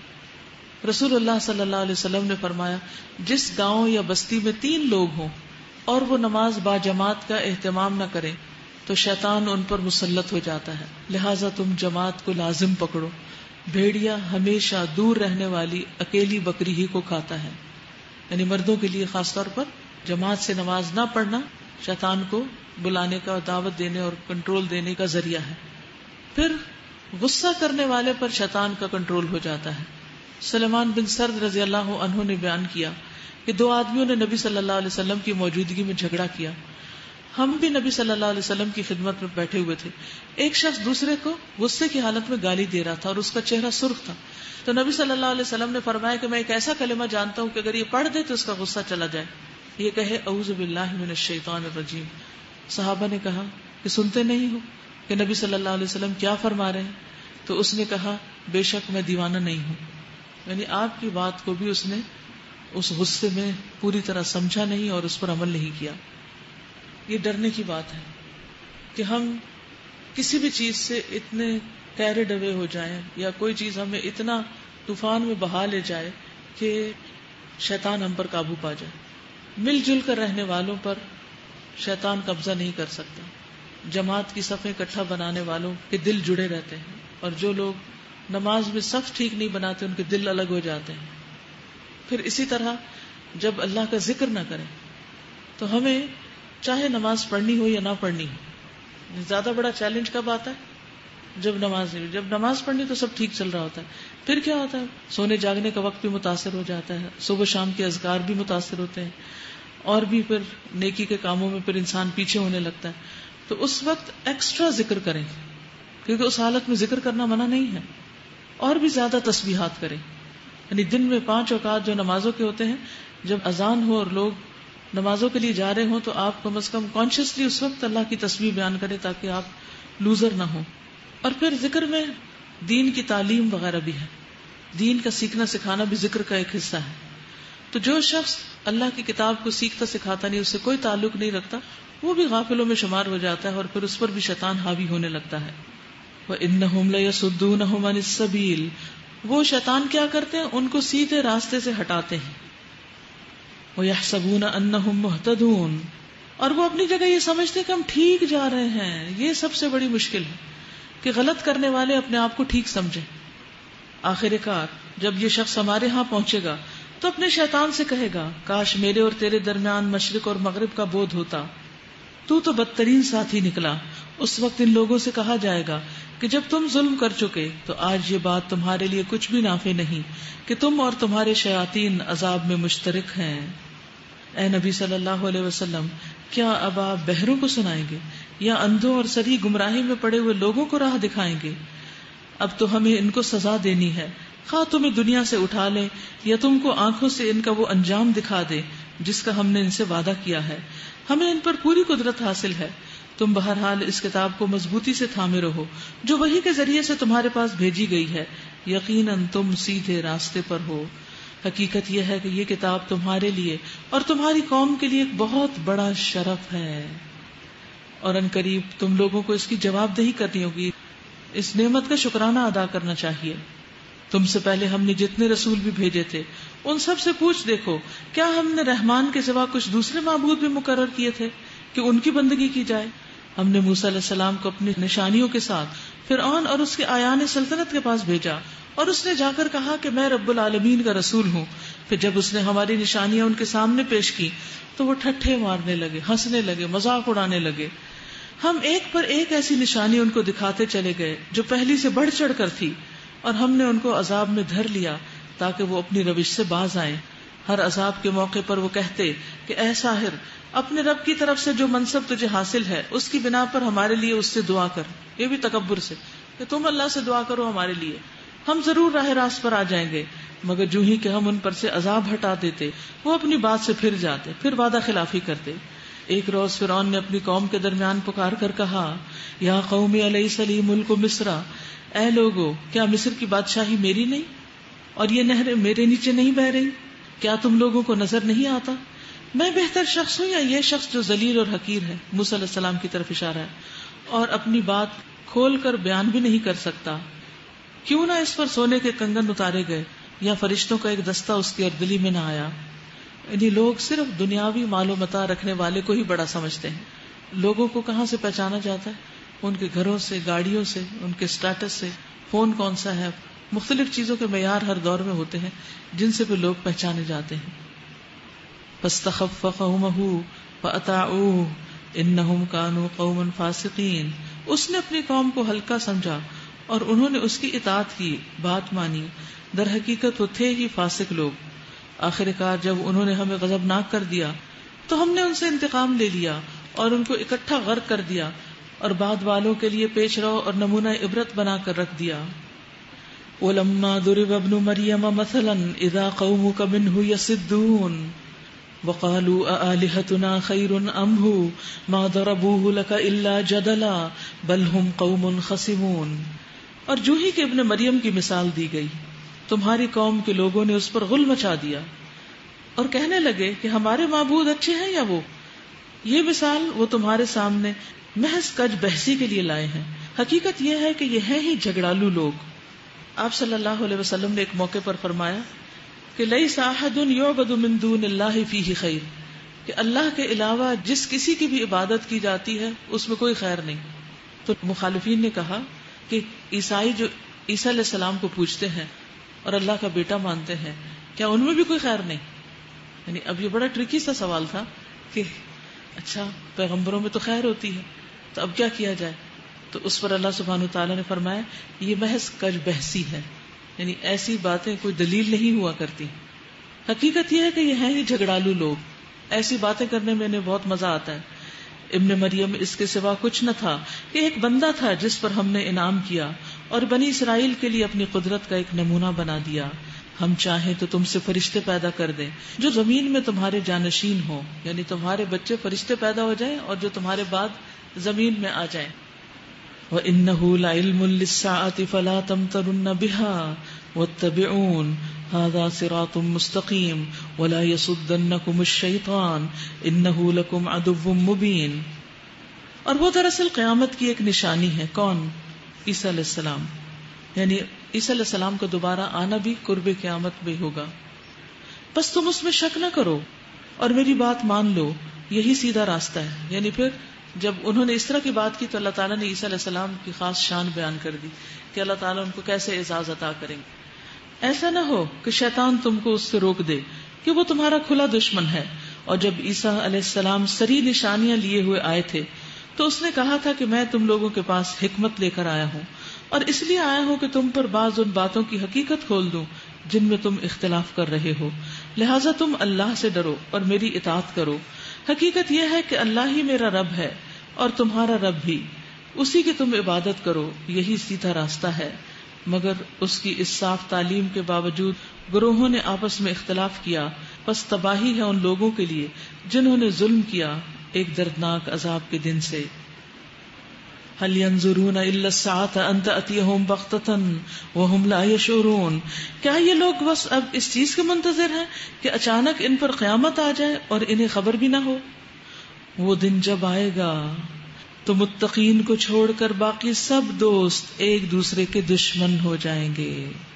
رسول اللہ صلی اللہ علیہ وسلم نے فرمایا جس گاؤں یا بستی میں 3 لوگ ہوں اور وہ نماز با جماعت کا اہتمام نہ کریں تو شیطان ان پر مسلط ہو جاتا ہے. لہٰذا تم جماعت کو لازم پکڑو. بھیڑیا ہمیشہ دور رہنے والی اکیلی بکری ہی کو کھاتا ہے. یعنی مردوں کے لیے خاص طور پر جماعت سے نماز نہ پڑھنا شیطان کو بلانے کا، دعوت دینے اور کنٹرول دینے کا ذریعہ ہے. پھر غصہ کرنے والے پر شیطان کا کنٹرول ہو جاتا ہے. سلیمان بن سرد رضی اللہ عنہ نے بیان کیا کہ 2 آدمیوں نے نبی صلی اللہ علیہ وسلم کی موجودگی میں جھگڑا کیا. ہم بھی نبی صلی اللہ علیہ وسلم کی خدمت میں بیٹھے ہوئے تھے. ایک شخص دوسرے کو غصے کی حالت میں گالی دے رہا تھا اور اس کا چہرہ سرخ تھا. تو نبی صلی اللہ علیہ وسلم نے فرمایا کہ میں ایک ایسا کلمہ جانتا ہوں کہ اگر یہ پڑھ دے تو اس کا غصہ چلا جائے. یہ کہے اعوذ باللہ من الشیطان الرجیم. صحابہ نے کہا کہ سنتے نہیں ہو کہ نبی صلی اللہ علیہ وسلم کیا فرما رہے ہیں؟ تو اس نے کہا بے شک میں دیوانہ نہیں ہوں. یعنی آپ کی بات کو بھی اس نے اس غصے میں پوری طرح سمجھا نہیں اور اس پر عمل نہیں کیا. یہ ڈرنے کی بات ہے کہ ہم کسی بھی چیز سے اتنے کیریڈ اوے ہو جائیں یا کوئی چیز ہمیں اتنا طوفان میں بہا لے جائے کہ شیطان ہم پر قابو پا جائے. مل جل کر رہنے والوں پر شیطان قبضہ نہیں کر سکتا. جماعت کی صفیں اکٹھا بنانے والوں کے دل جڑے رہتے ہیں اور جو لوگ نماز میں صف ٹھیک نہیں بناتے ان کے دل الگ ہو جاتے ہیں. پھر اسی طرح جب اللہ کا ذکر نہ کریں تو ہمیں چاہے نماز پڑھنی ہو یا نہ پڑھنی ہو. زیادہ بڑا چیلنج کب آتا ہے؟ جب نماز پڑھنی تو سب ٹھیک چل رہا ہوتا ہے. پھر کیا ہوتا ہے؟ سونے جاگنے کا وقت بھی متاثر ہو جاتا ہے، صبح شام کے اذکار بھی متاثر ہوتے ہیں اور بھی پھر نیکی کے کاموں میں پھر انسان پیچھے ہونے لگتا ہے. تو اس وقت ایکسٹرا ذکر کریں کیونکہ اس حالت میں ذکر کرنا منع نہیں ہے. اور بھی زیادہ تسبیحات کریں. یعنی دن میں 5 اوقات جو نمازوں کے ہوتے ہیں جب اذان ہو اور لوگ نمازوں کے لیے جا رہے ہوں تو آپ کم از کم کانشیسلی اس وقت اللہ کی تسبیح بیان کریں تاکہ آپ لوزر نہ ہوں. اور پھر ذکر میں دین کی تعلیم وغیرہ بھی ہے، دین کا سیکھنا سکھانا بھی ذکر کا ایک حصہ ہے. تو جو شخص اللہ کی کتاب کو سیکھتا سکھاتا نہیں، اس سے کوئی تعلق نہیں رکھتا، وہ بھی غافلوں میں شمار ہو جاتا ہے، اور پھر اس پر بھی شیطان حاوی ہونے لگتا ہے. وَإِنَّهُمْ لَيَصُدُّونَهُمْ عَنِ السَّبِيلِ، وہ شیطان کیا کرتے ہیں؟ ان کو سیدھے راستے سے ہٹاتے ہیں. وَيَحْسَبُونَ أَنَّهُمْ مُهْتَدُونَ، اور وہ اپنی جگہ یہ سمجھتے کہ ہم ٹھیک جا رہے ہیں. یہ سب سے بڑی مشکل ہے کہ غلط کرنے والے اپنے آپ کو ٹھیک سمجھیں. آخر کار جب یہ شخص ہمارے ہاں پہنچے گا تو اپنے شیطان سے کہے گا کاش میرے اور تیرے درمیان مشرق اور مغرب کا بودھ ہوتا، تو بدترین ساتھی نکلا. اس وقت ان لوگوں سے کہا جائے گا کہ جب تم ظلم کر چکے تو آج یہ بات تمہارے لیے کچھ بھی نافع نہیں کہ تم اور تمہارے شیاطین عذاب میں مشترک ہیں. اے نبی صلی اللہ علیہ وسلم، کیا اب آپ بہروں کو سنائیں گے یا اندھوں اور سری گمراہی میں پڑے ہوئے لوگوں کو راہ دکھائیں گے؟ اب تو ہمیں ان کو سزا دینی ہے، خواہ تمہیں دنیا سے اٹھا لیں یا تم کو آنکھوں سے ان کا وہ انجام دکھا دے جس کا ہم نے ان سے وعدہ کیا ہے. ہمیں ان پر پوری قدرت حاصل ہے. تم بہرحال اس کتاب کو مضبوطی سے تھامے رہو جو وحی کے ذریعے سے تمہارے پاس بھیجی گئی ہے. یقیناً تم سیدھے راستے پر ہو. حقیقت یہ ہے کہ یہ کتاب تمہارے لیے اور تمہاری قوم کے لیے ایک بہت بڑا شرف ہے، اور ان قریب تم لوگوں کو اس کی جواب دہی کرنی ہوگی. اس نعمت کا شکرانہ ادا کرنا چاہیے. تم سے پہلے ہم نے جتنے رسول بھی بھیجے تھے ان سب سے پوچھ دیکھو کیا ہم نے رحمان کے سوا کچھ دوسرے معبود بھی مقرر کیے تھے کہ ان کی بندگی کی جائے. ہم نے موسیٰ علیہ السلام کو اپنی نشانیوں کے ساتھ فرعون اور اس کے آیان سلطنت کے پاس بھیجا، اور اس نے جا کر کہا کہ میں رب العالمین کا رسول ہوں. پھر جب اس نے ہماری نشانیاں ان کے سامنے پیش کی تو وہ ٹھٹھے مارنے لگے، ہنسنے لگے، مذاق اڑانے لگے. ہم ایک پر ایک ایسی نشانی ان کو دکھاتے چلے گئے جو پہلی سے بڑھ چڑھ کر تھی، اور ہم نے ان کو عذاب میں دھر لیا تاکہ وہ اپنی روش سے باز آئیں. ہر عذاب کے موقع پر وہ کہتے کہ اے ساحر، اپنے رب کی طرف سے جو منصب تجھے حاصل ہے اس کی بنا پر ہمارے لیے اس سے دعا کر. یہ بھی تکبر سے کہ تم اللہ سے دعا کرو ہمارے لیے، ہم ضرور راہ راست پر آ جائیں گے. مگر جو ہی کہ ہم ان پر سے عذاب ہٹا دیتے وہ اپنی بات سے پھر جاتے، پھر وعدہ خلافی کرتے. ایک روز فرعون نے اپنی قوم کے درمیان پکار کر کہا یا قوم الیس لی ملک مصر، اے لوگو کیا مصر کی بادشاہی میری نہیں اور یہ نہریں میرے نیچے نہیں بہ رہی؟ کیا تم لوگوں کو نظر نہیں آتا میں بہتر شخص ہوں یا یہ شخص جو ذلیل اور حقیر ہے؟ موسیٰ علیہ السلام کی طرف اشارہ ہے. اور اپنی بات کھول کر بیان بھی نہیں کر سکتا. کیوں نہ اس پر سونے کے کنگن اتارے گئے یا فرشتوں کا ایک دستہ اس کی اردلی میں نہ آیا. یعنی لوگ صرف دنیاوی مال و متاع رکھنے والے کو ہی بڑا سمجھتے ہیں. لوگوں کو کہاں سے پہچانا جاتا ہے؟ ان کے گھروں سے، گاڑیوں سے، ان کے سٹیٹس سے، فون کون سا ہے. مختلف چیزوں کے معیار ہر دور میں ہوتے ہیں جن سے بھی لوگ پہچانے جاتے ہیں. فاستخف قومه فاطاعوه انهم كانوا قوما فاسقين، اس نے اپنی قوم کو ہلکا سمجھا اور انہوں نے اس کی اطاعت کی، بات مانی. در حقیقت وہ تھے ہی فاسق لوگ. آخر کار جب انہوں نے ہمیں غضبناک کر دیا تو ہم نے ان سے انتقام لے لیا اور ان کو اکٹھا غرق کر دیا اور بعد والوں کے لیے پیش رو اور نمونہ عبرت بنا کر رکھ دیا. وَلَمَّا ضُرِبَ ابْنُ مَرْيَمَ مَثَلًا إِذَا قَوْمُكَ مِنْهُ يَصِدُّونَ وَقَالُوا أَآلِهَتُنَا خَيْرٌ أَمْ هُوَ مَا ضَرَبُوهُ لَكَ إِلَّا جَدَلًا بَلْ هُمْ قَوْمٌ خَصِمُونَ. اور جو ہی کہ ابن مریم کی مثال دی گئی، تمہاری قوم کے لوگوں نے اس پر غل مچا دیا اور کہنے لگے کہ ہمارے معبود اچھے ہیں یا وہ. یہ مثال وہ تمہارے سامنے محض کج بحثی کے لیے لائے ہیں. حقیقت یہ ہے کہ یہ ہیں ہی جھگڑالو لوگ. آپ صلی اللہ علیہ وسلم نے ایک موقع پر فرمایا کہ لیس احد یعبد من دون اللہ فیہ خیر، کہ اللہ کے علاوہ جس کسی کی بھی عبادت کی جاتی ہے اس میں کوئی خیر نہیں. تو مخالفین نے کہا کہ عیسائی جو عیسیٰ علیہ السلام کو پوجتے ہیں اور اللہ کا بیٹا مانتے ہیں، کیا ان میں بھی کوئی خیر نہیں؟ یعنی اب یہ بڑا ٹرکی سا سوال تھا کہ اچھا پیغمبروں میں تو خیر ہوتی ہے تو اب کیا کیا جائے؟ تو اس پر اللہ سبحانہ وتعالیٰ نے فرمایا یہ محض کج بحثی ہے، یعنی ایسی باتیں کوئی دلیل نہیں ہوا کرتی. حقیقت یہ ہے کہ یہ ہیں ہی جھگڑالو لوگ. ایسی باتیں کرنے میں انہیں بہت مزہ آتا ہے. ابن مریم اس کے سوا کچھ نہ تھا کہ ایک بندہ تھا جس پر ہم نے انعام کیا اور بنی اسرائیل کے لیے اپنی قدرت کا ایک نمونہ بنا دیا. ہم چاہیں تو تم سے فرشتے پیدا کر دیں جو زمین میں تمہارے جانشین ہوں، یعنی تمہارے بچے فرشتے پیدا ہو جائیں اور جو تمہارے بعد زمین میں آ جائیں. وَإِنَّهُ لَعِلْمٌ لِلسَّاعَةِ فَلَا تَمْتَرُنَّ بِهَا وَاتَّبِعُونِ هَذَا صِرَاطٌ مُسْتَقِيمٌ وَلَا يَصُدَّنَّكُمُ الشَّيْطَانُ إِنَّهُ لَكُمْ عَدُوٌّ مُبِينٌ. اور وہ دراصل قیامت کی ایک نشانی ہے. کون؟ عیسیٰ علیہ السلام. یعنی عیسیٰ علیہ السلام کا دوبارہ آنا بھی قرب قیامت میں ہوگا. بس تم اس میں شک نہ کرو اور میری بات مان لو، یہی سیدھا راستہ ہے. یعنی پھر جب انہوں نے اس طرح کی بات کی تو اللہ تعالیٰ نے عیسیٰ علیہ السلام کی خاص شان بیان کر دی کہ اللہ تعالیٰ ان کو کیسے اعزاز عطا کریں گے. ایسا نہ ہو کہ شیطان تم کو اس سے روک دے کہ وہ تمہارا کھلا دشمن ہے. اور جب عیسیٰ علیہ السلام سری نشانیاں لیے ہوئے آئے تھے تو اس نے کہا تھا کہ میں تم لوگوں کے پاس حکمت لے کر آیا ہوں، اور اس لیے آیا ہوں کہ تم پر بعض ان باتوں کی حقیقت کھول دوں جن میں تم اختلاف کر رہے ہو. لہٰذا تم اللہ سے ڈرو اور میری اطاعت کرو. حقیقت یہ ہے کہ اللہ ہی میرا رب ہے اور تمہارا رب بھی، اسی کی تم عبادت کرو، یہی سیدھا راستہ ہے. مگر اس کی اس صاف تعلیم کے باوجود گروہوں نے آپس میں اختلاف کیا، پس تباہی ہے ان لوگوں کے لیے جنہوں نے ظلم کیا ایک دردناک عذاب کے دن سے. هل ينظرون الا الساعة ان تأتيهم بغتة وهم لا يشعرون. کیا یہ لوگ بس اب اس چیز کے منتظر ہیں کہ اچانک ان پر قیامت آ جائے اور انہیں خبر بھی نہ ہو؟ وہ دن جب آئے گا تو متقین کو چھوڑ کر باقی سب دوست ایک دوسرے کے دشمن ہو جائیں گے.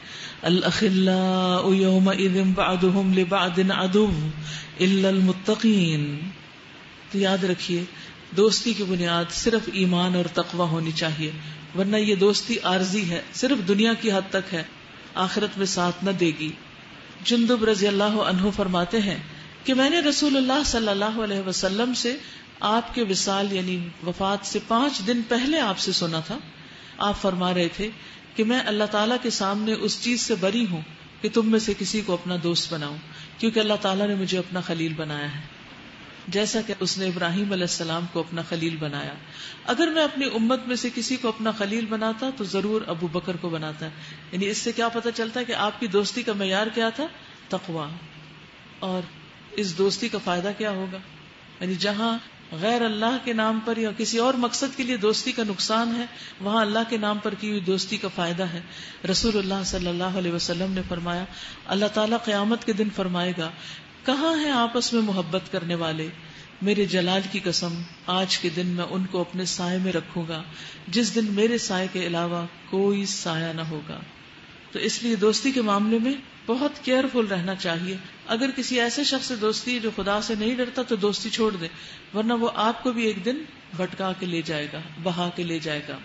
الاخلاء يومئذ بعضهم لبعض عدو الا المتقین. تو یاد رکھیے دوستی کی بنیاد صرف ایمان اور تقوی ہونی چاہیے، ورنہ یہ دوستی عارضی ہے، صرف دنیا کی حد تک ہے، آخرت میں ساتھ نہ دے گی. جندب رضی اللہ عنہ فرماتے ہیں کہ میں نے رسول اللہ صلی اللہ علیہ وسلم سے آپ کے وصال یعنی وفات سے 5 دن پہلے آپ سے سنا تھا. آپ فرما رہے تھے کہ میں اللہ تعالیٰ کے سامنے اس چیز سے بری ہوں کہ تم میں سے کسی کو اپنا دوست بناؤں، کیونکہ اللہ تعالیٰ نے مجھے اپنا خلیل بنایا ہے جیسا کہ اس نے ابراہیم علیہ السلام کو اپنا خلیل بنایا. اگر میں اپنی امت میں سے کسی کو اپنا خلیل بناتا تو ضرور ابو بکر کو بناتا. یعنی اس سے کیا پتہ چلتا ہے کہ آپ کی دوستی کا معیار کیا تھا؟ تقویٰ. اور اس دوستی کا فائدہ کیا ہوگا؟ یعنی جہاں غیر اللہ کے نام پر یا کسی اور مقصد کے لیے دوستی کا نقصان ہے، وہاں اللہ کے نام پر کی ہوئی دوستی کا فائدہ ہے. رسول اللہ صلی اللہ علیہ وسلم نے فرمایا اللہ تعالیٰ قیامت کے دن فرمائے گا کہاں ہیں آپس میں محبت کرنے والے؟ میرے جلال کی قسم آج کے دن میں ان کو اپنے سائے میں رکھوں گا جس دن میرے سائے کے علاوہ کوئی سایہ نہ ہوگا. تو اس لیے دوستی کے معاملے میں بہت کیئرفل رہنا چاہیے. اگر کسی ایسے شخص سے دوستی جو خدا سے نہیں ڈرتا تو دوستی چھوڑ دے، ورنہ وہ آپ کو بھی ایک دن بھٹکا کے لے جائے گا، بہا کے لے جائے گا.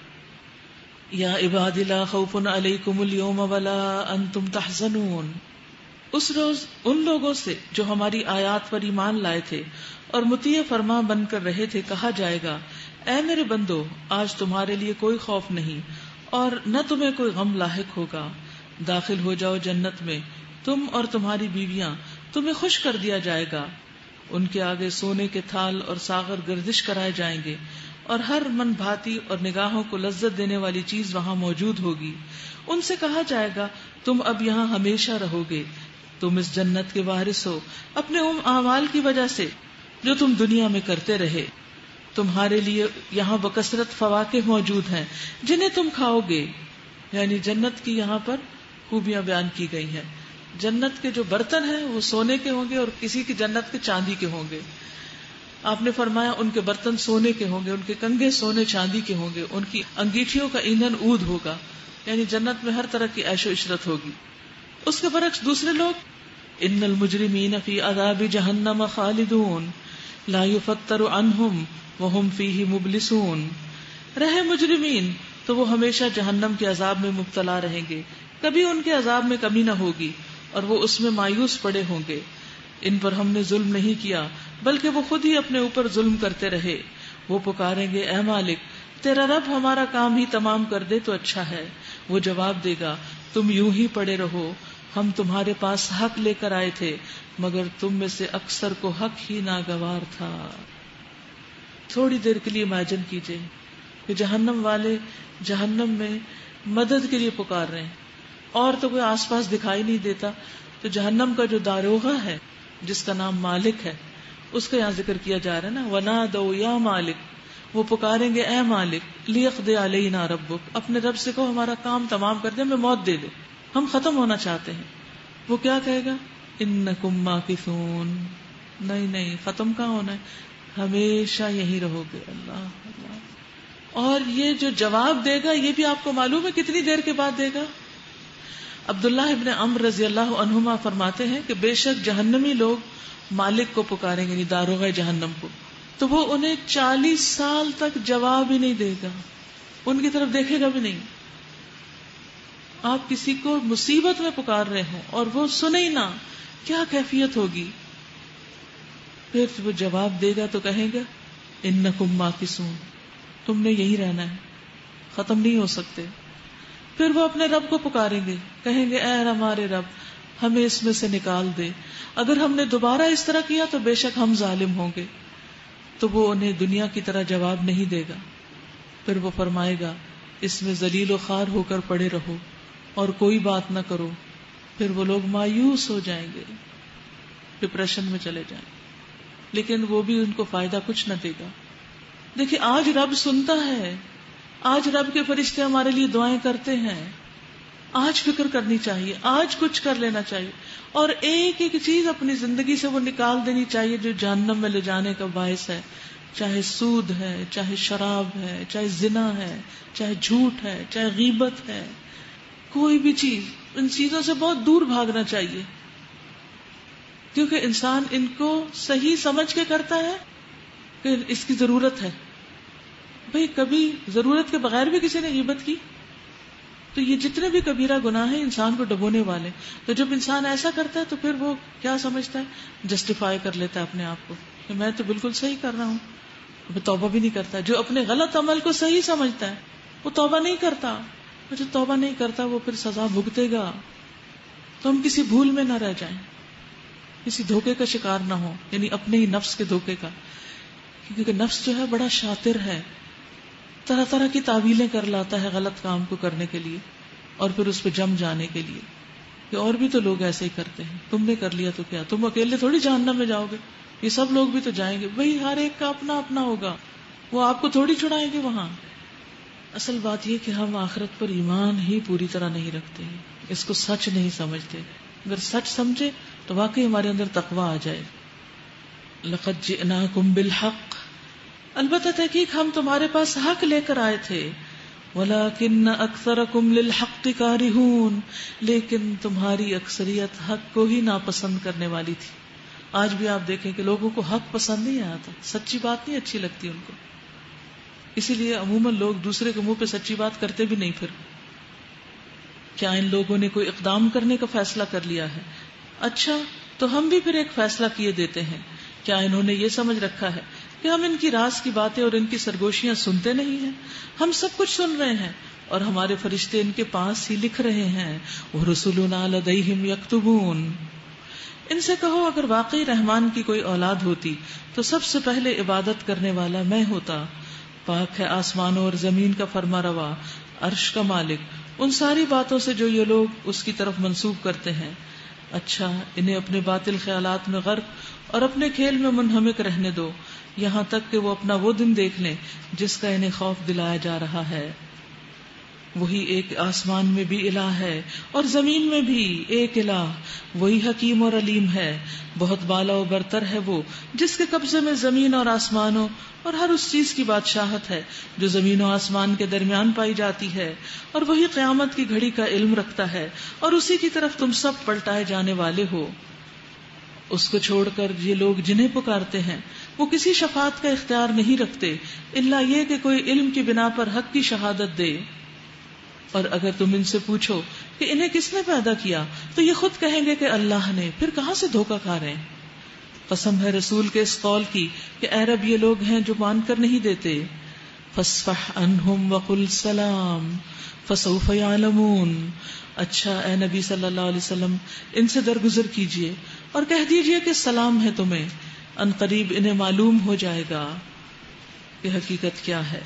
یا عباد لا خوف علیکم اليوم ولا انتم تحزنون. اس روز ان لوگوں سے جو ہماری آیات پر ایمان لائے تھے اور مطیع فرما بن کر رہے تھے کہا جائے گا اے میرے بندو آج تمہارے لیے کوئی خوف نہیں اور نہ تمہیں کوئی غم لاحق ہوگا. داخل ہو جاؤ جنت میں تم اور تمہاری بیویاں، تمہیں خوش کر دیا جائے گا. ان کے آگے سونے کے تھال اور ساغر گردش کرائے جائیں گے اور ہر من بھاتی اور نگاہوں کو لذت دینے والی چیز وہاں موجود ہوگی. ان سے کہا جائے گا تم اب یہاں ہمیشہ رہو گے، تم اس جنت کے وارث ہو اپنے ان اعمال کی وجہ سے جو تم دنیا میں کرتے رہے. تمہارے لیے یہاں بکثرت فواکہ موجود ہیں جنہیں تم کھاؤ گے. یعنی جنت کی یہاں پر خوبیاں بیان کی گئی ہیں. جنت کے جو برتن ہیں وہ سونے کے ہوں گے اور کسی کی جنت کے چاندی کے ہوں گے. آپ نے فرمایا ان کے برتن سونے کے ہوں گے، ان کے کنگھے سونے چاندی کے ہوں گے، ان کی انگیٹھیوں کا ایندھن عود ہوگا. یعنی جنت میں ہر طرح کی عیش و عشرت ہوگی. اس کے برعکس دوسرے لوگ ان المجرمین فی عذاب جہنم خالدون لا یفتر عنہم وہم فیہ مبلسون. رہے مجرمین تو وہ ہمیشہ جہنم کے عذاب میں مبتلا رہیں گے، کبھی ان کے عذاب میں کمی نہ ہوگی اور وہ اس میں مایوس پڑے ہوں گے. ان پر ہم نے ظلم نہیں کیا بلکہ وہ خود ہی اپنے اوپر ظلم کرتے رہے. وہ پکاریں گے اے مالک تیرا رب ہمارا کام ہی تمام کر دے تو اچھا ہے. وہ جواب دے گا تم یوں ہی پڑے رہو، ہم تمہارے پاس حق لے کر آئے تھے مگر تم میں سے اکثر کو حق ہی ناگوار تھا. تھوڑی دیر کے لیے امیجن کیجئے کہ جہنم والے جہنم میں مدد کے لیے پکار رہے ہیں اور تو کوئی آس پاس دکھائی نہیں دیتا. تو جہنم کا جو داروغہ ہے جس کا نام مالک ہے اس کا یہاں ذکر کیا جا رہا ہے نا، وَنَادَوْا يَا مَالِكَ وہ پکاریں گے اے مالک لیقضی علینا ربک، اپنے رب سے کہو ہمارا کام تمام کر دے، ہمیں موت دے دے، ہم ختم ہونا چاہتے ہیں۔ وہ کیا کہے گا؟ انکم ماکثون، نہیں ختم کہاں ہونا ہے، ہمیشہ یہی رہو گے۔ اللہ اللہ۔ اور یہ جو جواب دے گا یہ بھی آپ کو معلوم ہے کتنی دیر کے بعد دے گا؟ عبداللہ ابن عمرو رضی اللہ عنہما فرماتے ہیں کہ بے شک جہنمی لوگ مالک کو پکاریں گے، یعنی داروغہ جہنم کو، تو وہ انہیں 40 سال تک جواب ہی نہیں دے گا، ان کی طرف دیکھے گا بھی نہیں۔ آپ کسی کو مصیبت میں پکار رہے ہوں اور وہ سنے ہی نہ، کیا کیفیت ہوگی؟ پھر وہ جواب دے گا تو کہیں گا انکم ماکثون، تم نے یہی رہنا ہے، ختم نہیں ہو سکتے۔ پھر وہ اپنے رب کو پکاریں گے، کہیں گے اے ہمارے رب ہمیں اس میں سے نکال دے، اگر ہم نے دوبارہ اس طرح کیا تو بے شک ہم ظالم ہوں گے۔ تو وہ انہیں دنیا کی طرح جواب نہیں دے گا۔ پھر وہ فرمائے گا اس میں ذلیل و خوار ہو کر پڑے رہو اور کوئی بات نہ کرو۔ پھر وہ لوگ مایوس ہو جائیں گے، ڈپریشن میں چلے جائیں گے، لیکن وہ بھی ان کو فائدہ کچھ نہ دے گا۔ دیکھیں آج رب سنتا ہے، آج رب کے فرشتے ہمارے لیے دعائیں کرتے ہیں، آج فکر کرنی چاہیے، آج کچھ کر لینا چاہیے، اور ایک ایک چیز اپنی زندگی سے وہ نکال دینی چاہیے جو جہنم میں لے جانے کا باعث ہے، چاہے سود ہے، چاہے شراب ہے، چاہے زنا ہے، چاہے جھوٹ ہے، چاہے غیبت ہے، کوئی بھی چیز، ان چیزوں سے بہت دور بھاگنا چاہیے، کیونکہ انسان ان کو صحیح سمجھ کے کرتا ہے کہ اس کی ضرورت ہے۔ بھئی کبھی ضرورت کے بغیر بھی کسی نے غیبت کی؟ تو یہ جتنے بھی کبیرہ گناہ ہیں انسان کو ڈبونے والے، تو جب انسان ایسا کرتا ہے تو پھر وہ کیا سمجھتا ہے؟ جسٹیفائی کر لیتا ہے اپنے آپ کو کہ میں تو بالکل صحیح کر رہا ہوں، وہ توبہ بھی نہیں کرتا۔ جو اپنے غلط عمل کو صحیح سمجھتا ہے وہ توبہ نہیں کرتا، اور جو توبہ نہیں کرتا وہ پھر سزا بھگتے گا۔ تو ہم کسی بھول میں نہ رہ جائیں، کسی دھوکے کا شکار نہ ہو، یعنی اپنے ہی نفس کے دھوکے کا، کیونکہ نفس جو ہے بڑا شاطر ہے، طرح طرح کی تعویلیں کر لاتا ہے غلط کام کو کرنے کے لیے اور پھر اس پہ جم جانے کے لیے کہ اور بھی تو لوگ ایسے ہی کرتے ہیں، تم نے کر لیا تو کیا، تم اکیلے تھوڑی جہنم میں جاؤ گے، یہ سب لوگ بھی تو جائیں گے۔ وہی ہر ایک کا اپنا اپنا ہوگا، وہ آپ کو تھوڑی چھڑائیں گے وہاں۔ اصل بات یہ کہ ہم آخرت پر ایمان ہی پوری طرح نہیں رکھتے، اس کو سچ نہیں سمجھتے۔ اگر سچ سمجھے تو واقعی ہمارے اندر تقوی آ جائے۔ لقد جئناکم بالحق، البتہ تحقیق ہم تمہارے پاس حق لے کر آئے تھے، ولیکن اکثرکم للحق کارہون، لیکن تمہاری اکثریت حق کو ہی ناپسند کرنے والی تھی۔ آج بھی آپ دیکھیں کہ لوگوں کو حق پسند نہیں آتا، سچی بات نہیں اچھی لگتی ان کو، اسی لیے عموماً لوگ دوسرے کے منہ پہ سچی بات کرتے بھی نہیں۔ پھر کیا ان لوگوں نے کوئی اقدام کرنے کا فیصلہ کر لیا ہے؟ اچھا تو ہم بھی پھر ایک فیصلہ کیے دیتے ہیں۔ کیا انہوں نے یہ سمجھ رکھا ہے کہ ہم ان کی راز کی باتیں اور ان کی سرگوشیاں سنتے نہیں ہیں؟ ہم سب کچھ سن رہے ہیں اور ہمارے فرشتے ان کے پاس ہی لکھ رہے ہیں۔ وَرُسُلُنَا لَدَيْهِمْ يَكْتُبُونَ، ان سے کہو اگر واقعی رحمان کی کوئی اولاد ہوتی تو سب سے پہلے عبادت کرنے والا میں ہوتا۔ پاک ہے آسمانوں اور زمین کا فرما روا، عرش کا مالک، ان ساری باتوں سے جو یہ لوگ اس کی طرف منسوب کرتے ہیں۔ اچھا انہیں اپنے باطل خیالات میں غرق اور اپنے کھیل میں منہمک رہنے دو، یہاں تک کہ وہ اپنا وہ دن دیکھ لیں جس کا انہیں خوف دلایا جا رہا ہے۔ وہی ایک آسمان میں بھی الہ ہے اور زمین میں بھی ایک الہ، وہی حکیم اور علیم ہے، بہت بالا و برتر ہے وہ جس کے قبضے میں زمین اور آسمانوں اور ہر اس چیز کی بادشاہت ہے جو زمین و آسمان کے درمیان پائی جاتی ہے، اور وہی قیامت کی گھڑی کا علم رکھتا ہے، اور اسی کی طرف تم سب پلٹائے جانے والے ہو۔ اس کو چھوڑ کر یہ لوگ جنہیں پکارتے ہیں وہ کسی شفاعت کا اختیار نہیں رکھتے الا یہ کہ کوئی علم کی بنا پر حق کی شہادت دے۔ اور اگر تم ان سے پوچھو کہ انہیں کس نے پیدا کیا تو یہ خود کہیں گے کہ اللہ نے، پھر کہاں سے دھوکہ کھا رہے ہیں۔ قسم ہے رسول کے اس قول کی کہ اے رب یہ لوگ ہیں جو مان کر نہیں دیتے۔ فاصفح عنہم وقل سلام فسوف یعلمون، اچھا اے نبی صلی اللہ علیہ وسلم ان سے درگزر کیجئے اور کہہ دیجئے کہ سلام ہے تمہیں، ان قریب انہیں معلوم ہو جائے گا کہ حقیقت کیا ہے۔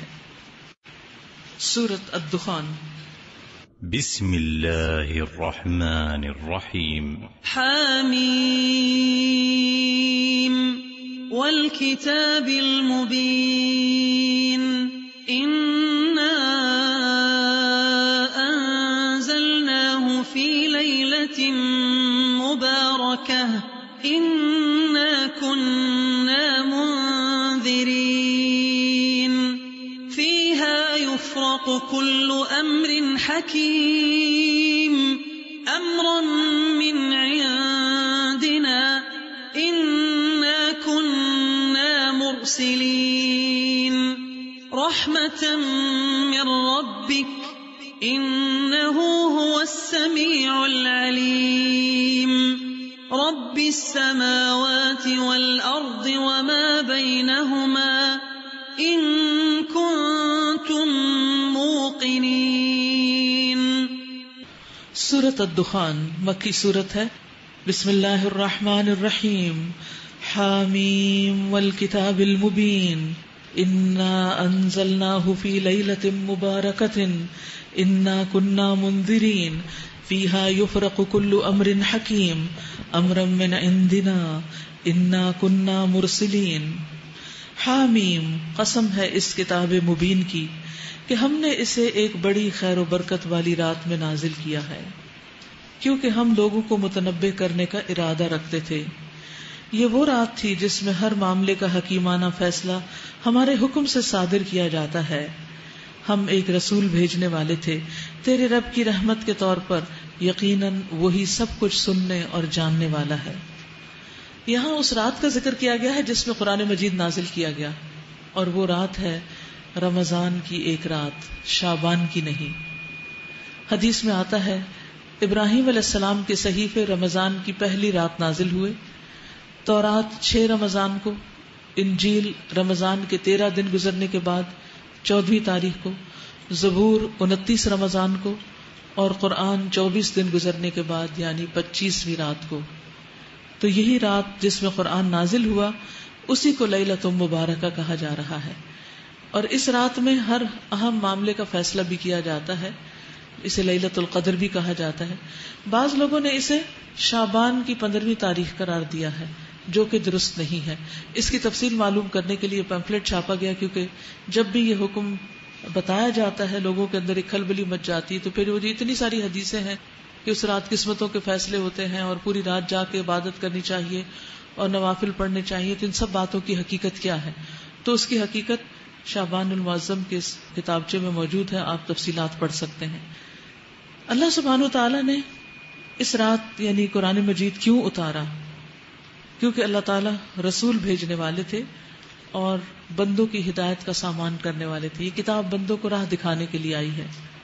سورۃ الدخان۔ بسم اللہ الرحمن الرحیم۔ حامیم والکتاب المبین إنا أنزلناه في ليلة مباركة إنا كنا منذرين فيها يفرق كل أمر حكيم أمرا من عندنا إنا كنا مرسلين رحمة من ربك إنه هو السميع العليم رب السماوات والأرض وما بينهما إن كنتم موقنين. سورة الدخان مکی سورت ہے. بسم اللہ الرحمن الرحیم. حامیم والکتاب المبین انا انزلناه فی لیلۃ مبارکۃ انا کنا منذرین فیہا یفرق کل امر حکیم امرا من عندنا انا کنا مرسلین. حامیم قسم ہے اس کتاب مبین کی کہ ہم نے اسے ایک بڑی خیر و برکت والی رات میں نازل کیا ہے، کیونکہ ہم لوگوں کو متنبہ کرنے کا ارادہ رکھتے تھے. یہ وہ رات تھی جس میں ہر معاملے کا حکیمانہ فیصلہ ہمارے حکم سے صادر کیا جاتا ہے. ہم ایک رسول بھیجنے والے تھے تیرے رب کی رحمت کے طور پر، یقیناً وہی سب کچھ سننے اور جاننے والا ہے. یہاں اس رات کا ذکر کیا گیا ہے جس میں قرآن مجید نازل کیا گیا، اور وہ رات ہے رمضان کی ایک رات، شعبان کی نہیں. حدیث میں آتا ہے ابراہیم علیہ السلام کے صحیفے رمضان کی پہلی رات نازل ہوئے، تورات 6 رمضان کو، انجیل رمضان کے 13 دن گزرنے کے بعد 14ویں تاریخ کو، زبور 29 رمضان کو، اور قرآن 24 دن گزرنے کے بعد یعنی 25ویں رات کو. تو یہی رات جس میں قرآن نازل ہوا اسی کو لیلۃ مبارکہ کہا جا رہا ہے. اور اس رات میں ہر اہم معاملے کا فیصلہ بھی کیا جاتا ہے. اسے لیلۃ القدر بھی کہا جاتا ہے. بعض لوگوں نے اسے شعبان کی 15ویں تاریخ قرار دیا ہے، جو کہ درست نہیں ہے. اس کی تفصیل معلوم کرنے کے لیے پیمفلٹ چھاپا گیا، کیونکہ جب بھی یہ حکم بتایا جاتا ہے لوگوں کے اندر ایک کھلبلی مچ جاتی ہے. تو پھر وہ اتنی ساری حدیثیں ہیں کہ اس رات قسمتوں کے فیصلے ہوتے ہیں اور پوری رات جا کے عبادت کرنی چاہیے اور نوافل پڑھنے چاہیے. تو ان سب باتوں کی حقیقت کیا ہے؟ تو اس کی حقیقت شعبان المعظم کے کتابچے میں موجود ہے، آپ تفصیلات پڑھ سکتے ہیں. اللہ سبحانہ وتعالی نے اس رات یعنی قرآن مجید کیوں اتارا؟ کیونکہ اللہ تعالیٰ رسول بھیجنے والے تھے اور بندوں کی ہدایت کا سامان کرنے والے تھے. یہ کتاب بندوں کو راہ دکھانے کے لیے آئی ہے.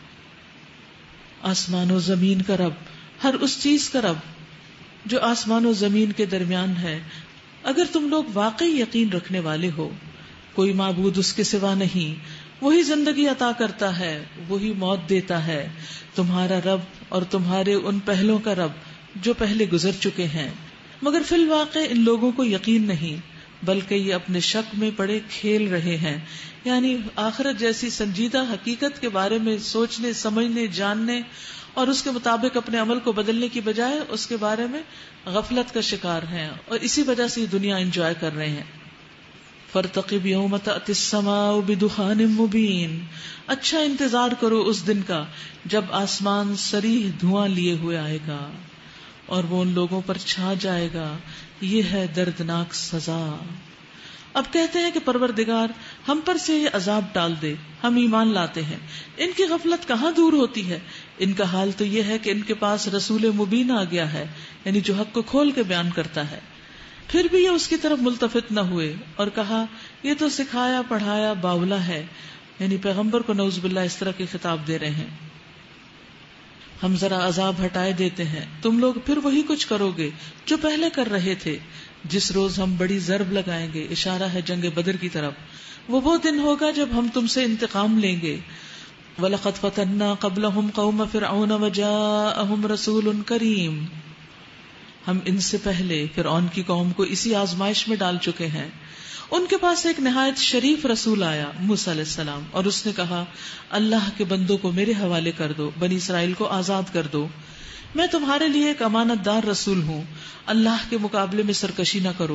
آسمان و زمین کا رب، ہر اس چیز کا رب جو آسمان و زمین کے درمیان ہے. اگر تم لوگ واقعی یقین رکھنے والے ہو کوئی معبود اس کے سوا نہیں، وہی زندگی عطا کرتا ہے، وہی موت دیتا ہے، تمہارا رب اور تمہارے ان پہلوں کا رب جو پہلے گزر چکے ہیں. مگر فی الواقع ان لوگوں کو یقین نہیں، بلکہ یہ اپنے شک میں پڑے کھیل رہے ہیں. یعنی آخرت جیسی سنجیدہ حقیقت کے بارے میں سوچنے، سمجھنے، جاننے اور اس کے مطابق اپنے عمل کو بدلنے کی بجائے اس کے بارے میں غفلت کا شکار ہیں، اور اسی وجہ سے یہ دنیا انجوائے کر رہے ہیں. فارتقب یوم تأتی السماء بدخان مبین، اچھا انتظار کرو اس دن کا جب آسمان صریح دھواں لیے ہوئے آئے گا اور وہ ان لوگوں پر چھا جائے گا. یہ ہے دردناک سزا. اب کہتے ہیں کہ پروردگار ہم پر سے یہ عذاب ٹال دے، ہم ایمان لاتے ہیں. ان کی غفلت کہاں دور ہوتی ہے؟ ان کا حال تو یہ ہے کہ ان کے پاس رسول مبین آ گیا ہے، یعنی جو حق کو کھول کے بیان کرتا ہے. پھر بھی یہ اس کی طرف ملتفت نہ ہوئے اور کہا یہ تو سکھایا پڑھایا باولا ہے، یعنی پیغمبر کو نعوذ باللہ اس طرح کی خطاب دے رہے ہیں. ہم ذرا عذاب ہٹائے دیتے ہیں، تم لوگ پھر وہی کچھ کرو گے جو پہلے کر رہے تھے. جس روز ہم بڑی ضرب لگائیں گے، اشارہ ہے جنگ بدر کی طرف، وہ دن ہوگا جب ہم تم سے انتقام لیں گے. وَلَقَدْ فَتَنَّا قَبْلَهُمْ قَوْمَ فِرْعَوْنَ وَجَاءَهُمْ رَسُولٌ كَرِيمٌ، ہم ان سے پہلے فرعون کی قوم کو اسی آزمائش میں ڈال چکے ہیں. ان کے پاس ایک نہایت شریف رسول آیا، موسیٰ علیہ السلام، اور اس نے کہا اللہ کے بندوں کو میرے حوالے کر دو، بنی اسرائیل کو آزاد کر دو. میں تمہارے لیے ایک امانت دار رسول ہوں، اللہ کے مقابلے میں سرکشی نہ کرو.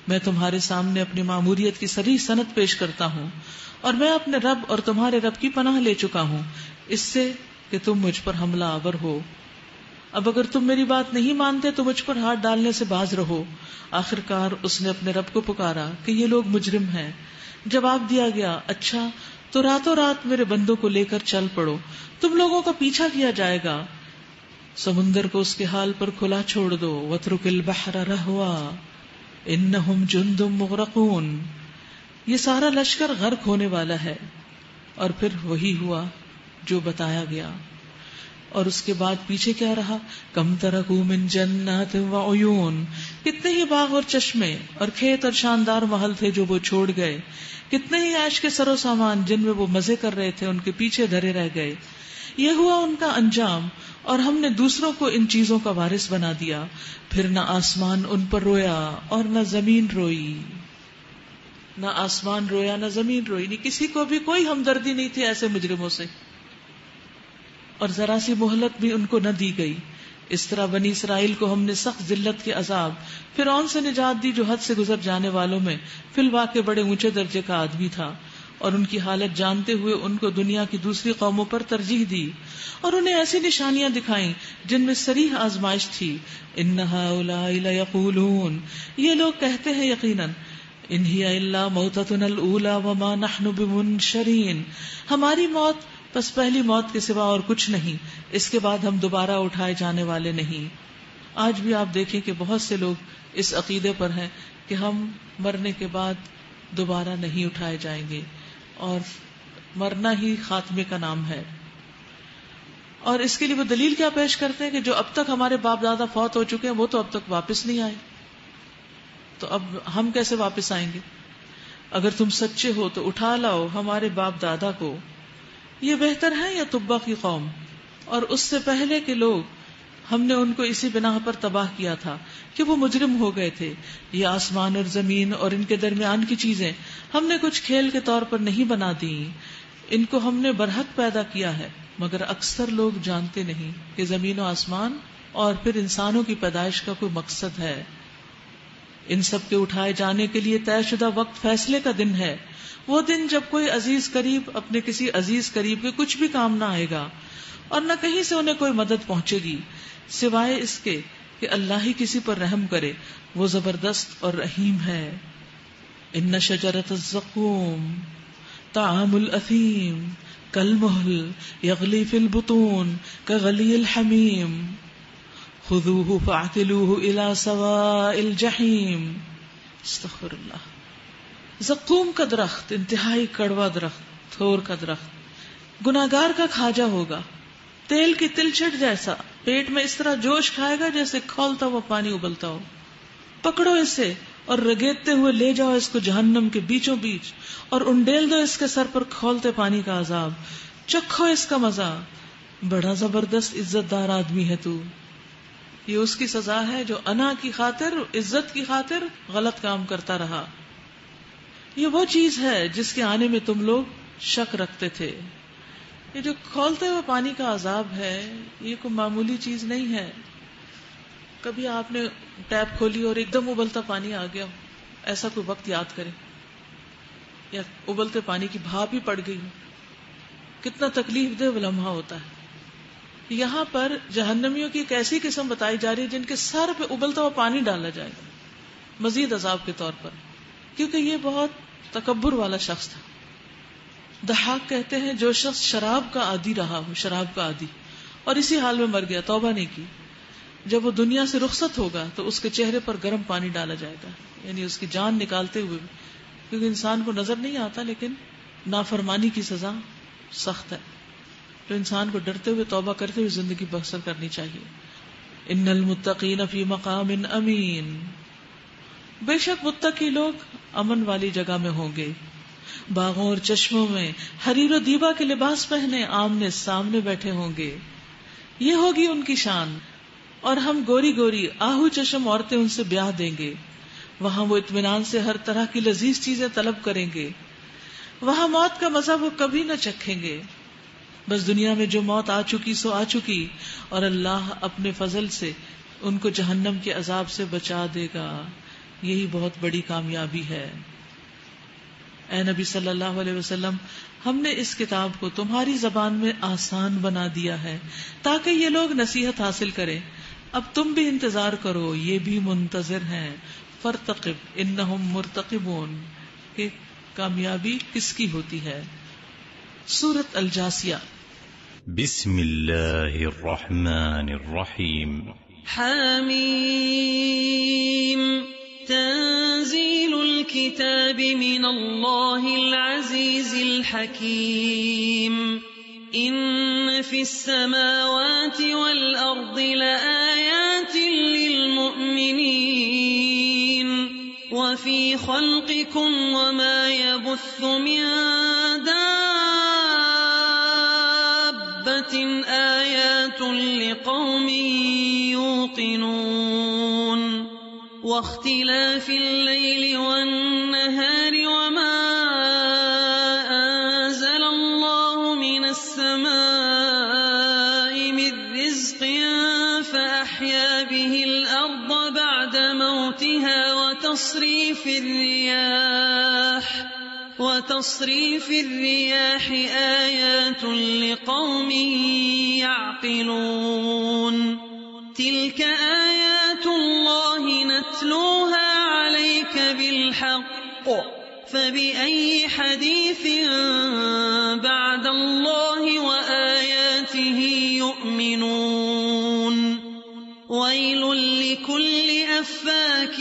میں تمہارے سامنے اپنی ماموریت کی صریح سند پیش کرتا ہوں، اور میں اپنے رب اور تمہارے رب کی پناہ لے چکا ہوں اس سے کہ تم مجھ پر حملہ آور ہو۔ اب اگر تم میری بات نہیں مانتے تو مجھ پر ہاتھ ڈالنے سے باز رہو۔ آخر کار اس نے اپنے رب کو پکارا کہ یہ لوگ مجرم ہیں۔ جواب دیا گیا، اچھا تو راتوں رات میرے بندوں کو لے کر چل پڑو، تم لوگوں کا پیچھا کیا جائے گا، سمندر کو اس کے حال پر کھلا چھوڑ دو، وَاتْرُكِ الْبَحْرَ رَهْوًا إِنَّهُمْ جُنْدٌ مُغْرَقُونَ، یہ سارا لشکر غرق ہونے والا ہے۔ اور پھر وہی ہوا جو بتایا گیا۔ اور اس کے بعد پیچھے کیا رہا، کم ترکوا من جنات وعیون، کتنے ہی باغ اور چشمے اور کھیت اور شاندار محل تھے جو وہ چھوڑ گئے، کتنے ہی عیش کے سر و سامان جن میں وہ مزے کر رہے تھے ان کے پیچھے دھرے رہ گئے۔ یہ ہوا ان کا انجام، اور ہم نے دوسروں کو ان چیزوں کا وارث بنا دیا۔ پھر نہ آسمان ان پر رویا اور نہ زمین روئی، نہ آسمان رویا نہ زمین روئی، نہیں کسی کو بھی کوئی ہمدردی نہیں تھی ایسے مجرموں سے، اور ذرا سی مہلت بھی ان کو نہ دی گئی۔ اس طرح بنی اسرائیل کو ہم نے سخت ذلت کے عذاب فرعون سے نجات دی جو حد سے گزر جانے والوں میں فی الواقع بڑے اونچے درجے کا آدمی تھا، اور ان کی حالت جانتے ہوئے ان کو دنیا کی دوسری قوموں پر ترجیح دی، اور انہیں ایسی نشانیاں دکھائیں جن میں صریح آزمائش تھی۔ ان ہؤلاء لیقولون، یہ لوگ کہتے ہیں یقیناً، ان ہی الا موتتنا الاولی وما نحن بمنشرین، ہماری موت بس پہلی موت کے سوا اور کچھ نہیں، اس کے بعد ہم دوبارہ اٹھائے جانے والے نہیں۔ آج بھی آپ دیکھیں کہ بہت سے لوگ اس عقیدے پر ہیں کہ ہم مرنے کے بعد دوبارہ نہیں اٹھائے جائیں گے، اور مرنا ہی خاتمے کا نام ہے۔ اور اس کے لیے وہ دلیل کیا پیش کرتے ہیں کہ جو اب تک ہمارے باپ دادا فوت ہو چکے ہیں وہ تو اب تک واپس نہیں آئے، تو اب ہم کیسے واپس آئیں گے؟ اگر تم سچے ہو تو اٹھا لاؤ ہمارے باپ دادا کو، یہ بہتر ہے یا تبا کی قوم، اور اس سے پہلے کے لوگ، ہم نے ان کو اسی بنا پر تباہ کیا تھا کہ وہ مجرم ہو گئے تھے۔ یہ آسمان اور زمین اور ان کے درمیان کی چیزیں ہم نے کچھ کھیل کے طور پر نہیں بنا دی، ان کو ہم نے برحق پیدا کیا ہے، مگر اکثر لوگ جانتے نہیں کہ زمین و آسمان اور پھر انسانوں کی پیدائش کا کوئی مقصد ہے۔ ان سب کے اٹھائے جانے کے لیے طے شدہ وقت فیصلے کا دن ہے، وہ دن جب کوئی عزیز قریب اپنے کسی عزیز قریب کے کچھ بھی کام نہ آئے گا، اور نہ کہیں سے انہیں کوئی مدد پہنچے گی سوائے اس کے کہ اللہ ہی کسی پر رحم کرے، وہ زبردست اور رحیم ہے۔ ان شجرۃ الزقوم طعام الاثیم کالمہل یغلی فی البطون کغلی الحمیم خذوہ فاعتلوہ الی سواء الجحیم۔ استغفر اللہ۔ زقوم کا درخت انتہائی کڑوا درخت، تھور کا درخت، گناہگار کا کھاجا ہوگا، تیل کی تلچھٹ جیسا، پیٹ میں اس طرح جوش کھائے گا جیسے کھولتا ہوا پانی ابلتا ہو۔ پکڑو اسے اور رگیدتے ہوئے لے جاؤ اس کو جہنم کے بیچوں بیچ، اور انڈیل دو اس کے سر پر کھولتے پانی کا عذاب، چکھو اس کا مزہ، بڑا زبردست عزت دار آدمی ہے تو۔ یہ اس کی سزا ہے جو انا کی خاطر، عزت کی خاطر غلط کام کرتا رہا۔ یہ وہ چیز ہے جس کے آنے میں تم لوگ شک رکھتے تھے۔ یہ جو کھولتے ہوئے پانی کا عذاب ہے یہ کوئی معمولی چیز نہیں ہے۔ کبھی آپ نے ٹیپ کھولی اور ایک دم ابلتا پانی آ گیا، ایسا کوئی وقت یاد کرے، یا ابلتے پانی کی بھاپ ہی پڑ گئی، کتنا تکلیف دہ لمحہ ہوتا ہے۔ یہاں پر جہنمیوں کی ایک ایسی قسم بتائی جا رہی ہے جن کے سر پہ ابلتا ہوا پانی ڈالا جائے گا مزید عذاب کے طور پر، کیونکہ یہ بہت تکبر والا شخص تھا۔ ضحاک کہتے ہیں جو شخص شراب کا عادی رہا ہو، شراب کا عادی، اور اسی حال میں مر گیا، توبہ نہیں کی، جب وہ دنیا سے رخصت ہوگا تو اس کے چہرے پر گرم پانی ڈالا جائے گا، یعنی اس کی جان نکالتے ہوئے، کیونکہ انسان کو نظر نہیں آتا لیکن نافرمانی کی سزا سخت ہے، تو انسان کو ڈرتے ہوئے توبہ کرتے ہوئے زندگی بسر کرنی چاہیے۔ ان المتقین فی مقام امین، بے شک متقی لوگ امن والی جگہ میں ہوں گے، باغوں اور چشموں میں حریر و دیبا کے لباس پہنے آمنے سامنے بیٹھے ہوں گے، یہ ہوگی ان کی شان، اور ہم گوری گوری آہو چشم عورتیں ان سے بیاہ دیں گے، وہاں وہ اطمینان سے ہر طرح کی لذیذ چیزیں طلب کریں گے، وہاں موت کا مزہ وہ کبھی نہ چکھیں گے، بس دنیا میں جو موت آ چکی سو آ چکی، اور اللہ اپنے فضل سے ان کو جہنم کے عذاب سے بچا دے گا۔ یہی بہت بڑی کامیابی ہے۔ اے نبی صلی اللہ علیہ وسلم، ہم نے اس کتاب کو تمہاری زبان میں آسان بنا دیا ہے تاکہ یہ لوگ نصیحت حاصل کریں۔ اب تم بھی انتظار کرو، یہ بھی منتظر ہیں۔ فارتقب انہم مرتقبون، کہ کامیابی کس کی ہوتی ہے۔ سورۃ الجاثیہ۔ بسم اللہ الرحمن الرحیم۔ حامیم تنزیل الكتاب من اللہ العزیز الحکیم۔ ان فی السماوات والارض لآیات للمؤمنین وفی خلقکم وما يبث من دابة آیات لقوم یوقنون واختلاف الليل والنهار وما أنزل الله من السماء من رزق فأحيا به الأرض بعد موتها وتصريف الرياح آيات لقوم يعقلون تلك آيات الله نتلوها عليك بالحق فبأي حديث بعد الله وآياته يؤمنون ويل لكل أفاك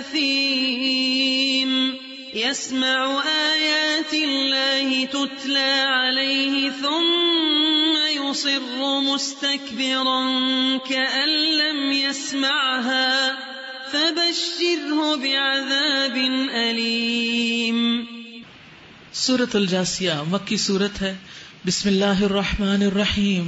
أثيم يسمع آيات الله تتلى عليه ثم يصر مستكبرا كأن لم يسمعها فبشره بعذاب أليم۔ سورۃ الجاثیہ مکی سورت ہے۔ بسم اللہ الرحمن الرحیم۔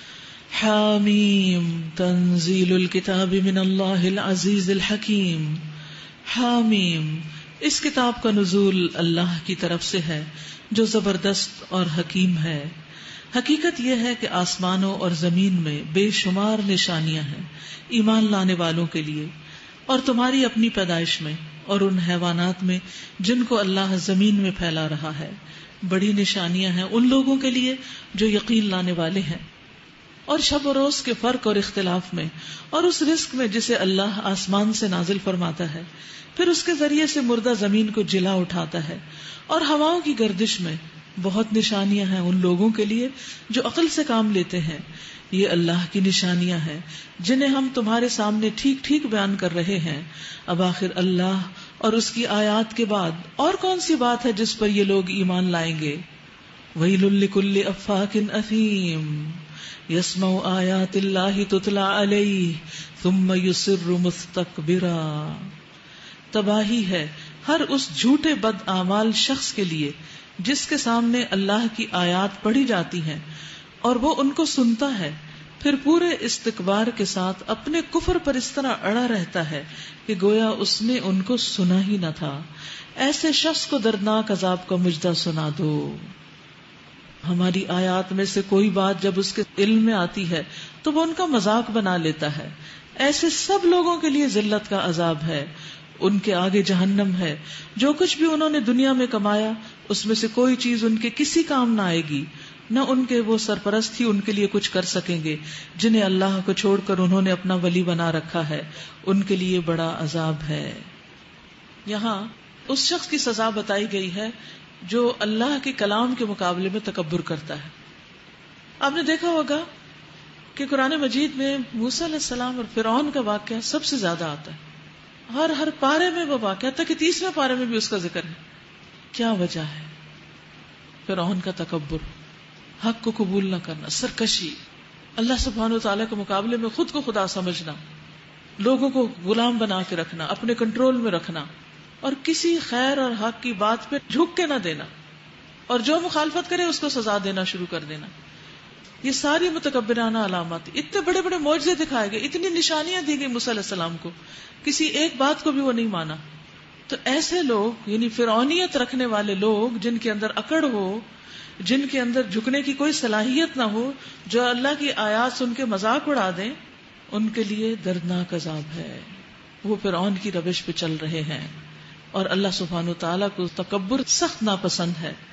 حامیم تنزیل الکتاب من اللہ العزیز الحکیم۔ حامیم، اس کتاب کا نزول اللہ کی طرف سے ہے جو زبردست اور حکیم ہے۔ حقیقت یہ ہے کہ آسمانوں اور زمین میں بے شمار نشانیاں ہیں ایمان لانے والوں کے لیے، اور تمہاری اپنی پیدائش میں اور ان حیوانات میں جن کو اللہ زمین میں پھیلا رہا ہے۔ بڑی نشانیاں ہیں ان لوگوں کے لیے جو یقین لانے والے ہیں، اور شب و روز کے فرق اور اختلاف میں، اور اس رزق میں جسے اللہ آسمان سے نازل فرماتا ہے، پھر اس کے ذریعے سے مردہ زمین کو جلا اٹھاتا ہے، اور ہواؤں کی گردش میں بہت نشانیاں ہیں ان لوگوں کے لیے جو عقل سے کام لیتے ہیں۔ یہ اللہ کی نشانیاں ہیں جنہیں ہم تمہارے سامنے ٹھیک ٹھیک بیان کر رہے ہیں۔ اب آخر اللہ اور اس کی آیات کے بعد اور کون سی بات ہے جس پر یہ لوگ ایمان لائیں گے؟ وَيْلٌ لِكُلِّ أَفَّاكٍ أَثِيمٍ يَسْمَعُ آیَاتِ اللَّهِ تُتْلَى عَلَيْهِ ثُمَّ يُصِرُّ مُسْتَكْبِرًا۔ تباہی ہے ہر اس جھوٹے بد اعمال شخص کے لیے جس کے سامنے اللہ کی آیات پڑھی جاتی ہیں اور وہ ان کو سنتا ہے، پھر پورے استکبار کے ساتھ اپنے کفر پر اس طرح اڑا رہتا ہے کہ گویا اس نے ان کو سنا ہی نہ تھا۔ ایسے شخص کو دردناک عذاب کا مجدہ سنا دو۔ ہماری آیات میں سے کوئی بات جب اس کے علم میں آتی ہے تو وہ ان کا مذاق بنا لیتا ہے۔ ایسے سب لوگوں کے لیے ذلت کا عذاب ہے، ان کے آگے جہنم ہے۔ جو کچھ بھی انہوں نے دنیا میں کمایا اس میں سے کوئی چیز ان کے کسی کام نہ آئے گی، نہ ان کے وہ سرپرست ہی ان کے لیے کچھ کر سکیں گے جنہیں اللہ کو چھوڑ کر انہوں نے اپنا ولی بنا رکھا ہے، ان کے لیے بڑا عذاب ہے۔ یہاں اس شخص کی سزا بتائی گئی ہے جو اللہ کے کلام کے مقابلے میں تکبر کرتا ہے۔ آپ نے دیکھا ہوگا کہ قرآن مجید میں موسیٰ علیہ السلام اور فرعون کا واقعہ سب سے زیادہ آتا ہے۔ ہر پارے میں وہ واقعہ، تک کہ 30ویں پارے میں بھی اس کا ذکر ہے۔ کیا وجہ ہے؟ فرعون کا تکبر، حق کو قبول نہ کرنا، سرکشی، اللہ سبحانہ وتعالیٰ کے مقابلے میں خود کو خدا سمجھنا، لوگوں کو غلام بنا کے رکھنا، اپنے کنٹرول میں رکھنا، اور کسی خیر اور حق کی بات پہ جھک کے نہ دینا، اور جو مخالفت کرے اس کو سزا دینا شروع کر دینا۔ یہ ساری متکبرانہ علامات، اتنے بڑے بڑے معجزے دکھائے گئے، اتنی نشانیاں دی گئی موسیٰ علیہ السلام کو، کسی ایک بات کو بھی وہ نہیں مانا۔ تو ایسے لوگ، یعنی فرعونیت رکھنے والے لوگ، جن کے اندر اکڑ ہو، جن کے اندر جھکنے کی کوئی صلاحیت نہ ہو، جو اللہ کی آیات سن کے مذاق اڑا دیں، ان کے لیے دردناک عذاب ہے۔ وہ فرعون کی روش پہ چل رہے ہیں، اور اللہ سبحانہ وتعالیٰ کو تکبر سخت ناپسند ہے.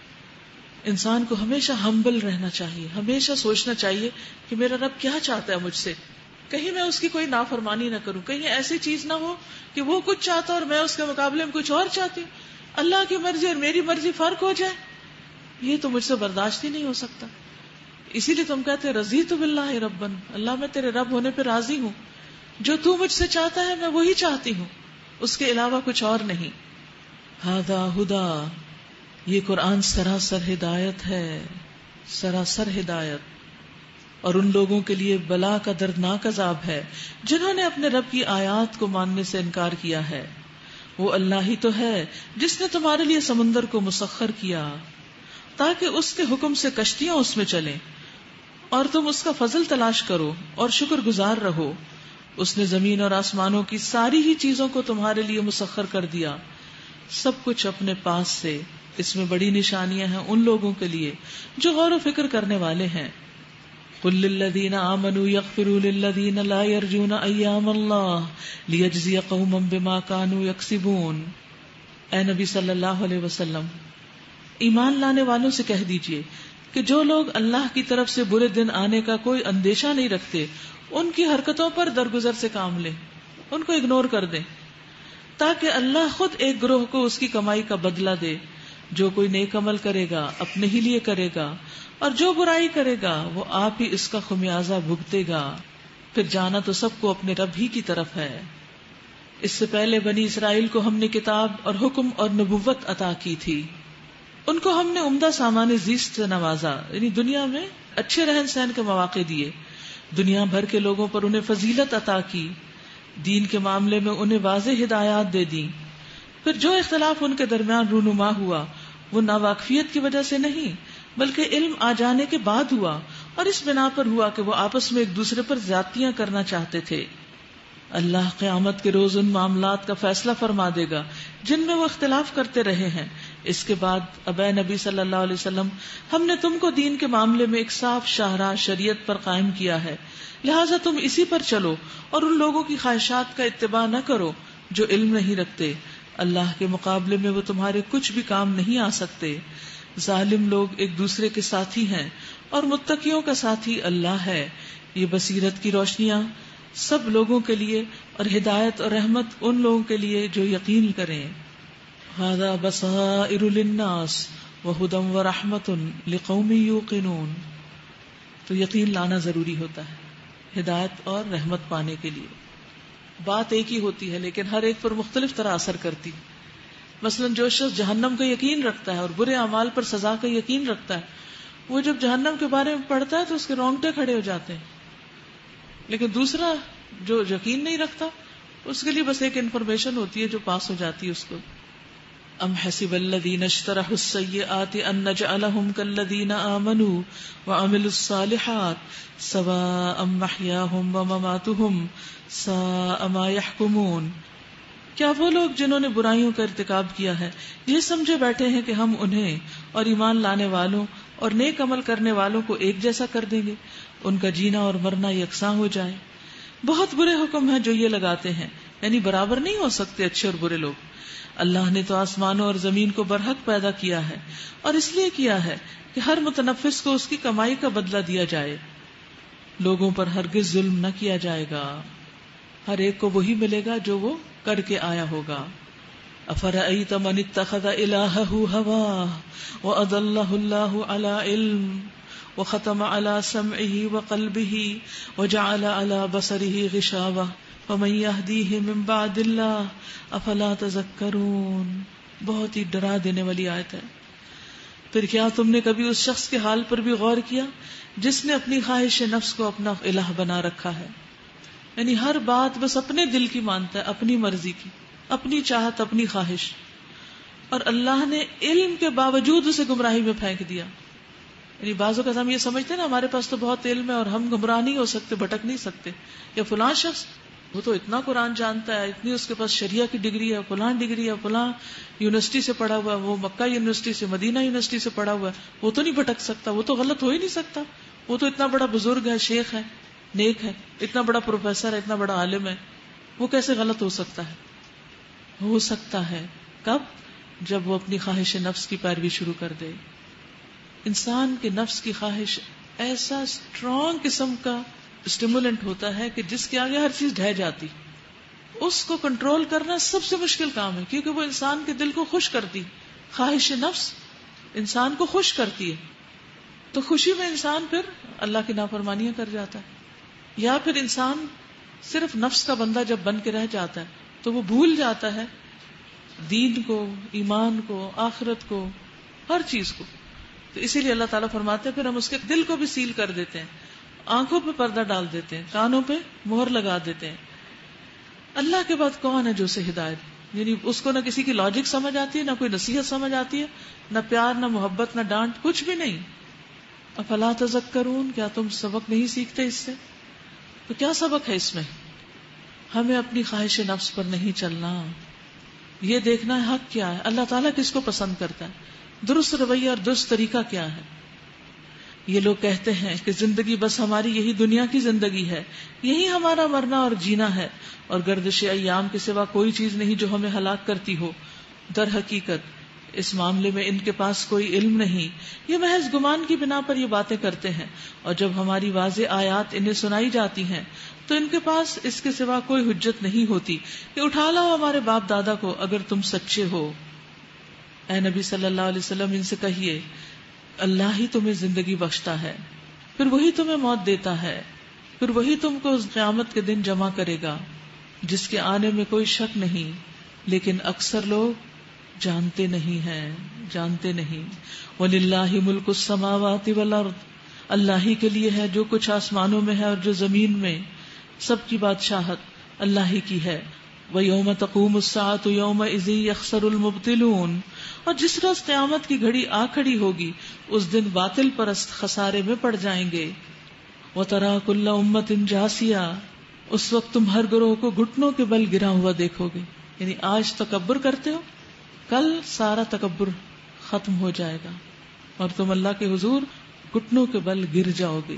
انسان کو ہمیشہ ہمبل رہنا چاہیے، ہمیشہ سوچنا چاہیے کہ میرا رب کیا چاہتا ہے مجھ سے، کہیں میں اس کی کوئی نافرمانی نہ کروں، کہیں ایسی چیز نہ ہو کہ وہ کچھ چاہتا اور میں اس کے مقابلے میں کچھ اور چاہتی ہوں، اللہ کی مرضی اور میری مرضی فرق ہو جائے، یہ تو مجھ سے برداشت ہی نہیں ہو سکتا. اسی لیے تم کہتے رضیت باللہ ربن، اللہ میں تیرے رب ہونے پہ راضی ہوں، جو تو مجھ سے چاہتا ہے میں وہی چاہتی ہوں، اس کے علاوہ کچھ اور نہیں. ھذا ھدی، یہ قرآن سراسر ہدایت ہے، سراسر ہدایت. اور ان لوگوں کے لیے بلا کا دردناک عذاب ہے جنہوں نے اپنے رب کی آیات کو ماننے سے انکار کیا ہے. وہ اللہ ہی تو ہے جس نے تمہارے لیے سمندر کو مسخر کیا تاکہ اس کے حکم سے کشتیاں اس میں چلیں اور تم اس کا فضل تلاش کرو اور شکر گزار رہو. اس نے زمین اور آسمانوں کی ساری ہی چیزوں کو تمہارے لیے مسخر کر دیا، سب کچھ اپنے پاس سے. اس میں بڑی نشانیاں ہیں ان لوگوں کے لیے جو غور و فکر کرنے والے ہیں. قل للذین آمنوا یغفروا للذین لا یرجون ایام اللہ لیجزی قوما بما کانوا یکسبون. اے نبی صلی اللہ علیہ وسلم، ایمان لانے والوں سے کہہ دیجئے کہ جو لوگ اللہ کی طرف سے برے دن آنے کا کوئی اندیشہ نہیں رکھتے ان کی حرکتوں پر درگزر سے کام لیں، ان کو اگنور کر دیں، تاکہ اللہ خود ایک گروہ کو اس کی کمائی کا بدلہ دے. جو کوئی نیک عمل کرے گا اپنے ہی لیے کرے گا، اور جو برائی کرے گا وہ آپ ہی اس کا خمیازہ بھگتے گا. پھر جانا تو سب کو اپنے رب ہی کی طرف ہے. اس سے پہلے بنی اسرائیل کو ہم نے کتاب اور حکم اور نبوت عطا کی تھی. ان کو ہم نے عمدہ سامان زیست سے نوازا، یعنی دنیا میں اچھے رہن سہن کے مواقع دیے، دنیا بھر کے لوگوں پر انہیں فضیلت عطا کی، دین کے معاملے میں انہیں واضح ہدایات دے دی. پھر جو اختلاف ان کے درمیان رونما ہوا وہ ناواقفیت کی وجہ سے نہیں بلکہ علم آ جانے کے بعد ہوا، اور اس بنا پر ہوا کہ وہ آپس میں ایک دوسرے پر زیادتیاں کرنا چاہتے تھے. اللہ قیامت کے روز ان معاملات کا فیصلہ فرما دے گا جن میں وہ اختلاف کرتے رہے ہیں. اس کے بعد اب اے نبی صلی اللہ علیہ وسلم، ہم نے تم کو دین کے معاملے میں ایک صاف شاہراہ شریعت پر قائم کیا ہے، لہٰذا تم اسی پر چلو اور ان لوگوں کی خواہشات کا اتباع نہ کرو جو علم نہیں رکھتے. اللہ کے مقابلے میں وہ تمہارے کچھ بھی کام نہیں آ سکتے. ظالم لوگ ایک دوسرے کے ساتھی ہیں اور متقیوں کا ساتھی اللہ ہے. یہ بصیرت کی روشنیاں سب لوگوں کے لیے اور ہدایت اور رحمت ان لوگوں کے لیے جو یقین کریں. ھذا بصائر للناس وہدی ورحمۃ لقوم یوقنون. تو یقین لانا ضروری ہوتا ہے ہدایت اور رحمت پانے کے لیے. بات ایک ہی ہوتی ہے لیکن ہر ایک پر مختلف طرح اثر کرتی. مثلا جو شخص جہنم کا یقین رکھتا ہے اور برے اعمال پر سزا کا یقین رکھتا ہے، وہ جب جہنم کے بارے میں پڑھتا ہے تو اس کے رونگٹے کھڑے ہو جاتے ہیں. لیکن دوسرا جو یقین نہیں رکھتا اس کے لیے بس ایک انفارمیشن ہوتی ہے جو پاس ہو جاتی ہے اس کو. ام حسب الذین اشترحوا السیئات ان نجعلہم کالذین آمنوا وعملوا الصالحات سواء محیاہم ومماتہم ساء ما یحکمون. کیا وہ لوگ جنہوں نے برائیوں کا ارتکاب کیا ہے یہ سمجھے بیٹھے ہیں کہ ہم انہیں اور ایمان لانے والوں اور نیک عمل کرنے والوں کو ایک جیسا کر دیں گے، ان کا جینا اور مرنا یکساں ہو جائے. بہت برے حکم ہیں جو یہ لگاتے ہیں، یعنی برابر نہیں ہو سکتے اچھے اور برے لوگ. اللہ نے تو آسمانوں اور زمین کو برحق پیدا کیا ہے، اور اس لیے کیا ہے کہ ہر متنفس کو اس کی کمائی کا بدلہ دیا جائے. لوگوں پر ہرگز ظلم نہ کیا جائے گا، ہر ایک کو وہی ملے گا جو وہ کر کے آیا ہوگا. افرأیت من اتخذ الہہ ہواہ واضلہ اللہ علی علم وختم علی سمعہ وقلبہ وجعل علی بصرہ غشاوہ ومن یہدیہ من بعد اللہ افلا تذکرون. بہت ہی ڈرا دینے والی آیت ہے. پھر کیا تم نے کبھی اس شخص کے حال پر بھی غور کیا جس نے اپنی خواہش نفس کو اپنا الہ بنا رکھا ہے، یعنی ہر بات بس اپنے دل کی مانتا ہے، اپنی مرضی کی، اپنی چاہت، اپنی خواہش، اور اللہ نے علم کے باوجود اسے گمراہی میں پھینک دیا. یعنی بعض اوقات ہم یہ سمجھتے ہیں نا ہمارے پاس تو بہت علم ہے اور ہم گمراہ نہیں ہو سکتے، بھٹک نہیں سکتے، یا فلاں شخص وہ تو اتنا قرآن جانتا ہے، اتنی اس کے پاس شریعہ کی ڈگری ہے، فلاں ڈگری ہے، فلاں یونیورسٹی سے پڑھا ہوا ہے، وہ مکہ یونیورسٹی سے، مدینہ یونیورسٹی سے پڑھا ہوا ہے، وہ تو نہیں بھٹک سکتا، وہ تو غلط ہو ہی نہیں سکتا، وہ تو اتنا بڑا بزرگ ہے، شیخ ہے، نیک ہے، اتنا بڑا پروفیسر ہے، اتنا بڑا عالم ہے. وہ کیسے غلط ہو سکتا ہے؟ ہو سکتا ہے کب؟ جب وہ اپنی خواہش نفس کی پیروی شروع کر دے. انسان کے نفس کی خواہش ایسا اسٹرانگ قسم کا اسٹیمولنٹ ہوتا ہے کہ جس کے آگے ہر چیز ڈھہ جاتی. اس کو کنٹرول کرنا سب سے مشکل کام ہے، کیونکہ وہ انسان کے دل کو خوش کرتی. خواہش نفس انسان کو خوش کرتی ہے، تو خوشی میں انسان پھر اللہ کی نافرمانیاں کر جاتا ہے. یا پھر انسان صرف نفس کا بندہ جب بن کے رہ جاتا ہے تو وہ بھول جاتا ہے دین کو، ایمان کو، آخرت کو، ہر چیز کو. تو اسی لیے اللہ تعالیٰ فرماتے ہیں پھر ہم اس کے دل کو بھی سیل کر دیتے ہیں، آنکھوں پہ پردہ ڈال دیتے ہیں، کانوں پہ مہر لگا دیتے ہیں. اللہ کے بعد کون ہے جو اسے ہدایت، یعنی اس کو نہ کسی کی لاجک سمجھ آتی ہے، نہ کوئی نصیحت سمجھ آتی ہے، نہ پیار، نہ محبت، نہ ڈانٹ، کچھ بھی نہیں. افلا تذکرون، کیا تم سبق نہیں سیکھتے اس سے؟ تو کیا سبق ہے اس میں؟ ہمیں اپنی خواہش نفس پر نہیں چلنا، یہ دیکھنا ہے حق کیا ہے، اللہ تعالیٰ کس کو پسند کرتا ہے، درست رویہ اور درست طریقہ کیا ہے. یہ لوگ کہتے ہیں کہ زندگی بس ہماری یہی دنیا کی زندگی ہے، یہی ہمارا مرنا اور جینا ہے، اور گردش ایام کے سوا کوئی چیز نہیں جو ہمیں ہلاک کرتی ہو. در حقیقت اس معاملے میں ان کے پاس کوئی علم نہیں، یہ محض گمان کی بنا پر یہ باتیں کرتے ہیں، اور جب ہماری واضح آیات انہیں سنائی جاتی ہیں تو ان کے پاس اس کے سوا کوئی حجت نہیں ہوتی کہ اٹھا لاؤ ہمارے باپ دادا کو اگر تم سچے ہو. اے نبی صلی اللہ علیہ وسلم ان سے کہیے اللہ ہی تمہیں زندگی بخشتا ہے، پھر وہی تمہیں موت دیتا ہے، پھر وہی تم کو قیامت کے دن جمع کرے گا جس کے آنے میں کوئی شک نہیں، لیکن اکثر لوگ جانتے نہیں. وَلِلَّهِ مُلْكُ السَّمَاوَاتِ وَالْأَرْضِ، اللہ ہی کے لیے ہے جو کچھ آسمانوں میں ہے اور جو زمین میں، سب کی بادشاہت اللہ ہی کی ہے. وَيَوْمَ تَقُومُ السَّاعَةُ يَوْمَئِذٍ يَخْسَرُ الْمُبْطِلُونَ، اور جس روز قیامت کی گھڑی آ کھڑی ہوگی اس دن باطل پرست خسارے میں پڑ جائیں گے. وَتَرَى كُلَّ أُمَّةٍ جَاثِيَةً، اس وقت تم ہر گروہ کو گھٹنوں کے بل گرا ہوا دیکھو گے. یعنی آج تکبر کرتے ہو، کل سارا تکبر ختم ہو جائے گا اور تم اللہ کے حضور گھٹنوں کے بل گر جاؤ گے.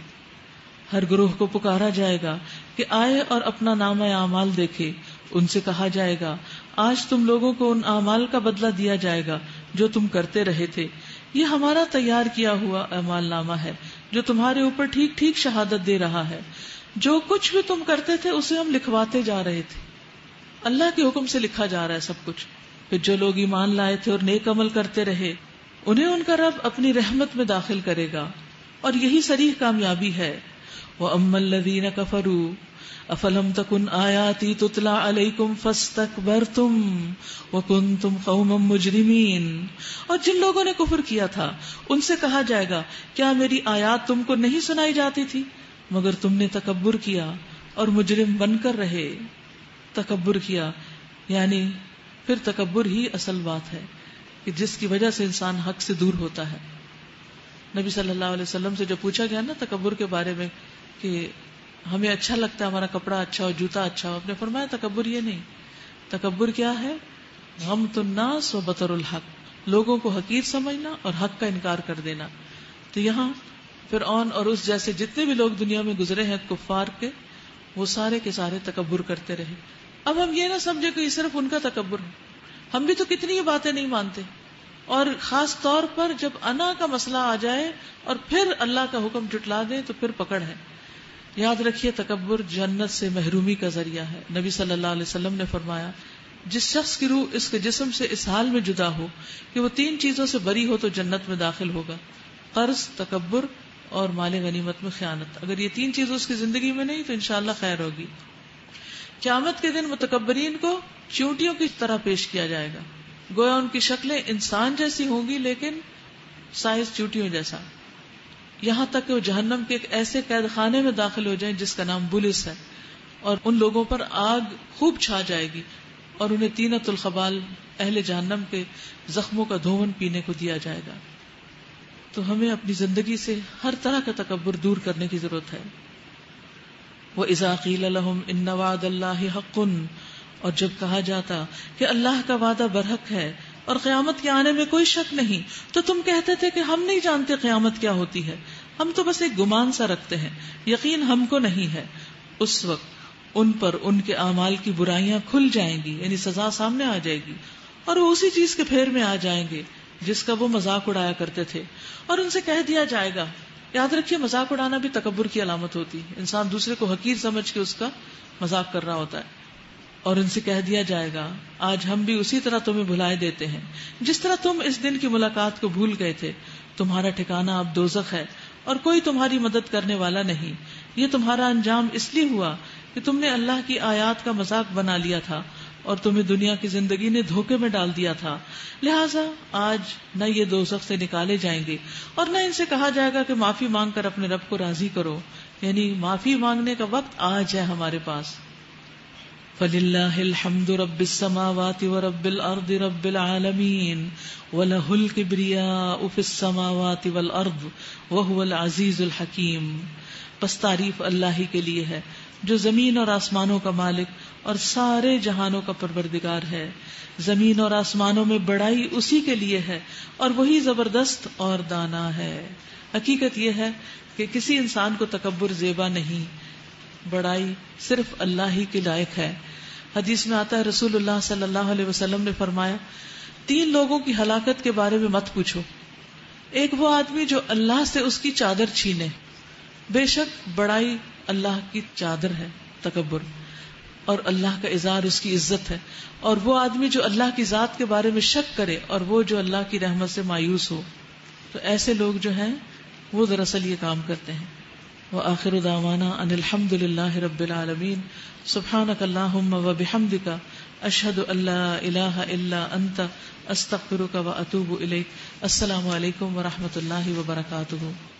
ہر گروہ کو پکارا جائے گا کہ آئے اور اپنا نامہ اعمال دیکھے. ان سے کہا جائے گا آج تم لوگوں کو ان اعمال کا بدلہ دیا جائے گا جو تم کرتے رہے تھے. یہ ہمارا تیار کیا ہوا اعمال نامہ ہے جو تمہارے اوپر ٹھیک ٹھیک شہادت دے رہا ہے. جو کچھ بھی تم کرتے تھے اسے ہم لکھواتے جا رہے تھے. اللہ کے حکم سے لکھا جا رہا ہے سب کچھ. پھر جو لوگ ایمان لائے تھے اور نیک عمل کرتے رہے انہیں ان کا رب اپنی رحمت میں داخل کرے گا، اور یہی صریح کامیابی ہے. وَأَمَّا الَّذِينَ كَفَرُوا أَفَلَمْ تَكُنْ آيَاتِي تُتْلَى عَلَيْكُمْ فَاسْتَكْبَرْتُمْ وَكُنْتُمْ قَوْمًا مُجْرِمِينَ، اور جن لوگوں نے کفر کیا تھا ان سے کہا جائے گا کیا میری آیات تم کو نہیں سنائی جاتی تھی، مگر تم نے تکبر کیا اور مجرم بن کر رہے. تکبر کیا یعنی پھر تکبر ہی اصل بات ہے کہ جس کی وجہ سے انسان حق سے دور ہوتا ہے. نبی صلی اللہ علیہ وسلم سے جب پوچھا گیا نا تکبر کے بارے میں کہ ہمیں اچھا لگتا ہے ہمارا کپڑا اچھا ہو، جوتا اچھا ہو، آپ نے فرمایا تکبر یہ نہیں. تکبر کیا ہے؟ غمط الناس و بطر الحق، لوگوں کو حقیر سمجھنا اور حق کا انکار کر دینا. تو یہاں فرعون اور اس جیسے جتنے بھی لوگ دنیا میں گزرے ہیں کفار کے، وہ سارے کے سارے تکبر کرتے رہے. اب ہم یہ نہ سمجھے کہ یہ صرف ان کا تکبر ہے، ہم بھی تو کتنی یہ باتیں نہیں مانتے. اور خاص طور پر جب انا کا مسئلہ آ جائے اور پھر اللہ کا حکم جٹلا دیں تو پھر پکڑ ہے. یاد رکھیے تکبر جنت سے محرومی کا ذریعہ ہے. نبی صلی اللہ علیہ وسلم نے فرمایا جس شخص کی روح اس کے جسم سے اس حال میں جدا ہو کہ وہ 3 چیزوں سے بری ہو تو جنت میں داخل ہوگا: قرض، تکبر اور مال غنیمت میں خیانت. اگر یہ 3 چیزیں اس کی زندگی میں نہیں تو انشاءاللہ خیر ہوگی. قیامت کے دن متکبرین کو چیونٹیوں کی طرح پیش کیا جائے گا، گویا ان کی شکلیں انسان جیسی ہوں گی لیکن سائز چیونٹیوں جیسا. یہاں تک کہ وہ جہنم کے ایک ایسے قید خانے میں داخل ہو جائیں جس کا نام بلس ہے، اور ان لوگوں پر آگ خوب چھا جائے گی اور انہیں طینۃ الخبال اہل جہنم کے زخموں کا دھون پینے کو دیا جائے گا. تو ہمیں اپنی زندگی سے ہر طرح کا تکبر دور کرنے کی ضرورت ہے. وَإِذَا قِيلَ لَهُمْ إِنَّ وَعْدَ اللَّهِ حَقٌّ، اور جب کہا جاتا کہ اللہ کا وعدہ برحق ہے اور قیامت کے آنے میں کوئی شک نہیں، تو تم کہتے تھے کہ ہم نہیں جانتے قیامت کیا ہوتی ہے، ہم تو بس ایک گمان سا رکھتے ہیں، یقین ہم کو نہیں ہے. اس وقت ان پر ان کے اعمال کی برائیاں کھل جائیں گی، یعنی سزا سامنے آ جائے گی، اور وہ اسی چیز کے پھیر میں آ جائیں گے جس کا وہ مذاق اڑایا کرتے تھے، اور ان سے کہہ دیا جائے گا. یاد رکھیے مذاق اڑانا بھی تکبر کی علامت ہوتی ہے، انسان دوسرے کو حقیر سمجھ کے اس کا مذاق کر رہا ہوتا ہے. اور ان سے کہہ دیا جائے گا آج ہم بھی اسی طرح تمہیں بھلائے دیتے ہیں جس طرح تم اس دن کی ملاقات کو بھول گئے تھے. تمہارا ٹھکانہ اب دوزخ ہے اور کوئی تمہاری مدد کرنے والا نہیں. یہ تمہارا انجام اس لیے ہوا کہ تم نے اللہ کی آیات کا مذاق بنا لیا تھا اور تمہیں دنیا کی زندگی نے دھوکے میں ڈال دیا تھا. لہٰذا آج نہ یہ دوزخ سے نکالے جائیں گے اور نہ ان سے کہا جائے گا کہ معافی مانگ کر اپنے رب کو راضی کرو. یعنی معافی مانگنے کا وقت آج ہے ہمارے پاس. فَلِلَّهِ الْحَمْدُ رَبِّ السَّمَاوَاتِ وَرَبِّ الْأَرْضِ رَبِّ الْعَالَمِينَ وَلَهُ الْكِبْرِيَاءُ فِي السَّمَاوَاتِ وَالْأَرْضِ وَهُوَ الْعَزِيزُ الْحَكِيمُ. بس تعریف اللہ ہی کے لیے ہے جو زمین اور آسمانوں کا مالک اور سارے جہانوں کا پروردگار ہے. زمین اور آسمانوں میں بڑائی اسی کے لیے ہے اور وہی زبردست اور دانا ہے. حقیقت یہ ہے کہ کسی انسان کو تکبر زیبا نہیں، بڑائی صرف اللہ ہی کے لائق ہے. حدیث میں آتا ہے رسول اللہ صلی اللہ علیہ وسلم نے فرمایا 3 لوگوں کی ہلاکت کے بارے میں مت پوچھو. ایک وہ آدمی جو اللہ سے اس کی چادر چھینے، بے شک بڑائی اللہ کی چادر ہے تکبر، اور اللہ کا اظہار اس کی عزت ہے. اور وہ آدمی جو اللہ کی ذات کے بارے میں شک کرے اور وہ جو اللہ کی رحمت سے مایوس ہو. تو ایسے لوگ جو ہیں وہ دراصل یہ کام کرتے ہیں. وآخر دعوانا ان الحمد للہ رب العالمین. سبحانک اللہم وبحمدک اشہد ان لا الہ الا انت استغفرک واتوب الیک. السلام علیکم ورحمۃ اللہ وبرکاتہ.